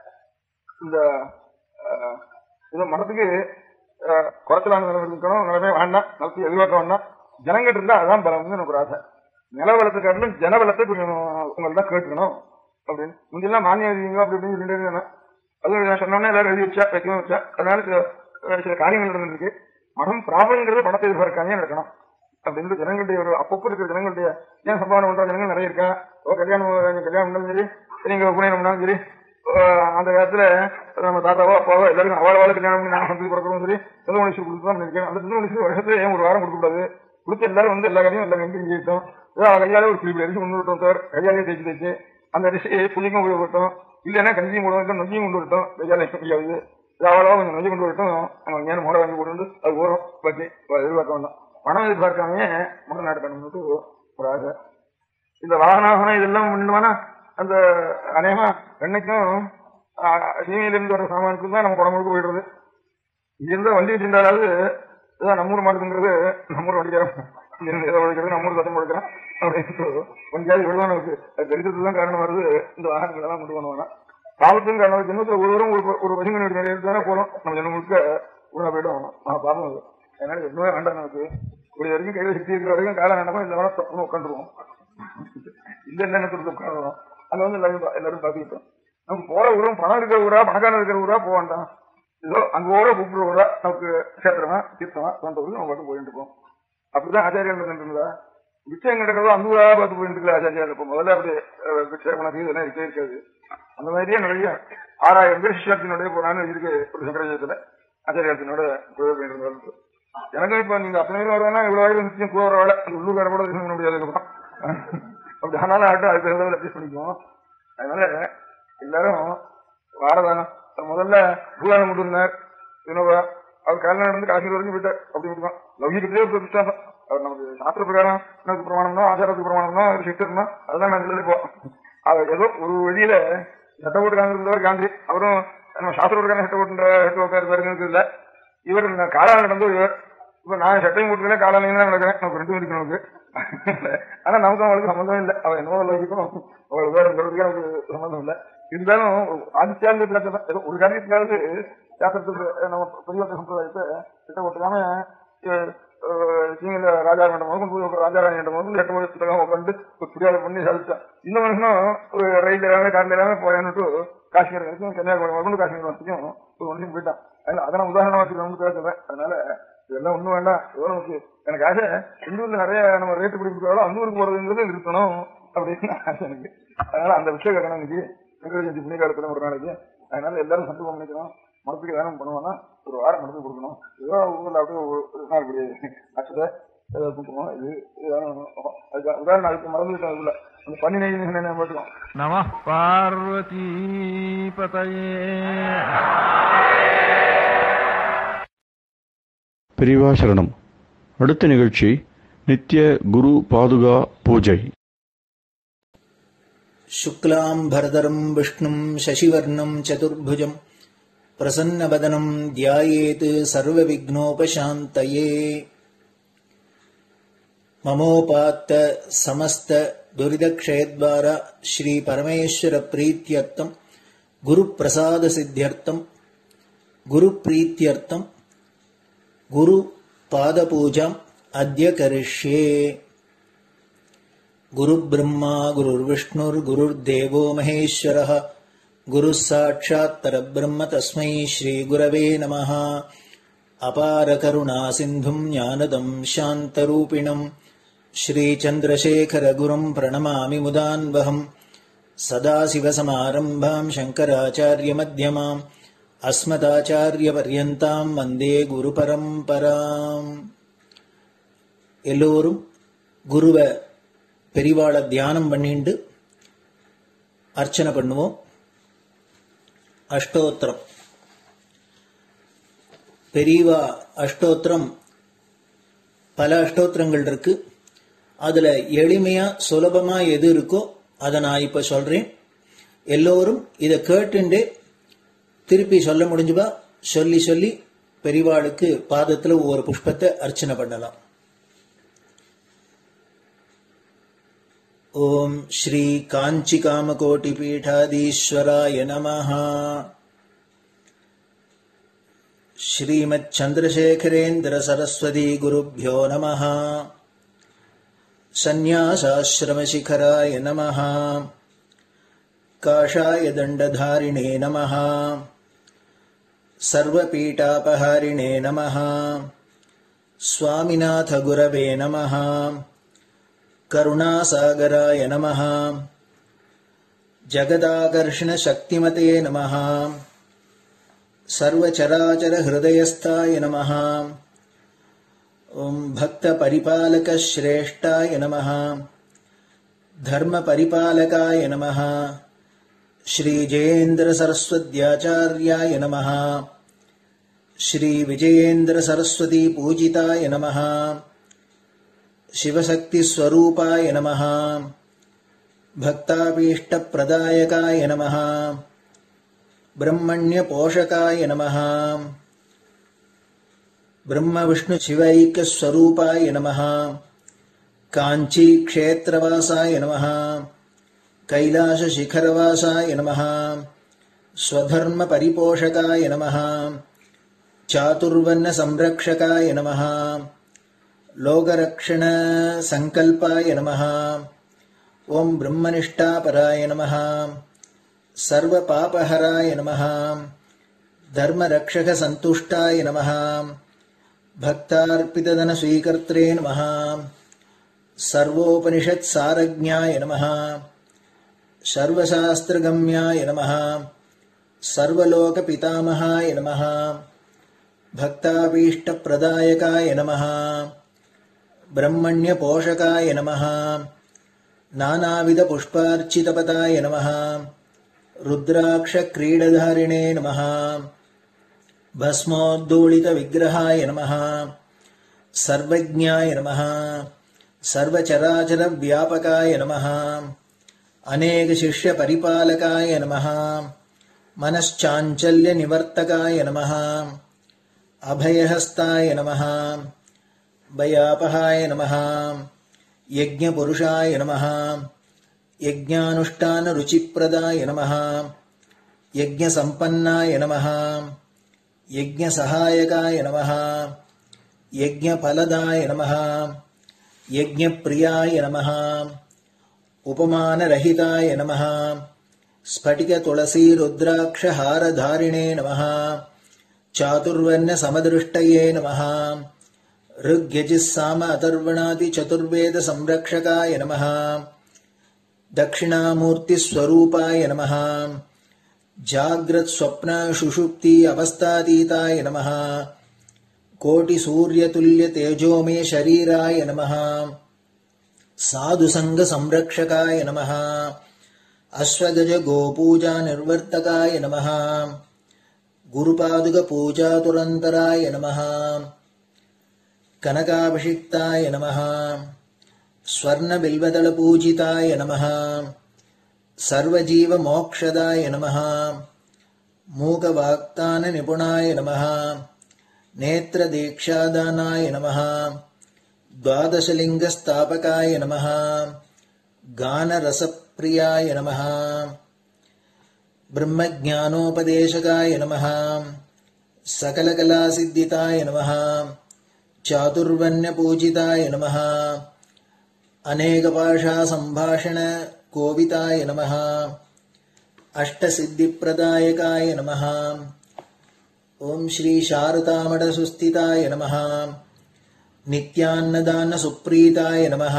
இந்த மரத்துக்கு குறைச்சலான நிலம் இருக்கணும், நிலமே வேண்டாம், நிலத்தை எதிர்பார்க்க வேண்டாம். ஜனங்கிட்ட இருந்தா அதான் பலம் எனக்கு ஒரு ஆசை. நில வளத்தை காட்டிலும் ஜன வளத்தை கொஞ்சம் உங்கள்தான் கேட்டுக்கணும் அப்படின்னு. முன்னெல்லாம் மானியம் எழுதிங்க அப்படி அப்படின்னு சொல்லிட்டு அது நான் சொன்னோன்னே எல்லாரும் எழுதி வச்சா வைக்கவும் வச்சா. அதனால சில காரியங்கள் நடந்துருக்கு. மனம் ப்ராப்ளம்ங்கிறது பணத்தை எதிர்பார்க்காமே நடக்கணும் அப்படின்னு ஜனங்களுடைய ஒரு அப்பப்போ இருக்கிற ஜனங்களுடைய ஏன் சம்பாவனை பண்ற ஜனங்கள் நிறைய இருக்கா. கல்யாணம் பண்ணாலும் சரி, நீங்க உபநயனம் பண்ணாலும் சரி, அந்த காலத்துல நம்ம தாத்தாவோ அப்பாவோ எல்லாருக்கும் அவாளவாள கல்யாணம் பண்ணி நாங்கள் சந்தி பிறக்கிறோம் சரி, சொந்த மனுஷன் கொடுத்துதான் நினைக்கிறேன். அந்த சொந்த மனுஷன் வருஷத்துல ஏன் ஒரு வாரம் கொடுக்கக்கூடாது? கொடுத்து எல்லாரும் வந்து எல்லா காரியம் எல்லா கண்டியும் செய்யட்டும். கையாலே ஒரு குறிப்பிட்ட அரிசி கொண்டு விட்டோம் சார், கையாலே தேய்ச்சி அந்த அரிசியை புளிக்கும் உபயோகப்பட்டோம். இல்லைன்னா கஞ்சியும் போடுவோம், நொஞ்சியும் கொண்டு விட்டோம். கையால முடியாது, அவ்வளவா கொஞ்சம் நொஞ்சி கொண்டு விட்டோம். அவங்க ஏன் மூட வாங்கி போட்டு அது ஓரம் பற்றி எதிர்பார்க்க வேண்டாம். பணம் எதிர்பார்க்காமே மொழ நாட்டு பண்ணணும்னு ஒரு ஆசை. இந்த வாகனம் இதெல்லாம் பண்ணுவானா அந்த அநேகமா வெண்ணைக்கும் சீமையிலிருந்து வர சாமானுக்கும் தான் நம்ம குடம்புக்கு போயிடுறது. இது இருந்தா வண்டி வச்சிருந்தாலாவது இதான் நம்மூர் மாட்டுங்கிறது, நம்மூர் வண்டிக்காரம் எதை உழைக்கிறது, நம்மூர் சத்தம் உழைக்கிறோம் அப்படின்னு கொஞ்சம் விடுவான். நமக்கு அது தெரிஞ்சது தான் காரணம் வருது. இந்த வாகனங்கள் எல்லாம் கொண்டு பண்ணுவானா பாவத்துக்கும் காரணம். ஜென்மத்தில் ஒருவரும் ஒரு பசுங்க நிறைய தானே போறோம். நம்ம ஜென்மம் முழுக்க உணவு போயிடும். பாவம் அது. அதனால எதுவுமே வேண்டாம். நமக்கு இப்படி வரைக்கும் கையில சக்தி இருக்கிற வரைக்கும் காலம் வேண்டாமா இந்த வேணா தப்புன்னு உட்காந்துருவோம். இல்ல என்ன கொடுத்து உட்காந்துருவோம். அங்க வந்து எல்லாரும் பாத்துக்கிட்டோம். நமக்கு போற ஊரும் பணம் இருக்கிற ஊரா பணக்காரன் இருக்கிற ஊரா போக வேண்டாம். ஏதோ அங்கோட கூப்பிடுறோட நமக்கு கஷேத்திரமா தீர்த்தமா தோன்றவர்கள் நம்ம பாட்டு போயிட்டு இருப்போம். அப்படிதான் ஆச்சாரியர்கள் இருந்தா விஷயம் கிடக்கிறதோ அந்த ஊரா பார்த்து போயிட்டு இருக்கல ஆச்சாரியார். இப்போ முதல்ல அப்படி விஷயம் இதெல்லாம் இருக்கே இருக்காது. அந்த மாதிரியே நிறைய 6000 பேர் சிஷ்யார்த்தினோட போனான்னு இருக்கு ஒரு சங்கராச்சாரத்துல ஆச்சாரியார்த்தினோட போயிட்டு. எனக்கு இப்ப நீங்க அத்தனை பேர் வருவாங்கன்னா இவ்வளவு வயது நிச்சயம் கூட வேலை அந்த உள்ளூர் கூட பண்ண முடியாது. அப்படி ஆனாலும் ஆட்டம் அதுக்கு தகுந்த அட்ஜஸ்ட் பண்ணிக்குவோம். அதனால எல்லாரும் வாரதானம் முதல்ல பூதானம் கொண்டு வந்தார் வினோபா. அவர் காலையில் நடந்து காஷ்மீர் வரைக்கும் போயிட்டார். அப்படி இருக்கும் லௌகிகத்திலே ஒரு விசுவாசம். அவர் நமக்கு சாஸ்திர பிரகாரம் எனக்கு பிரமாணம்னா ஆச்சாரத்துக்கு பிரமாணம்னா ஒரு சிஸ்டர்னா அதெல்லாம் நான் சொல்லி போவோம். அவர் ஏதோ ஒரு வழியில சட்ட போட்டு காந்திருந்தவர் காந்தி. அவரும் நம்ம சாஸ்திர பிரகாரம் சட்ட போட்டு இருக்காரு இல்ல. இவர் காலால் நடந்து இவர் இப்ப நான் சட்டையும் போட்டுக்கல காலையில நடக்கிறேன். நமக்கு 2 இருக்கு நமக்கு. ஆனா நமக்கு அவளுக்கு சம்பந்தம் இல்லை. அவள் என்னவோ லௌகிக்கும் அவளுக்கு வேற சொல்றதுக்கு நமக்கு சம்பந்தம் இல்லை. இருந்தாலும் ஆதித்யாங்க ஒரு காரியத்துக்காவது சாஸ்திரத்துக்கு நம்ம பெரிய சம்பிரதாயத்தை சட்ட போட்டுக்காம ராஜா மண்டபம் ராஜாராணி மண்டபம் உட்காந்து புரியாத பண்ணி சாதிச்சான். இந்த மனுஷனும் ஒரு ரயில் எல்லாமே காரில் எல்லாமே போயான்னுட்டு காஷ்மீர் வரைக்கும் கன்னியாகுமரி காஷ்மீர் வரைக்கும் ஒரு மனுஷன் போயிட்டான். அதெல்லாம் உதாரணமா வச்சுக்கணும்னு பேசுறேன். அதனால இதெல்லாம் ஒண்ணும் வேண்டாம். எனக்கு எனக்கு ஆசை இந்த ஊர்ல நிறைய நம்ம ரேட்டு பிடிக்கிறாலும் அந்த ஊருக்கு போறதுங்கிறது நிறுத்தணும் அப்படின்னு ஆசை எனக்கு. அதனால அந்த விஷயம் கேட்கணும் இன்னைக்கு சங்கரஜயந்தி புண்ணிய காலத்துல ஒரு நாளைக்கு. அதனால எல்லாரும் சந்தோஷம் பண்ணிக்கணும். மனத்துக்கு தானம் பண்ணுவோம்னா ஒரு வாரம் மனத்துக்கு கொடுக்கணும். ஏதோ ஊர்ல அப்படியே ஒரு நாள் இப்படி அச்சதை ஏதாவது கொடுக்கணும். இது உதாரணம் அதுக்கு மறந்துவிட்டோம். இதுல அந்த பண்ணி நெய் போட்டுக்கோம். நம பார்வதி பதயே. பெரியவா சரணம். அடுத்த நிகழ்ச்சி நித்திய குரு பாதுகா பூஜை. சுக்லாம் பரதரம் விஷ்ணும் சசிவர்ணம் சதுர்புஜம் பிரசன்னவதனம் தியாயேத் சர்வவிக்னோபசாந்தயே. மமோபாத்த சமஸ்த துரிதக்ஷயத்வார ஸ்ரீ பரமேஸ்வர பிரீத்யர்த்தம் குரு பிரசாத சித்தியர்த்தம் குரு பிரீத்யர்த்தம் குரு பாதபூஜாம் அத்ய கரிஷ்யே. குரு பிரம்மா குருர்விஷ்ணுர் குருர்தேவோ மகேஸ்வரः குரு சாட்சாத் பரபிரம்ம தஸ்மை ஸ்ரீ குரவே நமः. அபார கருணா சிந்தும் ஞானதம் சாந்தரூபிணம் ஸ்ரீ சந்திரசேகர குரும் பிரணமாமி முதான்வஹம். சதாசிவசமாரம்பாம் சங்கராச்சார்ய மத்யமாம் அஸ்மதாச்சாரிய பர்யந்தாம் வந்தே குரு பரம்பராம். எல்லோரும் குருவை பெரிவாளை தியானம் பண்ணிண்டு அர்ச்சனை பண்ணுவோம். அஷ்டோத்திரம் பெரியவா அஷ்டோத்திரம் பல அஷ்டோத்திரங்கள் இருக்கு. அதுல எளிமையா சுலபமா எது இருக்கோ அதை நான் இப்ப சொல்றேன். எல்லோரும் இதை கேட்டுண்டே திருப்பி சொல்ல முடிஞ்சுபா சொல்லி சொல்லி பெரிவாளுக்கு பாதத்துல ஒவ்வொரு புஷ்பத்தை அர்ச்சனை பண்ணலாம். ஓம் ஸ்ரீ காஞ்சி காமகோட்டி பீடாதீஸ்வராய நமஹ. ஸ்ரீமத் சந்திரசேகரேந்திர சரஸ்வதி குருभ्यो நமஹ. சந்நியாசாஸ்ரம சிகராய நமஹ. காஷாய தண்டதாரிணே நமஹ. சர்வபீடாபஹாரிணே நமஹ. சுவாமிநாத குரவே நமஹ. கருணாசாகராய நமஹ. ஜகதாகர்ஷண சக்திமதே நமஹ. சர்வச்சராச்சர ஹிருதயஸ்தாய நமஹ. ஓம் பக்த பரிபாலக ஸ்ரேஷ்டாய நமஹ. தர்ம பரிபாலகாய நமஹ. ஸ்ரீ ஜெயேந்திர சரஸ்வத்யாச்சார்யாய நமஹ. ஸ்ரீ விஜயேந்திர சரஸ்வதி பூஜிதாய நமஹ. சிவசக்தி ஸ்வரூபாய நமஹ. பக்தாபீஷ்ட பிரதாயகாய நமஹ. பிரம்மண்ய போஷகாய நமஹ. பிரம்ம விஷ்ணு சிவைக்க ஸ்வரூபாய நமஹ. காஞ்சி க்ஷேத்ரவாசாய நமஹ. கைலாச சிகரவாசாய நமஹ. ஸ்வதர்ம பரிபோஷகாய நமஹ. சாதுர்வர்ண சம்ரக்ஷகாய நமஹ. லோகரக்ஷண சங்கல்பாய நமஹ. ஓம் பிரம்மனிஷ்டாபராய நமஹ. சர்வ பாபஹராய நமஹ. धर्मरक्षकसन्तुष्टाय नमः। भक्तार्पितधनस्वीकर्त्रे नमः। सर्वोपनिषत्सारज्ञाय नमः। सर्वशास्त्रगम्याय नमः। सर्वलोकपितामहाय नमः। भक्ताभीष्टप्रदायकाय नमः। ब्रह्मण्यपोषकाय नमः। नानाविधपुष्पार्चितपताय नमः। रुद्राक्षक्रीडधारिणे नमः। भस्मोद्धूलितविग्रहाय नमः। सर्वज्ञाय नमः। सर्वचराचरव्यापकाय नमः। अनेकशिष्यपरिपालकाय नमः। मनश्चाञ्चल्यनिवर्तकाय नमः। अभयहस्ताय नमः। भयापहाय नमः। यज्ञपुरुषाय नमः। यज्ञानुष्ठानरुचिप्रदाय नमः। यज्ञसम्पन्नाय नमः। यज्ञसहायकाय नमः। यज्ञफलदाय नमः। यज्ञप्रियाय नमः। उपमानरहिताय नमः। स्फटिकतुलसीरुद्राक्षहारधारिणे नमः। चातुर्वर्ण्यसमदृष्टये नमः। ऋग्यजुस्साम अथर्वणादिचतुर्वेदसंरक्षकाय नमः। दक्षिणामूर्तिस्वरूपाय नमः। जाग्रत्स्वप्नसुषुप्ति अवस्थातीताय नमः। कोटिसूर्यतुल्यतेजोमे शरीराय नमः। साधुसङ्गसंरक्षकाय नमः। अश्वगजगोपूजानिर्वर्तकाय नमः। गुरुपादुकपूजातुरन्तराय नमः। कनकाभिषिक्ताय नमः। स्वर्णबिल्वदलपूजिताय नमः। सर्वजीवमोक्षदाय नमः। मूकवाक्ताननिपुणाय नमः। नेत्रदीक्षादानाय नमः। द्वादशलिङ्गस्थापकाय नमः। गानरसप्रियाय नमः। ब्रह्मज्ञानोपदेशकाय नमः। सकलकलासिद्धिताय नमः। चातुर्वर्ण्यपूजिताय नमः। अनेकभाषासम्भाषणकोविताय नमः। अष्टसिद्धिप्रदायकाय नमः। ॐ श्री शारदामठसुस्थिताय नमः। नित्यान्नदानसुप्रीताय नमः।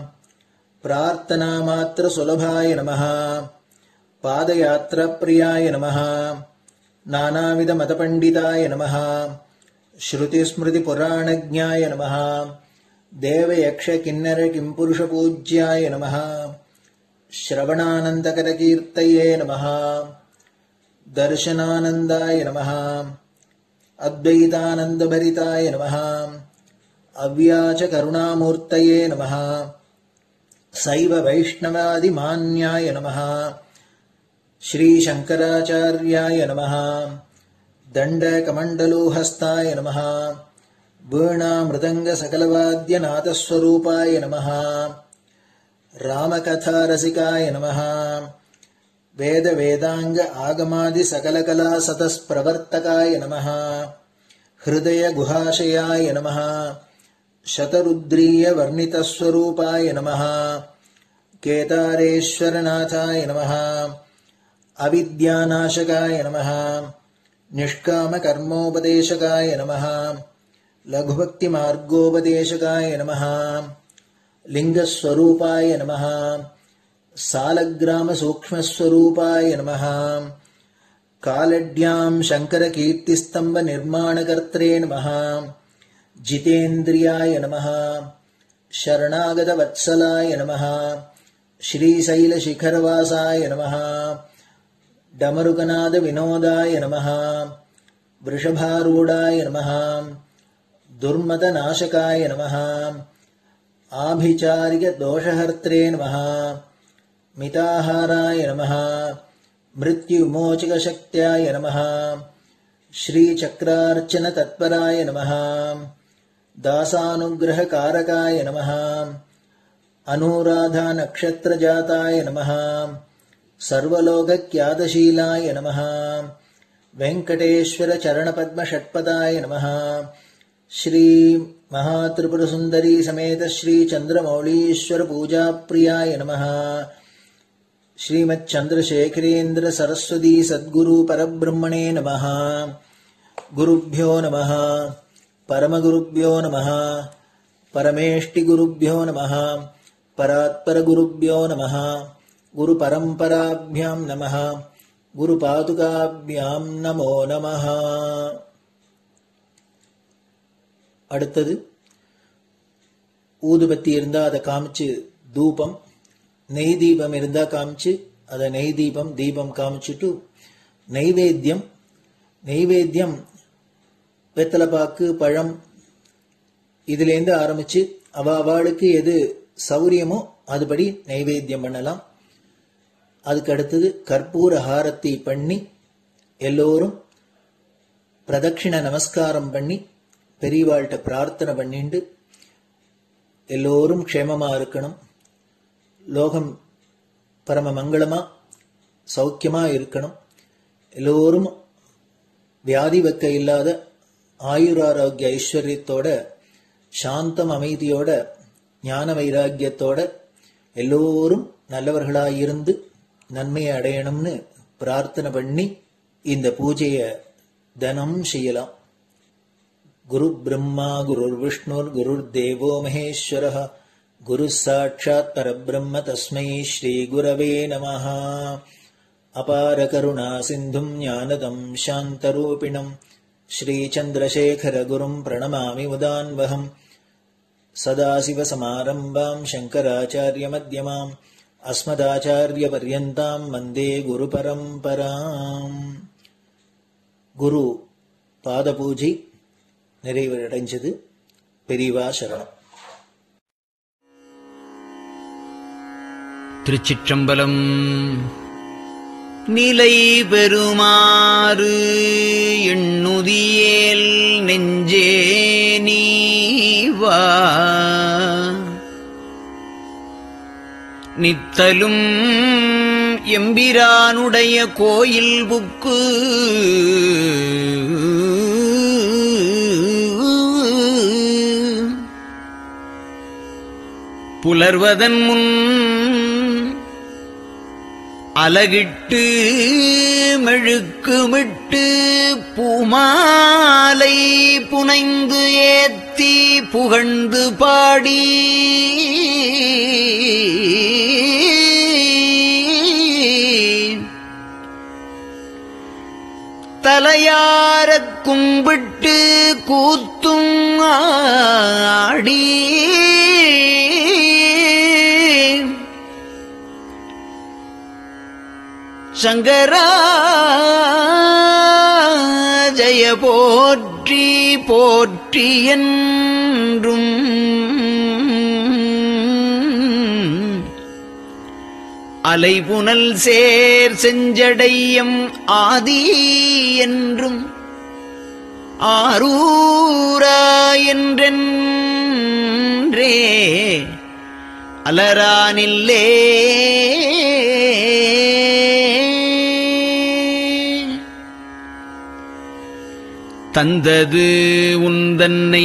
प्रार्थनामात्रसुलभाय नमः। पादयात्राप्रियाय नमः। नानाविधमतपण्डिताय नमः। श्रुतिस्मृतिपुराणज्ञाय नमः। देवयक्षकिन्नरकिंपुरुषपूज्याय नमः। श्रवणानन्दकरकीर्तये नमः। दर्शनानन्दाय नमः। अद्वैतानन्दभरिताय नमः। अव्याचकरुणामूर्तये नमः। शैव वैष्णवादिमान्याय नमः। श्रीशङ्कराचार्याय नमः। दण्डकमण्डलोहस्ताय नमः। वीणामृदङ्गसकलवाद्यनाथस्वरूपाय नमः। रामकथारसिकाय नमः। वेदवेदाङ्ग आगमादिसकलकलासतस्प्रवर्तकाय नमः। हृदयगुहाशयाय नमः। शतरुद्रीयवर्णितस्वरूपाय नमः। केदारेश्वरनाथाय नमः। अविद्यानाशकाय नमः। निष्कामकर्मोपदेशकाय नमः। लघुभक्तिमार्गोपदेशकाय नमः। लिङ्गस्वरूपाय नमः। सालग्रामसूक्ष्मस्वरूपाय नमः। कालड्यां शङ्करकीर्तिस्तम्भनिर्माणकर्त्रे नमः। जितेन्द्रियाय नमः। शरणागतवत्सलाय नमः। श्रीशैलशिखरवासाय नमः। डमरुकनादविनोदाय नमः। वृषभारूढाय नमः। दुर्मदनाशकाय नमः। आभिचारिकदोषहर्त्रे नमः। मिताहाराय नमः। मृत्युविमोचकशक्त्याय नमः। श्रीचक्रार्चनतत्पराय नमः। दासानुग्रहकारकाय नमः। अनुराधानक्षत्रजाताय नमः। सर्वलोकख्यातशीलाय नमः। वेङ्कटेश्वरचरणपद्मषट्पदाय नमः। श्री महात्रिपुरसुन्दरी समेत श्री चन्द्रमौळीश्वर पूजाप्रियाय नमः। श्रीमच्चन्द्रशेखरेन्द्र सरस्वती सद्गुरु परब्रह्मणे नमः। गुरुभ्यो नमः, परमगुरुभ्यो नमः, परमेष्टिगुरुभ्यो नमः, परात्परगुरुभ्यो नमः, गुरुपरम्पराभ्यां नमः, गुरुपादुकाभ्यां नमो नमः. அடுத்தது ஊதுபத்தி இருந்தா அதை காமிச்சு தூபம், நெய் தீபம் இருந்தா காமிச்சு அதை நெய் தீபம் தீபம் காமிச்சுட்டு நைவேத்தியம் வெத்தலைப்பாக்கு பழம் இதுலேருந்து ஆரம்பிச்சு அவளுக்கு எது சௌரியமோ அதுபடி நைவேத்தியம் பண்ணலாம். அதுக்கு அடுத்தது கற்பூர ஹாரத்தி பண்ணி எல்லோரும் பிரதட்சிண நமஸ்காரம் பண்ணி பெரியவாள்கிட்ட பிரார்த்தனை பண்ணிண்டு எல்லோரும் க்ஷேமமா இருக்கணும், லோகம் பரம மங்களமா சௌக்கியமா இருக்கணும், எல்லோரும் வியாதி வெக்க இல்லாத ஆயுராரோக்கிய ஐஸ்வர்யத்தோட சாந்தம் அமைதியோட ஞான வைராக்கியத்தோட எல்லோரும் நல்லவர்களாயிருந்து நன்மையை அடையணும்னு பிரார்த்தனை பண்ணி இந்த பூஜையை தினம் செய்யலாம். குரு பிரம்மா குருர் விஷ்ணுர் குருர் தேவோ மகேஸ்வரः குரு சாட்சாத் பரபிரம்ம தஸ்மை ஸ்ரீ குரவே நமः. அபார கருணா சிந்தும் ஞானதம் சாந்தரூபிணம் ஸ்ரீ சந்திரசேகர குரும் பிரணமாமி முதான்வகம். சதாசிவசமாரம்பாம் சங்கராச்சார்ய மத்யமாம் அஸ்மதாச்சார்ய பர்யந்தாம் வந்தே குரு பரம்பராம். குரு பாத பூஜை நிறைவடைஞ்சது. பெரியவா சரணம். திருச்சிற்றம்பலம். நிலை பெறுமாறு எண்ணுதியேல் நெஞ்சே நீவா, நித்தலும் எம்பிரானுடைய கோயில் புக்கு புலர்வதன் முன் அலகிட்டு மெழுக்குமிட்டு பூமாலை புனைந்து ஏத்தி புகழ்ந்து பாடி தலையாரக் கும்பிட்டு கூத்தும் ஆடி சங்கரா ஜய போற்றி போற்றி என்றும் அலைபுனல் சேர் செஞ்சடையம் ஆதி என்றும் ஆரூரா என்றென்றே அலரானில்லே தந்தது உந்தன்னை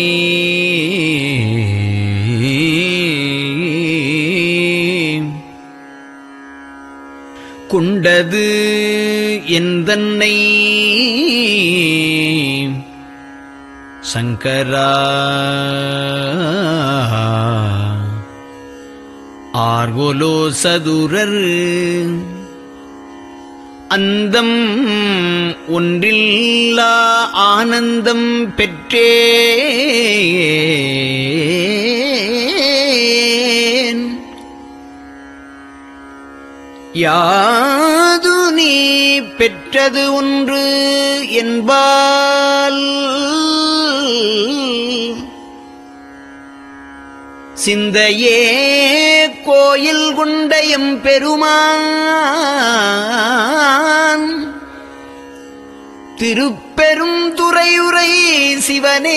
கொண்டது எந்தன்னை சங்கரா ஆர்கோலோ சதுரர் அந்தம் ஒன்றில்லா ஆனந்தம் பெற்றேன். யாது நீ பெற்றது ஒன்று என்பால் சிந்தையே கோயில் கொண்டயம் பெருமான் திருப்பெரும் துறையுரை சிவனே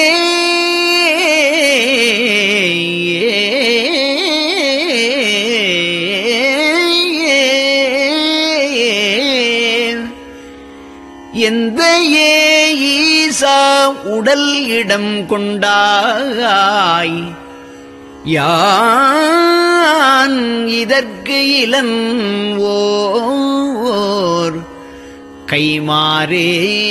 எந்த ஈசா உடல் இடம் கொண்டாய் யான் இதற்கு பிறர்க்கு இலன் ஓர் கைமாறே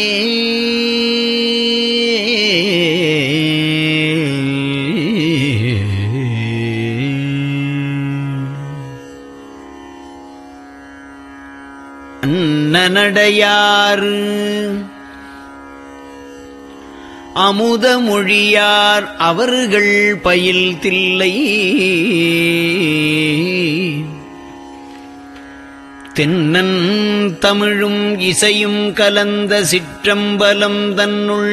அன்னநடையார் அமுதமொழியார் அவர்கள் பயில் தில்லை தென்னன் தமிழும் இசையும் கலந்த சிற்றம்பலம் தன்னுள்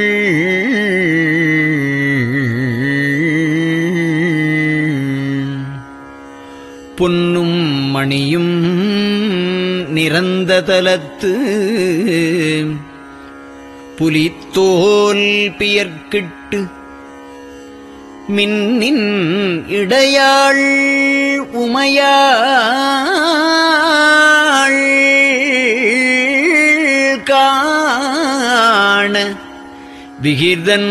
பொன்னும் மணியும் நிறந்த தலத்து புலித்தோல் பியர்க்கிட்டு மின்னின் இடையாள் உமையாள் காண விகிர்தன்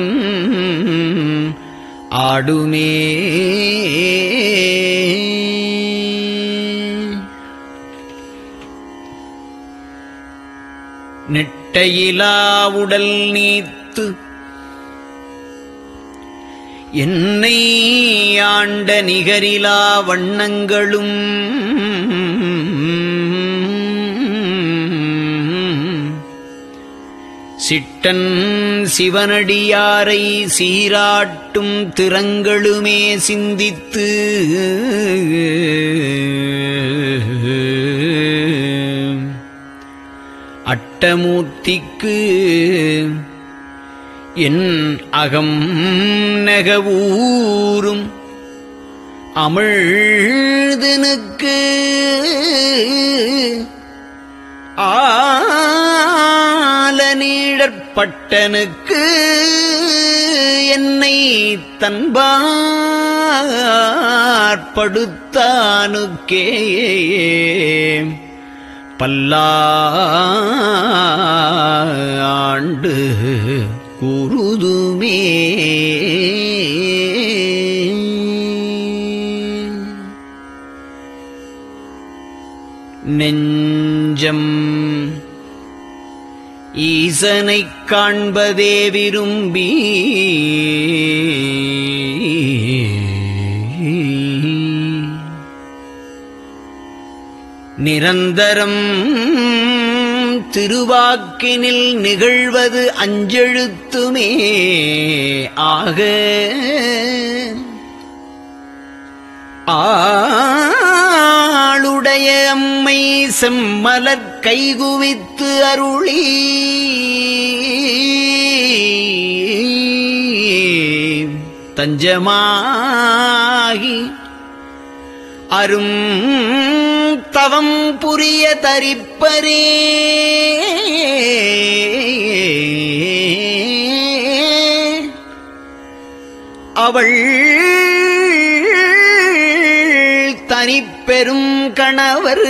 ஆடுமே நெட்டையிலா உடல் நீத்து என்னை ஆண்ட நிகரிலா வண்ணங்களும் சிட்டன் சிவனடியாரை சீராட்டும் திறங்களுமே சிந்தித்து அட்டமூர்த்திக்கு என் அகம் நெகவூரும் அமிழ்தனுக்கு ஆலநீழற்பட்டனுக்கு என்னை தன்பாற்படுத்தானுக்கே பல்லாண்டு குருதுமே நெஞ்சம் ஈசனைக் காண்பதே விரும்பி நிரந்தரம் திருவாக்கினில் நிகழ்வது அஞ்செழுத்துமே ஆக ஆளுடைய அம்மை செம்மலர் கைகுவித்து அருளி தஞ்சமாகி அரும் தவம் புரிய தரிப்பரே அவள் தனிப்பெரும் கணவர்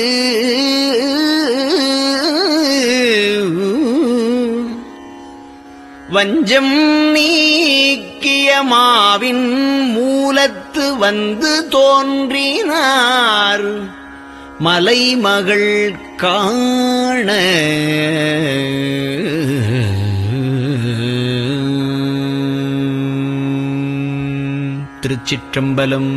வஞ்சம் நீக்கிய மாவின் மூலத்து வந்து தோன்றினார் மலைமகள் காண திருச்சிற்றம்பலம்.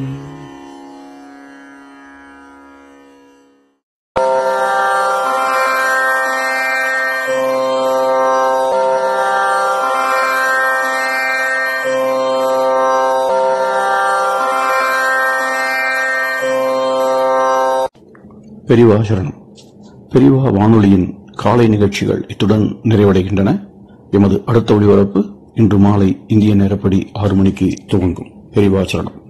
பெரியவா சரணம். பெரியவா வானொலியின் காலை நிகழ்ச்சிகள் இத்துடன் நிறைவடைகின்றன. எமது அடுத்த ஒளிபரப்பு இன்று மாலை இந்திய நேரப்படி 6 மணிக்கு துவங்கும். பெரியவா சரணம்.